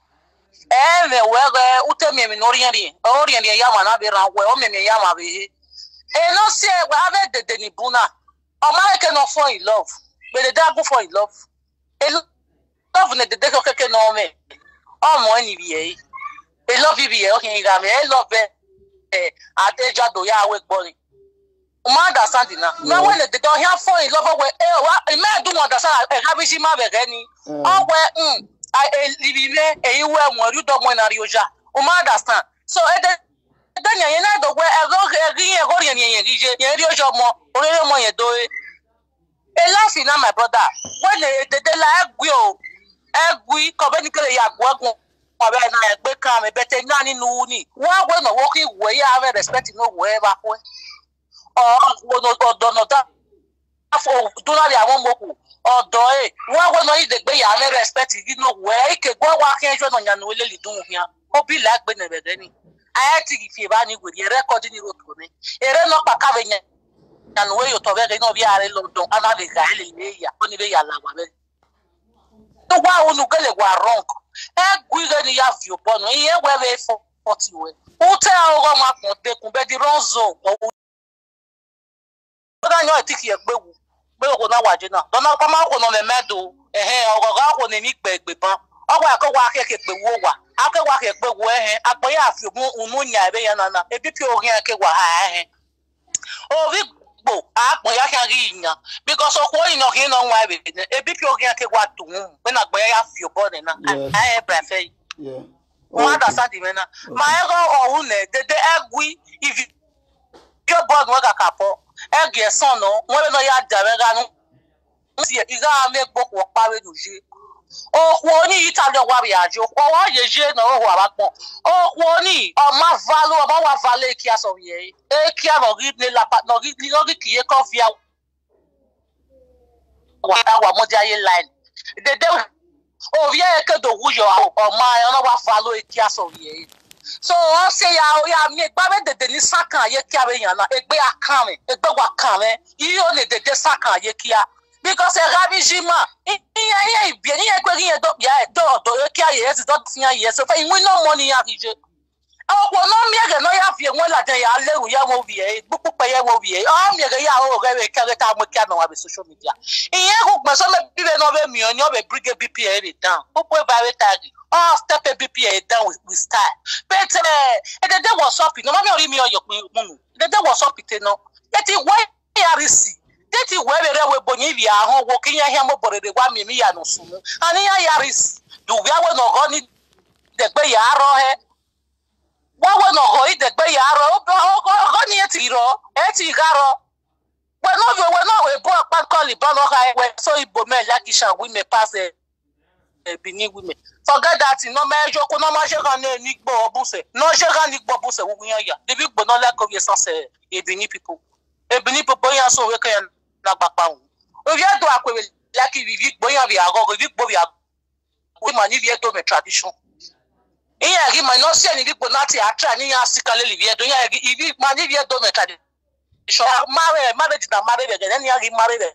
Where utemi mi Orient yama na be ran well me yama be. No say we have the Denibuna. American no fall in love. But they don't go fall in love. love ne de de keke no me o mo ni bi e love bi e o kin ga me e love ateja do ya we gbori o ma understand na na when they don't hear fall in love with e me do understand e ha bi si ma be ni o we libi me e iwe mo ru do mo na ri oja o ma understand so e de danya ye na do we e go ri yen rije yen ri ojo mo ore mo yen do e laugh na my brother when they la egui ko be ni kele ya gwagun obe na e pe kan me bete na ninu ni wa we no wo ki we ya have respect no we ba ko wo no do no ta afo do na ya won moku odo wa we no ide gbe ya have respect gi no we ke gwa wa kin jo no nya no le lidun hia o bi la gbe na be ni aya ti gi fi ba ni gwe record ni roto ni ere no pa ka be nya no we yo to be no bi are London ana be ga ile le ya oni be ya la wa be to wa onu gele wa wrong egwire ni ya vi opono iye wewe 40 we ute ogo ma pon dekun be di ronzo oda nyo etiki egbewu be ko na waje na dona ko ma ko no me medo ogo ga ko ni mi gbegbe ban ogo akowa akeke pewu wa akewa ke pewu agbo ya fi unu nya ebe ya na ebi pi orin akewa ha ovi gbo agbo ya kan ri yan because okwo ina kin no wa ebe ebi pi orin akewa to mu be na gbo ya fi obo na I prefer yeah mother sadi mena ma ego ohun ne dede egui if your board wa kakapo ege son no won no ya dare ga nu si iga ame gboko pawe duje okwo ni italo wa bi ajo wa yeje na o wa pon okwo ni o ma valo o ma wa vale ki aso ye e ki avo ri ne la no ri ki e ko fi wa mo di aye line dede o vie ke do wuyo o ma yo no wa valo e ki aso ye so o se ya mi gba be dede ni sakan ye ki abe yan na egbe akan mi egbe wa kan me iyo ne dede sakan ye ki a because rabijima iya bien iya kwe yin do ya do ki aye is do tin aye so fa inwe no money ya rije o no mi ege no ya fi enwe la den ya leru ya wo bi e bupu pe ye wo bi e o mi ege ya o re kere ta mo ki na wa be social media iye ku gbe so me bi be no be mi o be bring BPA re down bupu ba we tagi oh step BPA down with style but de was up no ma mi ori mi o yo pin munu de was up te no yeti why ya risi teti webere we bonyi bi ahụ wo kinya hia mo borede gwa mi ya no sumu ani ya yaris du bia we no go ni de gbe ya ro he wa we no go i de gbe ya ro go ni eti garo we bo pa call ba no ka we so ibo me like sha we me pass bini we me forget that no me jo ko no ma se kan ni gbo obuse no se kan ni gbo obuse wo yan ya de bi gbo no like of essence ebini people ya so we kan na papa o vi do akwere like vivi gboyan bi agogo vi gbo bi we ma ni vi to me tradition iya gi ma no se ni vi gbo na ti atra ni ya sikale li vi do ya gi vi ma ni vi do me tradition marriage na marriage be ni ya gi marriage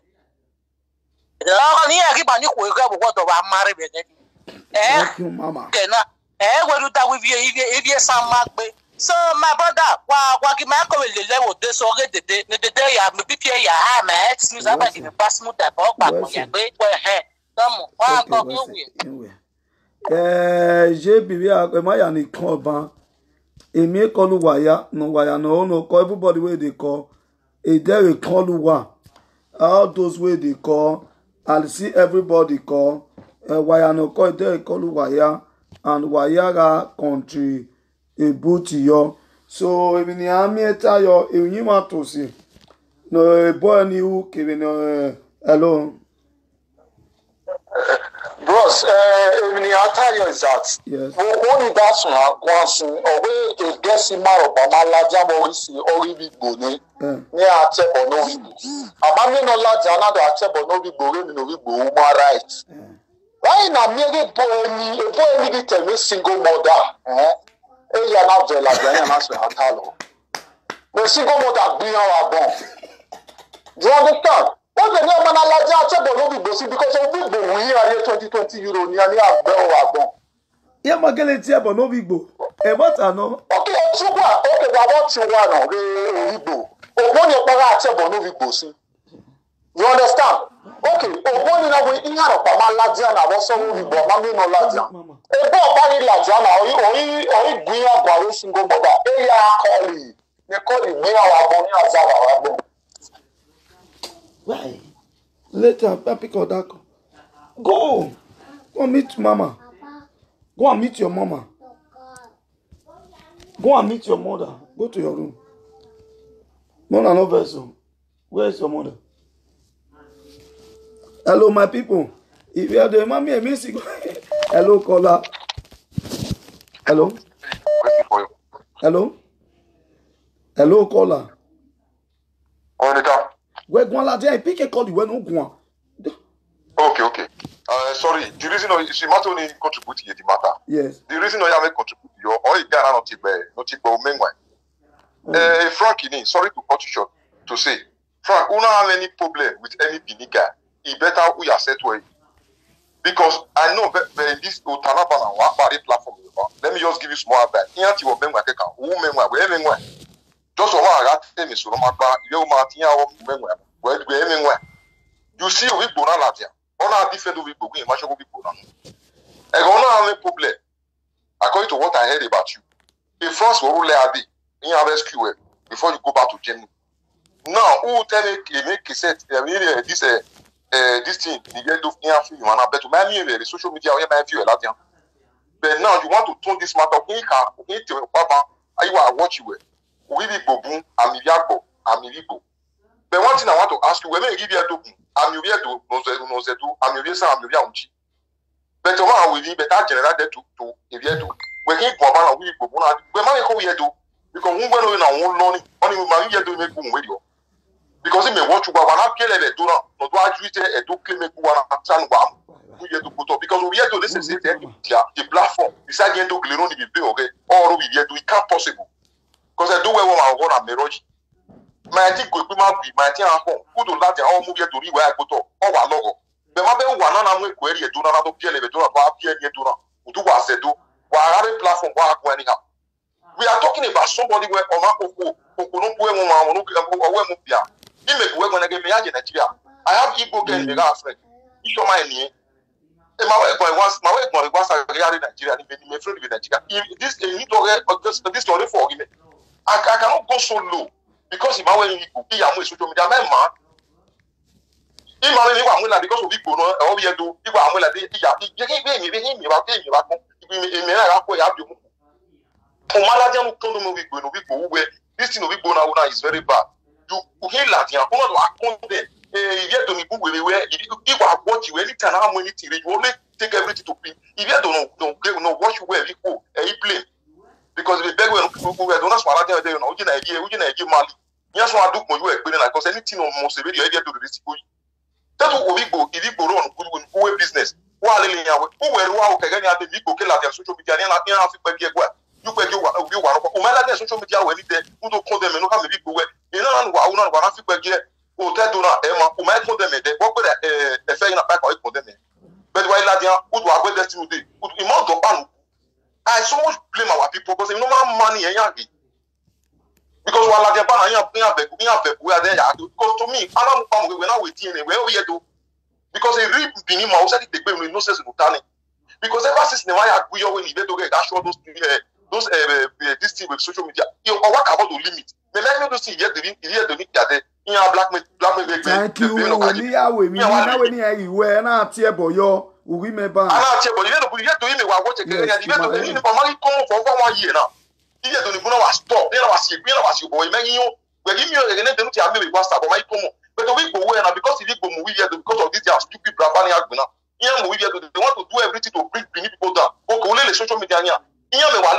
ni ya gi ba ni ko ga bo do ba marriage be thank you mama na we do that we vi san ma gbe. So my brother, wa ki ma ko le lewo de so re dede ne dede ya me pipie ya ha ma et news aba di me pass mu da ba pa ko ya gbe we he tomo wa ko we je bibi a ma ya ni kan ban emi ko lu waya no call everybody wey dey call e there call lu wa all those wey dey call I'll see everybody call waya no call there call lu waya and waya ga country ebuti yo so ebi ni ami eta yo eyin ma to si no ebo ni u kebe no hello bros ebi ni ata yo is that yes wo ni that sun akwansin owe e gesi maro pa malaja mo wi si ori bi gbo ni atebo no wi ama mi no laja na do atebo no wi gbo re mi no wi gbo human right why na mi ebo ni bi tell me single mother eya na vela ganya na so atalo the single mother gbiyan wa bon do you understand what the name na laja atebo no bi gbo si because of bi gbo wi aye 2020 euro ni ani agbe wa bon ya magele ti ebo no bi gbo e bota no okay wa what you want no re igbo ogbo ni para atebo no bi gbo si You understand? Okay, Ogoni na we inya ro pa ma Ladian na wo so we bo ma me no Ladian. E bo pa ni Ladian na oyi guya gwa we single mother. E ya call you. They call you me our money azaba wa bo. Why? Later, pick up that. Go and meet mama. Go and meet your mama. Go and meet your mother. Go to your room. No vessel. Where is your mother? Hello, my people. If you are the mommy and missing, hello, caller. Hello. Hello, caller. Where go la dia pick a call you when no go. Okay. Sorry. The reason is matter only contribute to the matter. Yes. The reason why I make contribute you or you are not Frank, sorry to cut you short to say, Frank, we don't have any problem with any vinegar. It better we are set way. Because I know that this Utanabana platform. Let me just give you small advice. Just you see we go na latia. On a different we go in much we go na. I don't have a problem. According to what I heard about you, the first will rule out in your rescue before you go back to Germany. Now, who tell me make set this thing you get to but the social media but now you want to turn this matter you are watching we be boom I'm Igbo. But one thing I want to ask you, when you give you I'm you to I'm you but tomorrow we be better generated to if you do we can go about we go we man go here do because we go na won learning only man here do make go with you because he may watch you but na kill e do no do actually e do claim make one stand one we here to put up because we here to this is the platform beside here to clear on the be okay or we here to it can't possible because I do where one go na meroji my think go be my think home who do that all move here to where I go to or wa logo but ma be wa na we query do na to kill e do na ba pie e do na do wa se do wa have platform wa go anyhow. We are talking about somebody where I have Igbo girl in the friend. You show my name. My way once Nigeria, my friend with Nigeria. This story for him. I cannot go so low because if I were in social media, my man. Because of people, all we do, people are like this thing is very bad. You hear Latin, if you don't where if I watch you anytime how many things you only take everything to play. If you don't watch you where you go and you play. Because the beg when people don't swallow them, they know you idea Mali. Yes, I do you explain because anything on most severe idea to the risk. That's what we go if you go on good business. While who were wow again at the people kill at social media and I have to you can do what social media when they who don't call them and have people where you know what I feel who tell to Emma who might call them what could a fair back or for them. But while Ladia who are with us today, would amount of ban. I so much blame our people because they no more money and young. Because while Ladia ban we are there because to me, I don't come when I wait in where we do because they read Pinima who said they pay no sense to tell because ever since the why we when you get to get show those this thing with social media, you work about the limit. But let me just see here the link that in our black. Thank you. We are not here, boy. We may buy. I'm not here, but you know, we have to him. We are watching. You have to come for 1 year now. You have to know stop. You know, was you boy. You we give you again. They don't have me was stop. My come. But we go where now because if you go movie here because of this stupid Brabani argument. You know, they want to do everything to bring people down. Okay, we social media. They want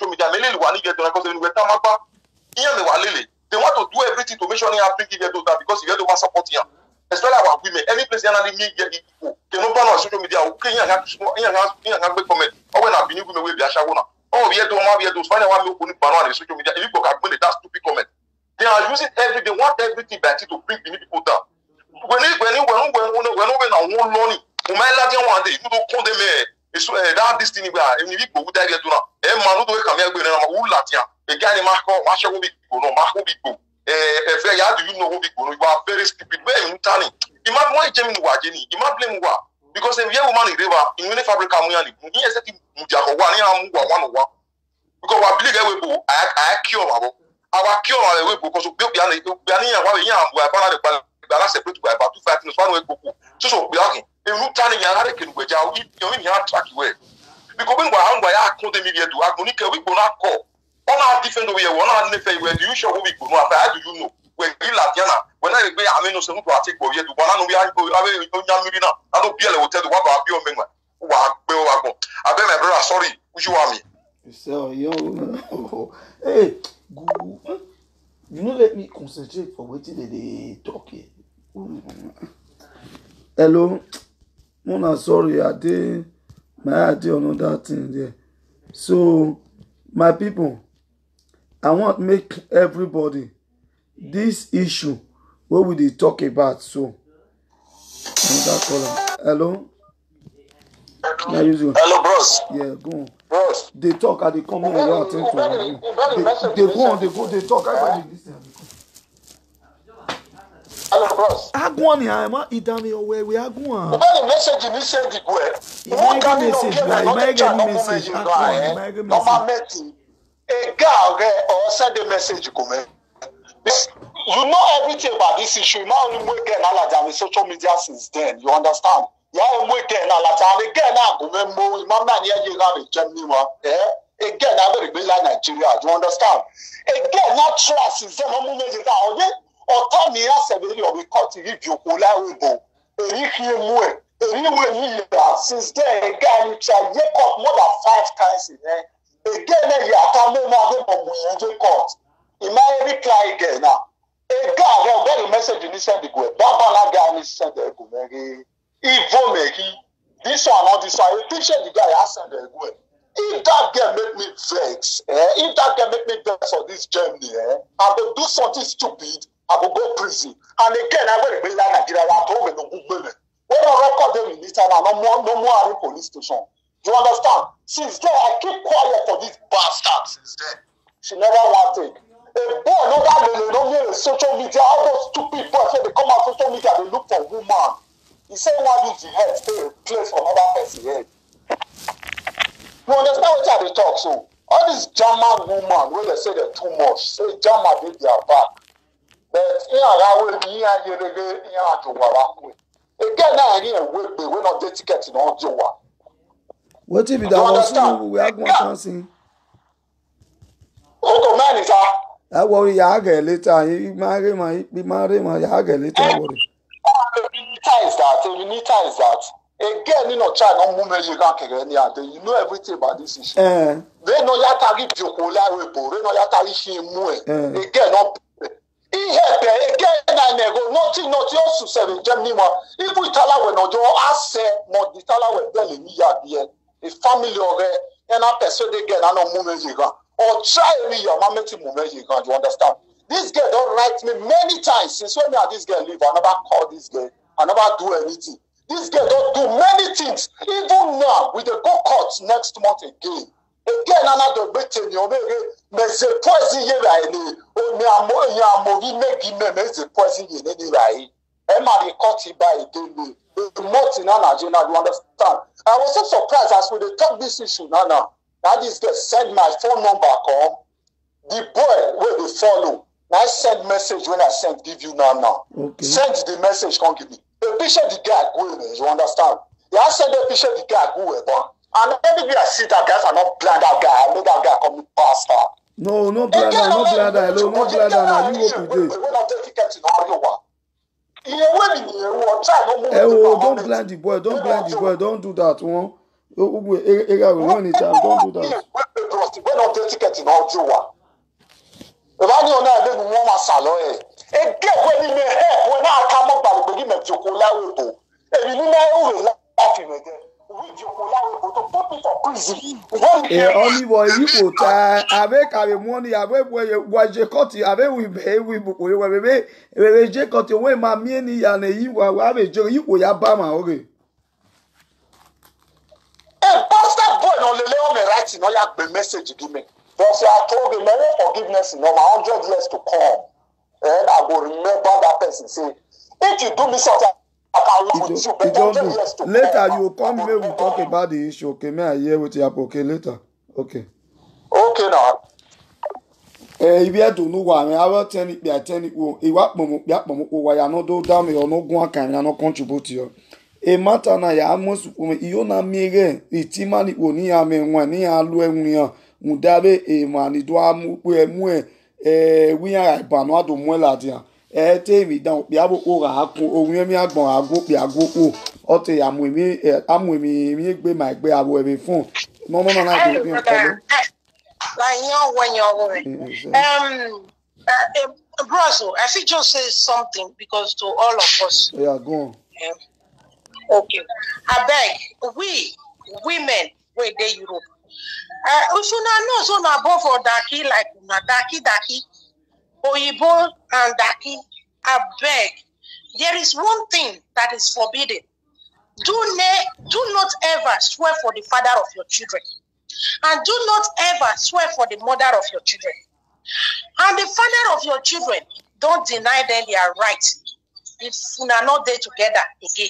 to do everything to make sure they are bringing them down because you have to support him. Especially our women, any place they are not cannot ban on social media. Okay, comment. Or when I've been women with Yashawuna. Oh, we have to find out what we ban on social media. If you go that stupid comment, they are using they want everything back to bring people down. When one learning, one day you don't call them that this thing where if you go there to now, man who do come here with who latia, a guy Marco, Marshall will be no Marco Bico, how do you know who big bono? You are very stupid. Where you turning? Imagine why Jamie Wajeni. Imagine blame wa because if you woman in river in many fabric amuyani, you say Mujako one year one. Because we believe that we go, I cure my our cure our way because we be ani wa we yan wa ba na the separate by about 2 5 one way go. So we are if you turning yan hare ken gbeja o you yan track way. Because when we are going to come to media to act, we go na call. On our different way, one our nefe where do you show we go? How do you know? When you Latiana, when I be I mean no some to take for you to one no be I Mirina. I don't be able to tell the one about your member. I beg my brother, sorry, which you want me. So yo, hey, you know let me concentrate for waiting they talk here. Hello, Mona, sorry, I did my idea on that thing there. So my people, I want to make everybody this issue what we dey talk about. So hello. Hello, bros. Yeah, go on. Bros. They talk and they come in and you attend to them. They go, they talk. Everybody listen. Hello, bros. Agwani, I'm a idami away. We are going. The message you send the way. You get message, like you get message. Normal meeting. A guy or send a message comment. You know everything about this issue. You might only get knowledge on social media since then. You understand? Yeah, I'm working knowledge. Again, I go member. Mama, you have a Germany one. Again, I very big like Nigeria. Do you understand? Again, not trust is the moment you got. Or tell me, I said, we cut to give you Ola. Since then, again, you try to cut more than 5 times in there. Again, you are coming out of the court. He might reply again now. A guy, very message in send the go. Baba guy is send the go. Evil me, this one or this one. You picture the guy I send the go. If that girl make me vex, if that girl make me vex for this journey, I will do something stupid. I will go prison. And again, I will be like Nigeria. I told me no good women. When I record them in this time, no more police station. Do you understand? Since then, I keep quiet for this bastard. Since then, she never wanted. A boy, no that they don't hear social media. All those stupid boys when they come on social media, they look for woman. He said, "Why did the head stay a place for another person's head?" You understand what they talk? So all these German women, when they say they're too much, say German did their back. But again, now here we're not dedicated on Joa. What if that was we are going to see? Oh, man, is I worry, I get later. You marry my I get later. Is that. Again, you know, China, you know everything about this issue. They know Yatari Jokola Repo, they know Yatari Shimue. Again, not. Again, I never nothing else to say in Germany. If we tell her when no, I say, more the tell her when belly me here. A family or a person again, I know movement you got. Or try me your mama to movement you got. You understand? This girl don't write me many times since when me and this girl live. I never call this girl. I never do anything. This girl don't do many things. Even now, we dey go court next month again. Again, another better you mais c'est poison here right. Oh, me amori make me mais c'est poison here right. Emma dey cut it by again. The multi na Nigeria, you understand? I was so surprised as we dey talk this issue now. Now this girl send my phone number come. The boy where they follow. Now I send message when I send give you now. Okay. Send the message, come give me. The picture the guy go, you understand? Yeah, I send the picture the guy go, and maybe I see that guys are not blind that guy. I know that guy coming pastor. No bladder. No bladder. Now you go today. Don't blind the boy. Don't do that. Don't do that. We're not dedicating all Joa. If I know now, then we want my salary. And get when you may help when I come up by the beginning of Jokola. And you know, we laughing again. Only boy, you put avec money, avec what je cut, avec we je cut away my money and you have a joke, you ya bama, okay. Hey, pastor boy, no le me writing, no ya message give me. Because I told him, no forgiveness, no 100 years to come. person say, if you do me something, I can live with you. But don't do. Later you come here, we talk about the issue. Okay, may I hear what you have? Okay, later. Okay. Okay, now. If you don't know why, I will tell it. I tell it. Well, if what why I not do damn or no go and not contribute to you. E mata na ya amos iyo na mire itimani oni ame nwa ni alu enwian mudabe e mani do amu pe emu wi an ibanu ado mu ladian te mi dan pe abo o ra kun ohun emi agbon ago pe ago po o te amu mi gbe ma gbe abo emi fun no na do mi ko Bros, I think just say something because to all of us. Yeah, go on. Okay. I beg, we women where they Europe. If you know so na both for daki like na daki, Oyibo and daki. I beg, there is one thing that is forbidden. Do not ever swear for the father of your children. And do not ever swear for the mother of your children. And the father of your children, don't deny them their rights if you are not there together again.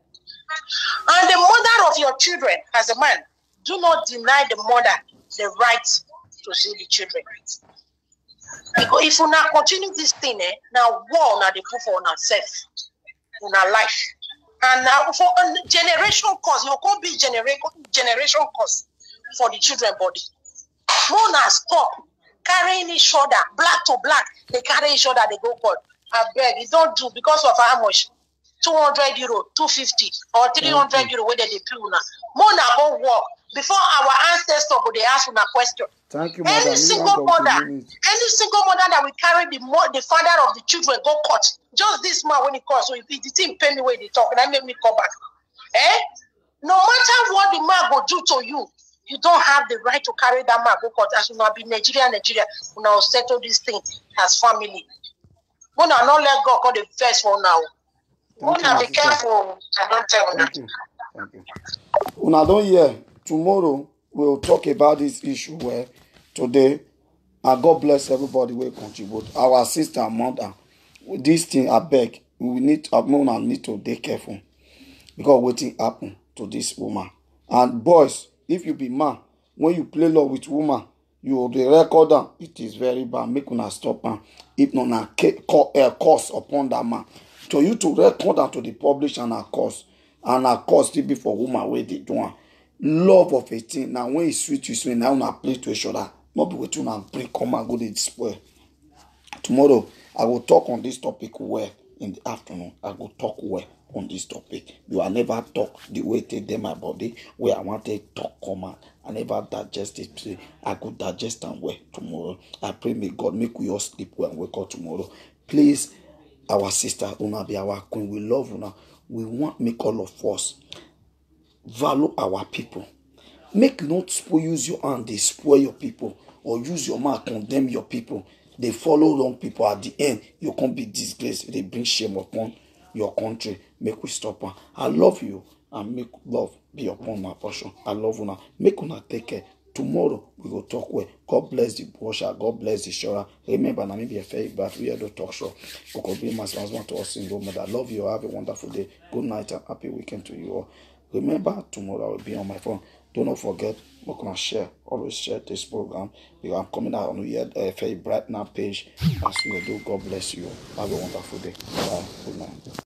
And the mother of your children, as a man, do not deny the mother the right to see the children. Because if you not continue this thing, now war now they put for ourselves, in our life. And now for a generation cause, you can't be generation cause for the children body. Mona stop carrying each other, black to black, they carry each other, they go court. I beg, you don't do because of how much? 200 euro, 250 or 300 euro where they pay now. Mona go work before our ancestors go they ask una question. Thank you, any single mother that will carry the father of the children go court. Just this man when he calls, so if the team pay me when they talk, and I make me come back. No matter what the man go do to you, you don't have the right to carry that man go court. As you know, be Nigeria, we now settle this thing as family. We now not let go call the first one now. We now be careful. I don't tell you. Thank you. Una don't hear. Tomorrow we'll talk about this issue where today, and God bless everybody will contribute. Our sister and mother, with this thing, I beg, we need to be careful because waiting happen to this woman. And boys, if you be man, when you play love with woman, you will be record them. It is very bad. Make una stop man. If not a curse upon that man. So you to record that to the publish and a curse. And a curse still be for woman where they do. Love of a thing. Now when it's sweet, you sweet. Now una play to each other. Not be waiting and pray. Come and go to spoil. Tomorrow I will talk on this topic well in the afternoon. I will talk well on this topic. You will never talk the way take them my body where I want to talk command. I never digest it. I could digest them well tomorrow. I pray may God make we all sleep well and wake up tomorrow. Please, our sister Una be our queen. We love Una. We want make all of us value our people. Make not use your hand, they spoil your people, or use your mouth condemn your people. They follow wrong people. At the end, you can't be disgraced. They bring shame upon your country. Make we stop her. I love you and make love be upon my portion. I love Una. Make Una take care. Tomorrow we will talk well. God bless the washer. God bless the shower. Remember, na me be a fair, but we are the talk show. God be my sponsor to us single mother. I love you. Have a wonderful day. Good night and happy weekend to you all. Remember, tomorrow I will be on my phone. Do not forget, we're gonna share. Always share this program. Because I'm coming out on your very bright now page. As we do, God bless you. Have a wonderful day. Bye. Good night.